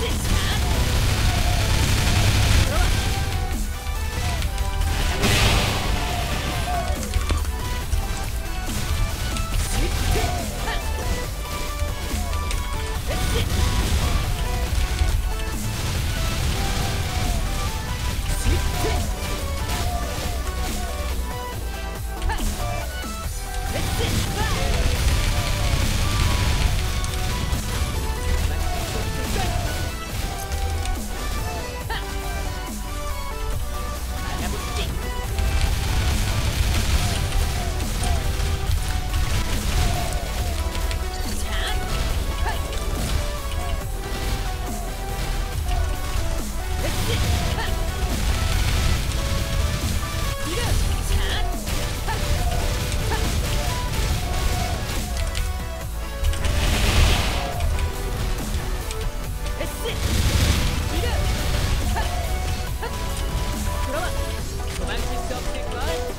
[SPEAKER 2] 도망칠 수 없을걸?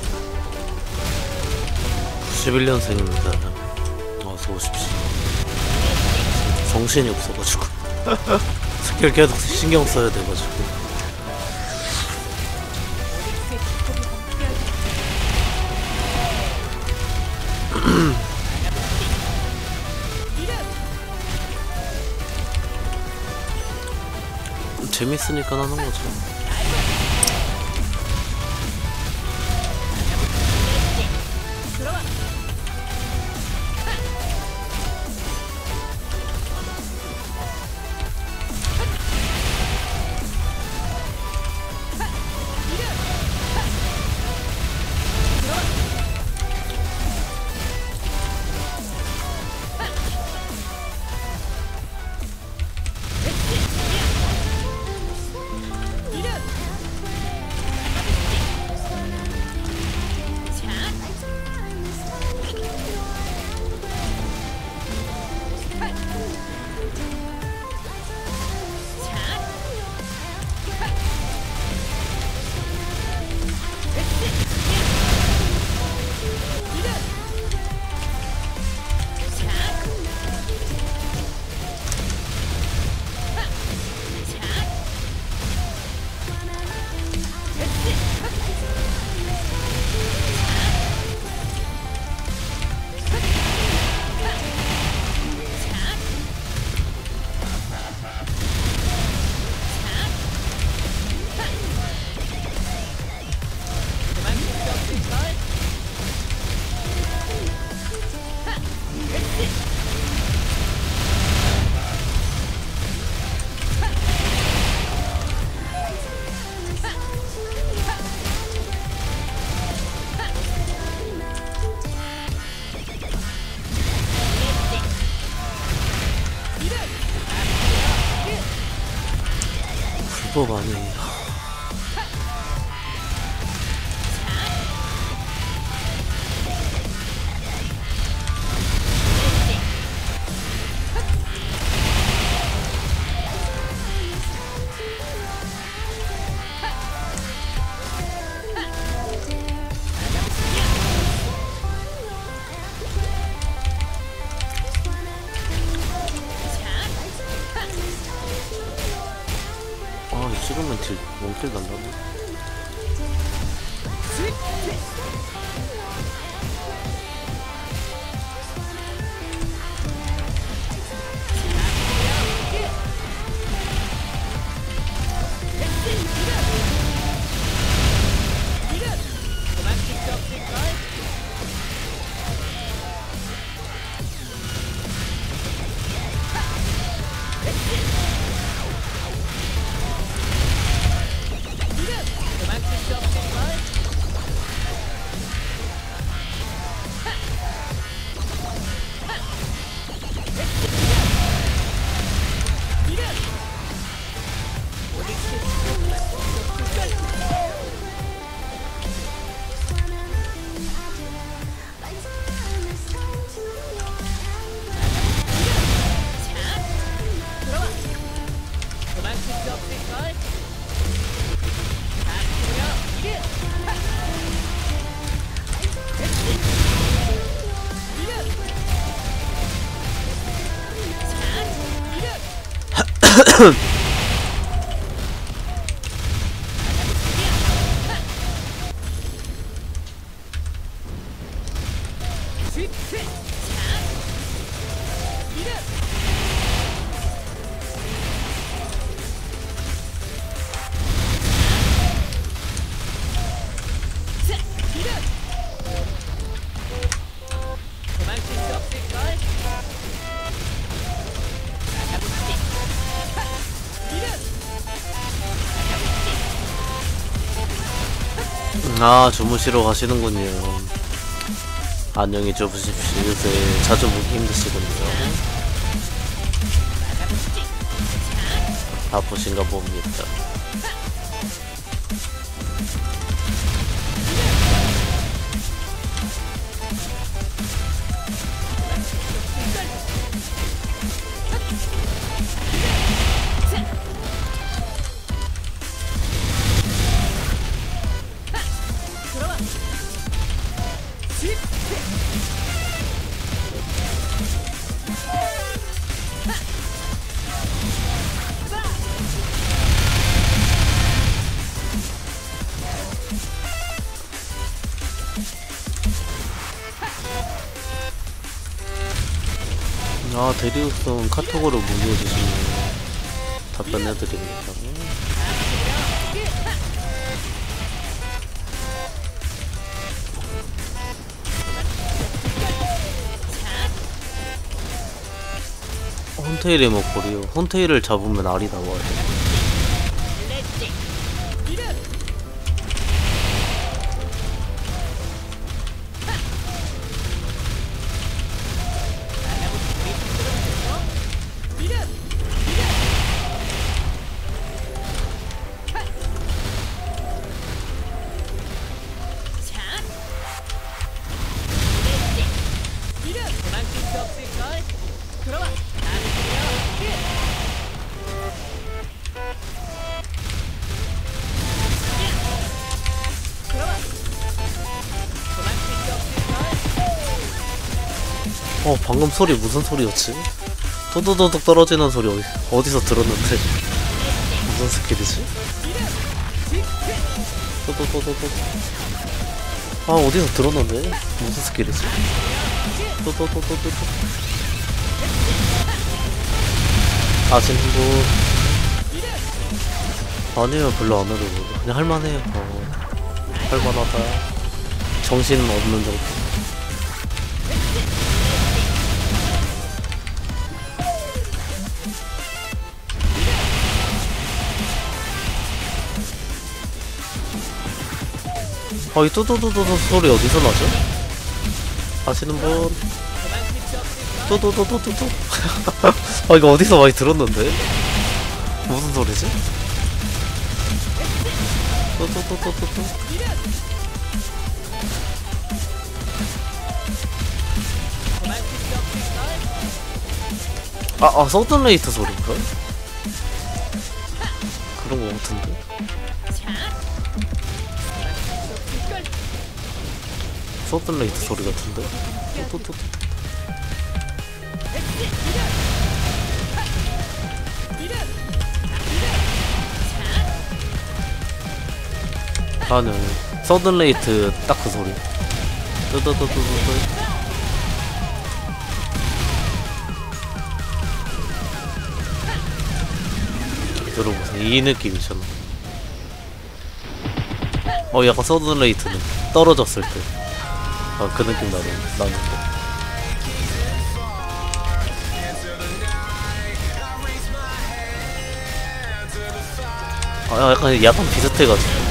[SPEAKER 1] 91년생입니다. 어서 오십시오. 정신이 없어가지고 스킬 계속 신경 써야 돼가지고. 재밌으니까 하는 거죠. 불법 아니에요. 찍으면 딜 원킬 난다네.
[SPEAKER 2] 도망칠 수 없을걸? 도망칠 수 없을걸? 도망칠 수 없을걸?
[SPEAKER 1] 아, 주무시러 가시는군요. 안녕히 주무십시오. 요새 자주 보기 힘드시군요. 아프신가 봅니다. 아, 대리우선 카톡으로 문의해주시면 답변해드립니다. 혼테일의 목걸이요. 혼테일을 잡으면 알이 나와요.
[SPEAKER 2] 도망칠 수 없을걸? 들어와!
[SPEAKER 1] 방금 소리 무슨 소리였지? 도도도독 떨어지는 소리 어디서 들었는데? 무슨 스킬이지? 도도도도도. 아, 어디서 들었는데? 무슨 스킬이지? 도도도도도도. 아시는 분? 아니면 별로 안 해도 그냥 할만해요. 할만하다. 정신은 없는 정도. 이 뚜두두두두 소리 어디서 나죠? 아시는 분? 뚜두두두두두. 이거 어디서 많이 들었는데? 무슨 소리지? 뚜두두두두두. 서든레이트 소리인가? 그런 거 같은데? 서든레이트 소리 같은데? 또또또. 아네, 서든레이트 딱 그 소리. 또또또또또. 들어보세요. 이 느낌이잖아. 약간 서든레이트는 떨어졌을 때. 그 느낌 나는데. 약간 비슷해가지고.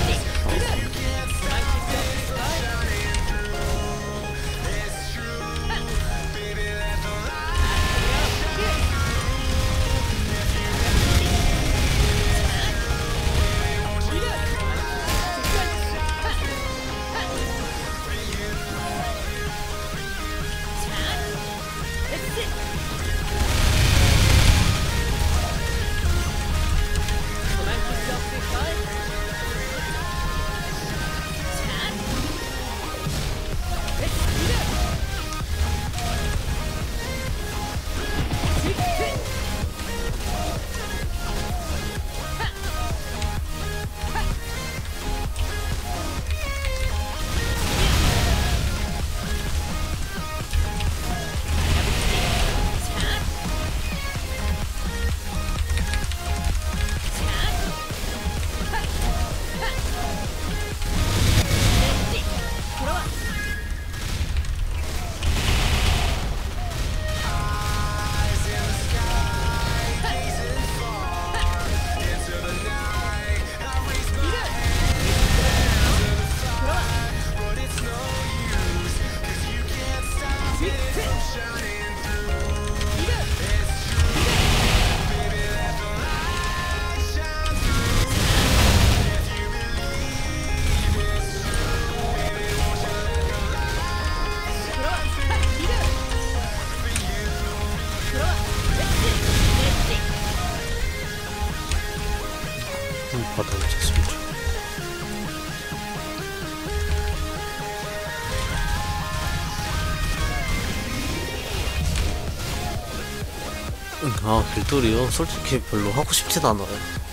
[SPEAKER 1] 아, 길돌이요? 솔직히 별로 하고 싶진 않아요.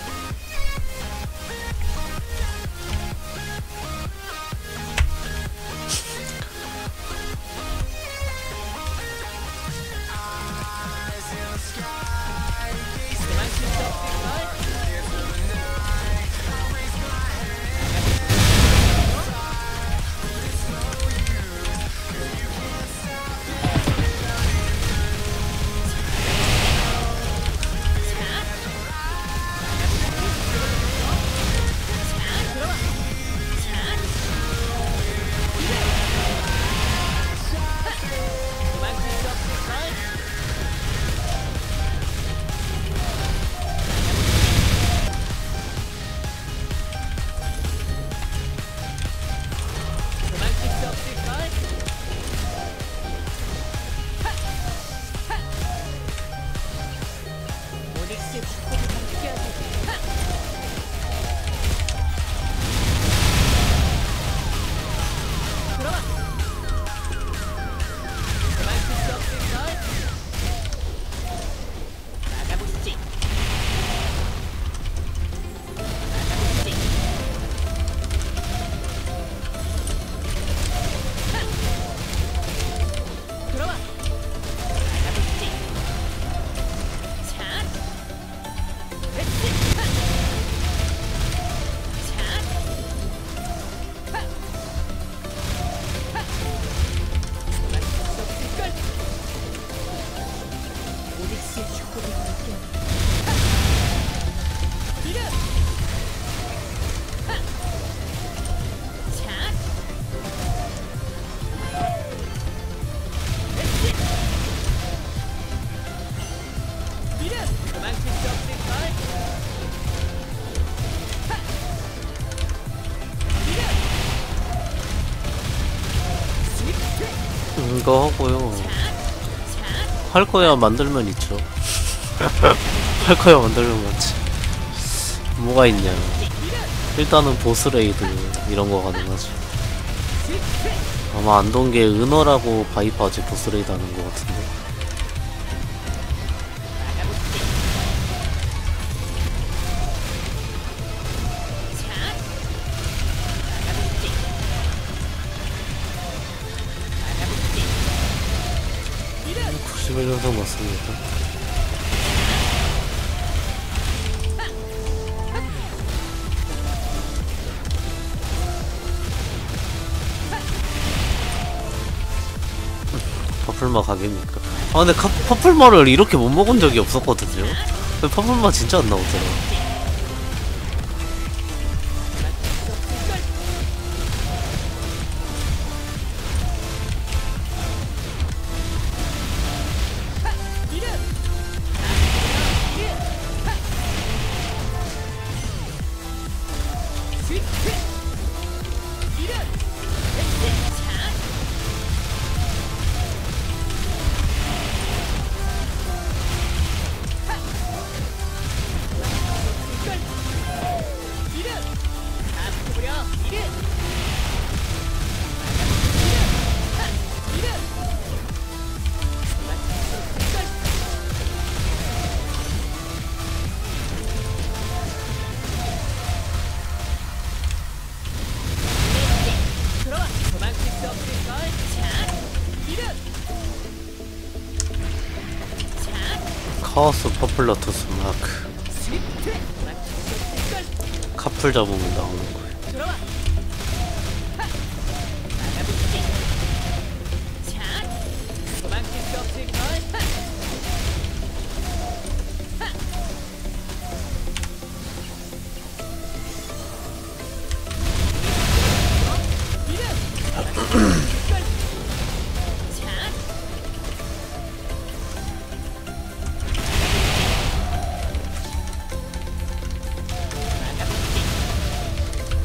[SPEAKER 2] 도망칠 수 없을걸? 도망칠 수 없을걸? 도망칠 수 없을걸? 오닉스의 축복이 함께하길. 들어와. 도망칠 수 없을걸? 나가보시지. 나가보시지. 들어와. 나가보시지. 자. 그렇지. 자. 도망칠 수 없을걸? 오닉스의 축복이 함께하길. 이름. 자. 그렇지. 이름. 도망칠 수 없을걸? 이름. 스위트.
[SPEAKER 1] 이거 하고요.
[SPEAKER 2] 자.
[SPEAKER 1] 할 거야 만들면 있죠. 할 거야 만들면 맞지. 뭐가 있냐. 일단은 보스 레이드 이런 거 가능하지.
[SPEAKER 2] 스위트.
[SPEAKER 1] 아마 안동계 은어라고 바이퍼 아직 보스 레이드 하는 거 같은데.
[SPEAKER 2] 나가보시지. 자. 나가보시지. 나가보시지. 이름.
[SPEAKER 1] 91년생 맞습니다. 퍼플마 각입니까? 아 근데 퍼플마를 이렇게 못 먹은 적이 없었거든요. 근데 퍼플마 진짜 안 나오더라.
[SPEAKER 2] 이름. 스위트. 이름. 자. 이름. 다 붙어버려. 이름. 이름. 들어와. 도망칠 수 없을걸? 자. 이름. 자.
[SPEAKER 1] 카오스 퍼플러투스 마크.
[SPEAKER 2] 스위트. 도망칠 수 없을걸?
[SPEAKER 1] 카풀 잡으면 나오는 거예요.
[SPEAKER 2] 들어와. 나가보시지. 자. 도망칠 수 없을걸? 이름. 자. 나가보시지.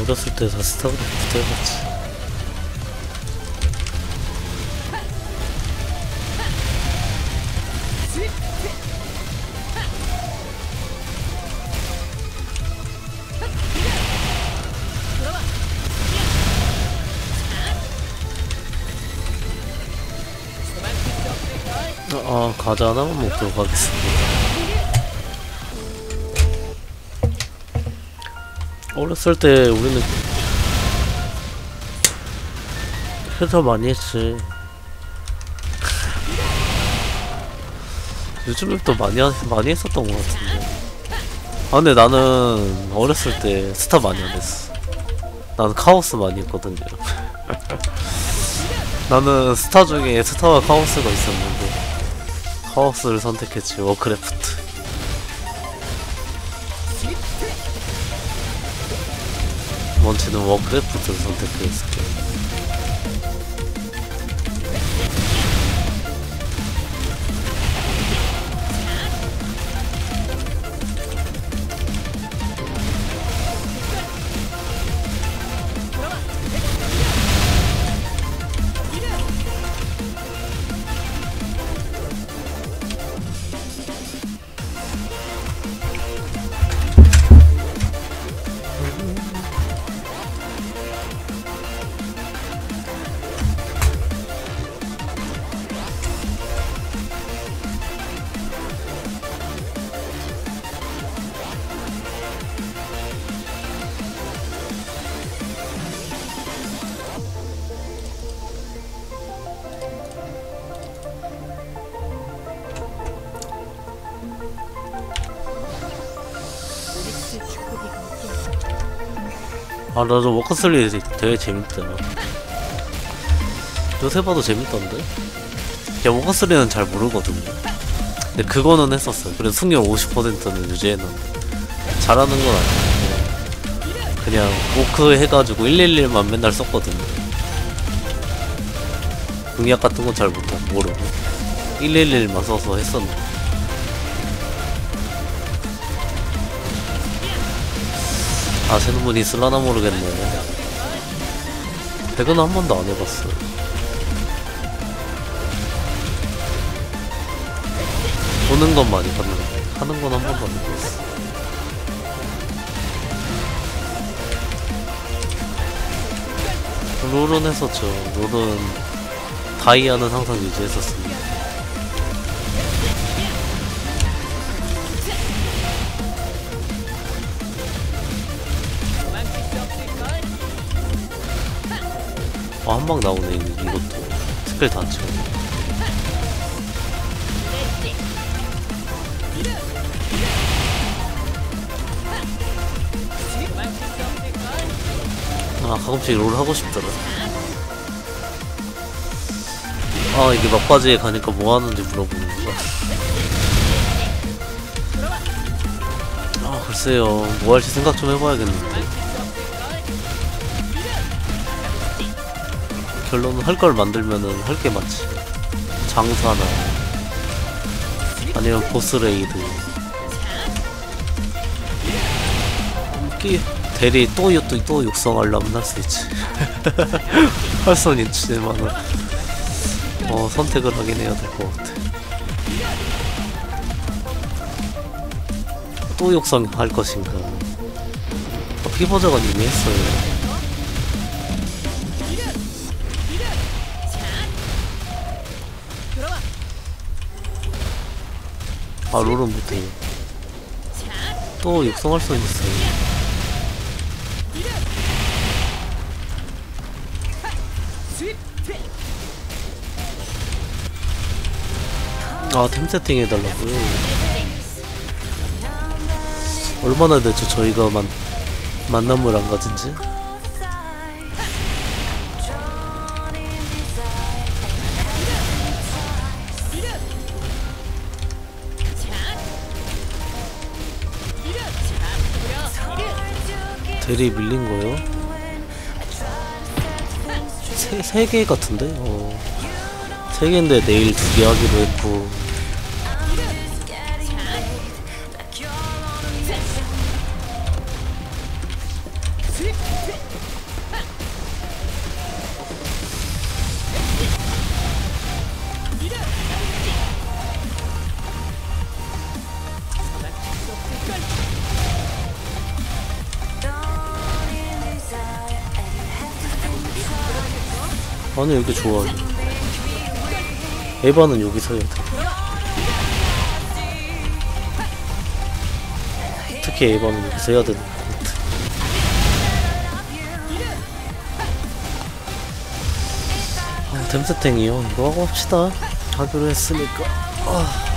[SPEAKER 1] 어렸을 때 다 스타크래프트 해봤지. 과자 하나만 먹도록 하겠습니다. 어렸을 때 우리는 회사 많이 했지. 요즘에 또 많이 했었던 것 같은데. 근데 나는 어렸을 때 스타 많이 안 했어. 나는 카오스 많이 했거든요. 나는 스타 중에 스타와 카오스가 있었는데 카오스를 선택했지. 워크래프트. 먼치는 워크래프트를 선택했을게. 나도 워커슬리 되게 재밌더라. 요새 봐도 재밌던데? 야, 워커슬리는 잘 모르거든요. 근데 그거는 했었어요. 그래서 승률 50%는 유지해놨는데 잘하는 건 아니고 그냥 오크 해가지고 111만 맨날 썼거든요. 공략 같은 건 잘 모르고 111만 써서 했었는데. 아시는 분이 있을라나 모르겠네. 배그는 한 번도 안 해봤어. 보는 건 많이 봤는데 하는 건 한 번도 안 해봤어. 롤은 했었죠. 롤은 다이아는 항상 유지했었습니다. 한방 나오네. 이것도 스펠 다 치고. 가끔씩 롤 하고 싶더라. 이게 막바지에 가니까 뭐 하는지 물어보는 거야. 글쎄요. 뭐 할지 생각 좀 해봐야겠는데. 결론은 할 걸 만들면은 할 게 많지. 장사나 아니면 보스 레이드. 대리 또 육성하려면 할 수 있지. 할 수는 있지만은 선택을 하긴 해야 될 것 같아. 또 육성할 것인가. 피버저가 이미 했어요. 롤은 못해요. 또 육성할 수 있어요. 템 세팅 해달라고요? 얼마나 됐죠 저희가 만남을 안 가진지? 대리 밀린 거요? 세 개 같은데? 3개인데 내일 2개 하기로 했고. 아니 여기 좋아요. 에바는 여기서 해야 돼. 특히 에바는 여기서 해야 되는 것 같아. 아, 댐스탱이요. 이거 하고 합시다. 하기로 했으니까. 아.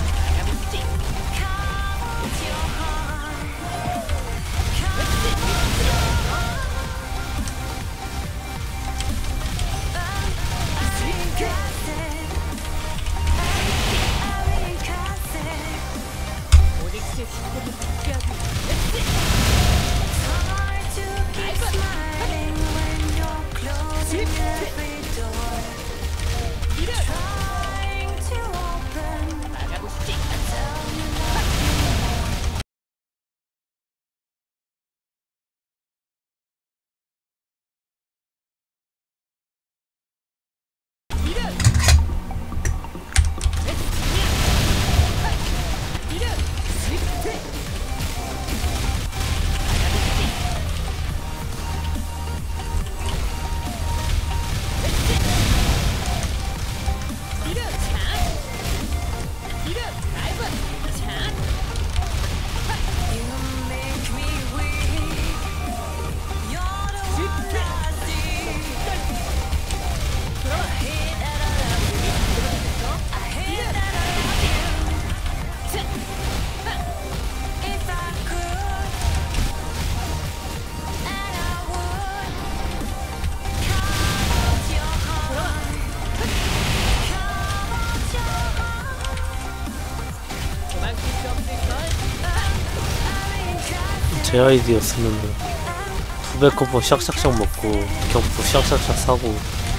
[SPEAKER 1] 제 아이디였으면 200코퍼 샥샥샥 먹고 격포 샥샥샥 사고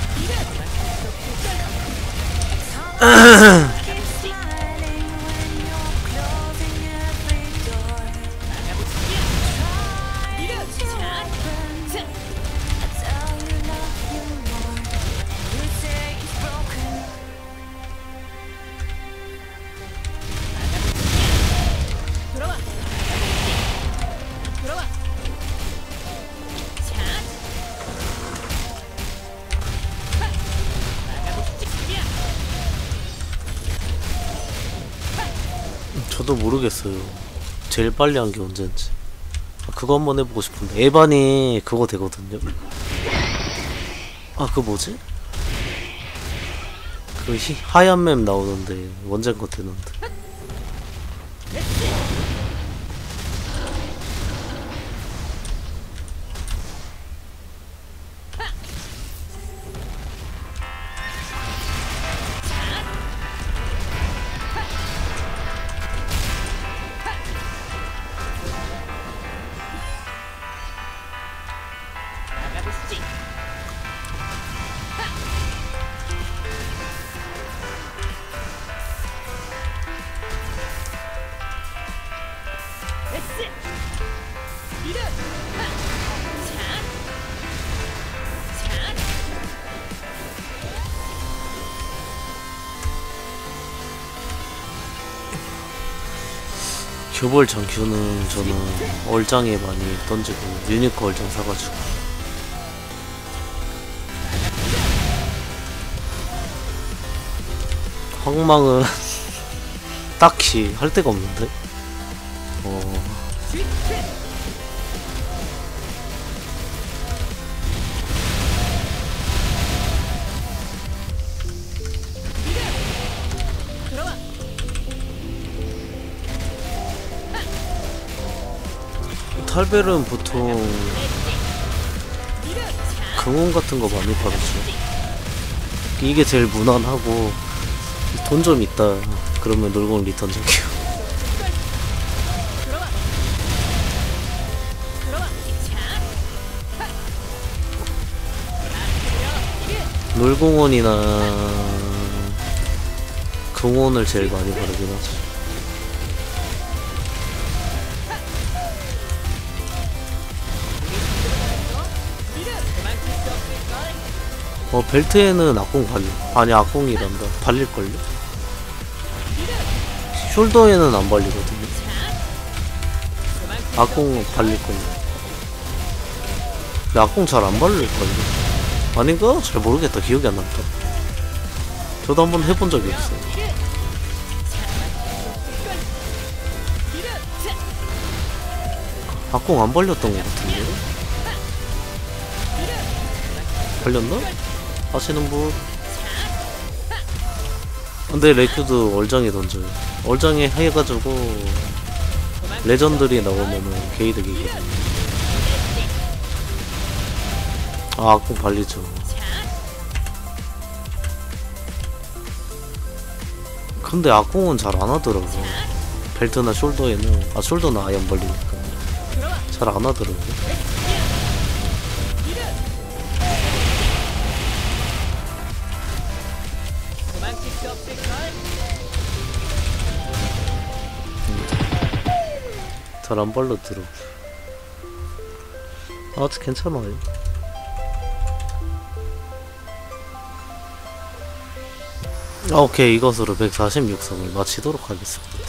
[SPEAKER 1] 저도 모르겠어요. 제일 빨리 한 게 언제인지. 아, 그거 한번 해보고 싶은데 에반이 그거 되거든요. 아, 그 뭐지? 그 하얀 맵 나오는데 원작 거 되는데. 교벌 장큐는 저는 얼짱에 많이 던지고 유니크 얼짱 사가지고 황망은 딱히 할 데가 없는데. 탈벨은 보통 금원 같은 거 많이 받았죠. 이게 제일 무난하고 돈 좀 있다 그러면 놀공 리턴 정기요. 놀공원이나 금원을 제일 많이 바르긴 하죠. 벨트에는 악공 발려. 아니, 악공이란다. 발릴걸요? 숄더에는 안 발리거든요. 악공 발릴걸요. 근데 악공 잘 안 발릴걸요. 아닌가? 잘 모르겠다. 기억이 안 난다. 저도 한번 해본 적이 없어요. 악공 안 벌렸던 것 같은데? 벌렸나? 하시는 분? 근데 레큐도 얼장에 던져요. 얼장에 해가지고 레전드리 나오면은 게이득이거든요. 아, 악공 발리죠. 근데 악공은 잘 안 하더라고. 벨트나 숄더에는, 아, 숄더는 아예 안 벌리니까 잘 안 하더라고.
[SPEAKER 2] 도망칠 수 없을걸?
[SPEAKER 1] 잘 안 벌려더라고. 아직 괜찮아요. 아, 오케이. 이것으로 146성을 마치도록 하겠습니다.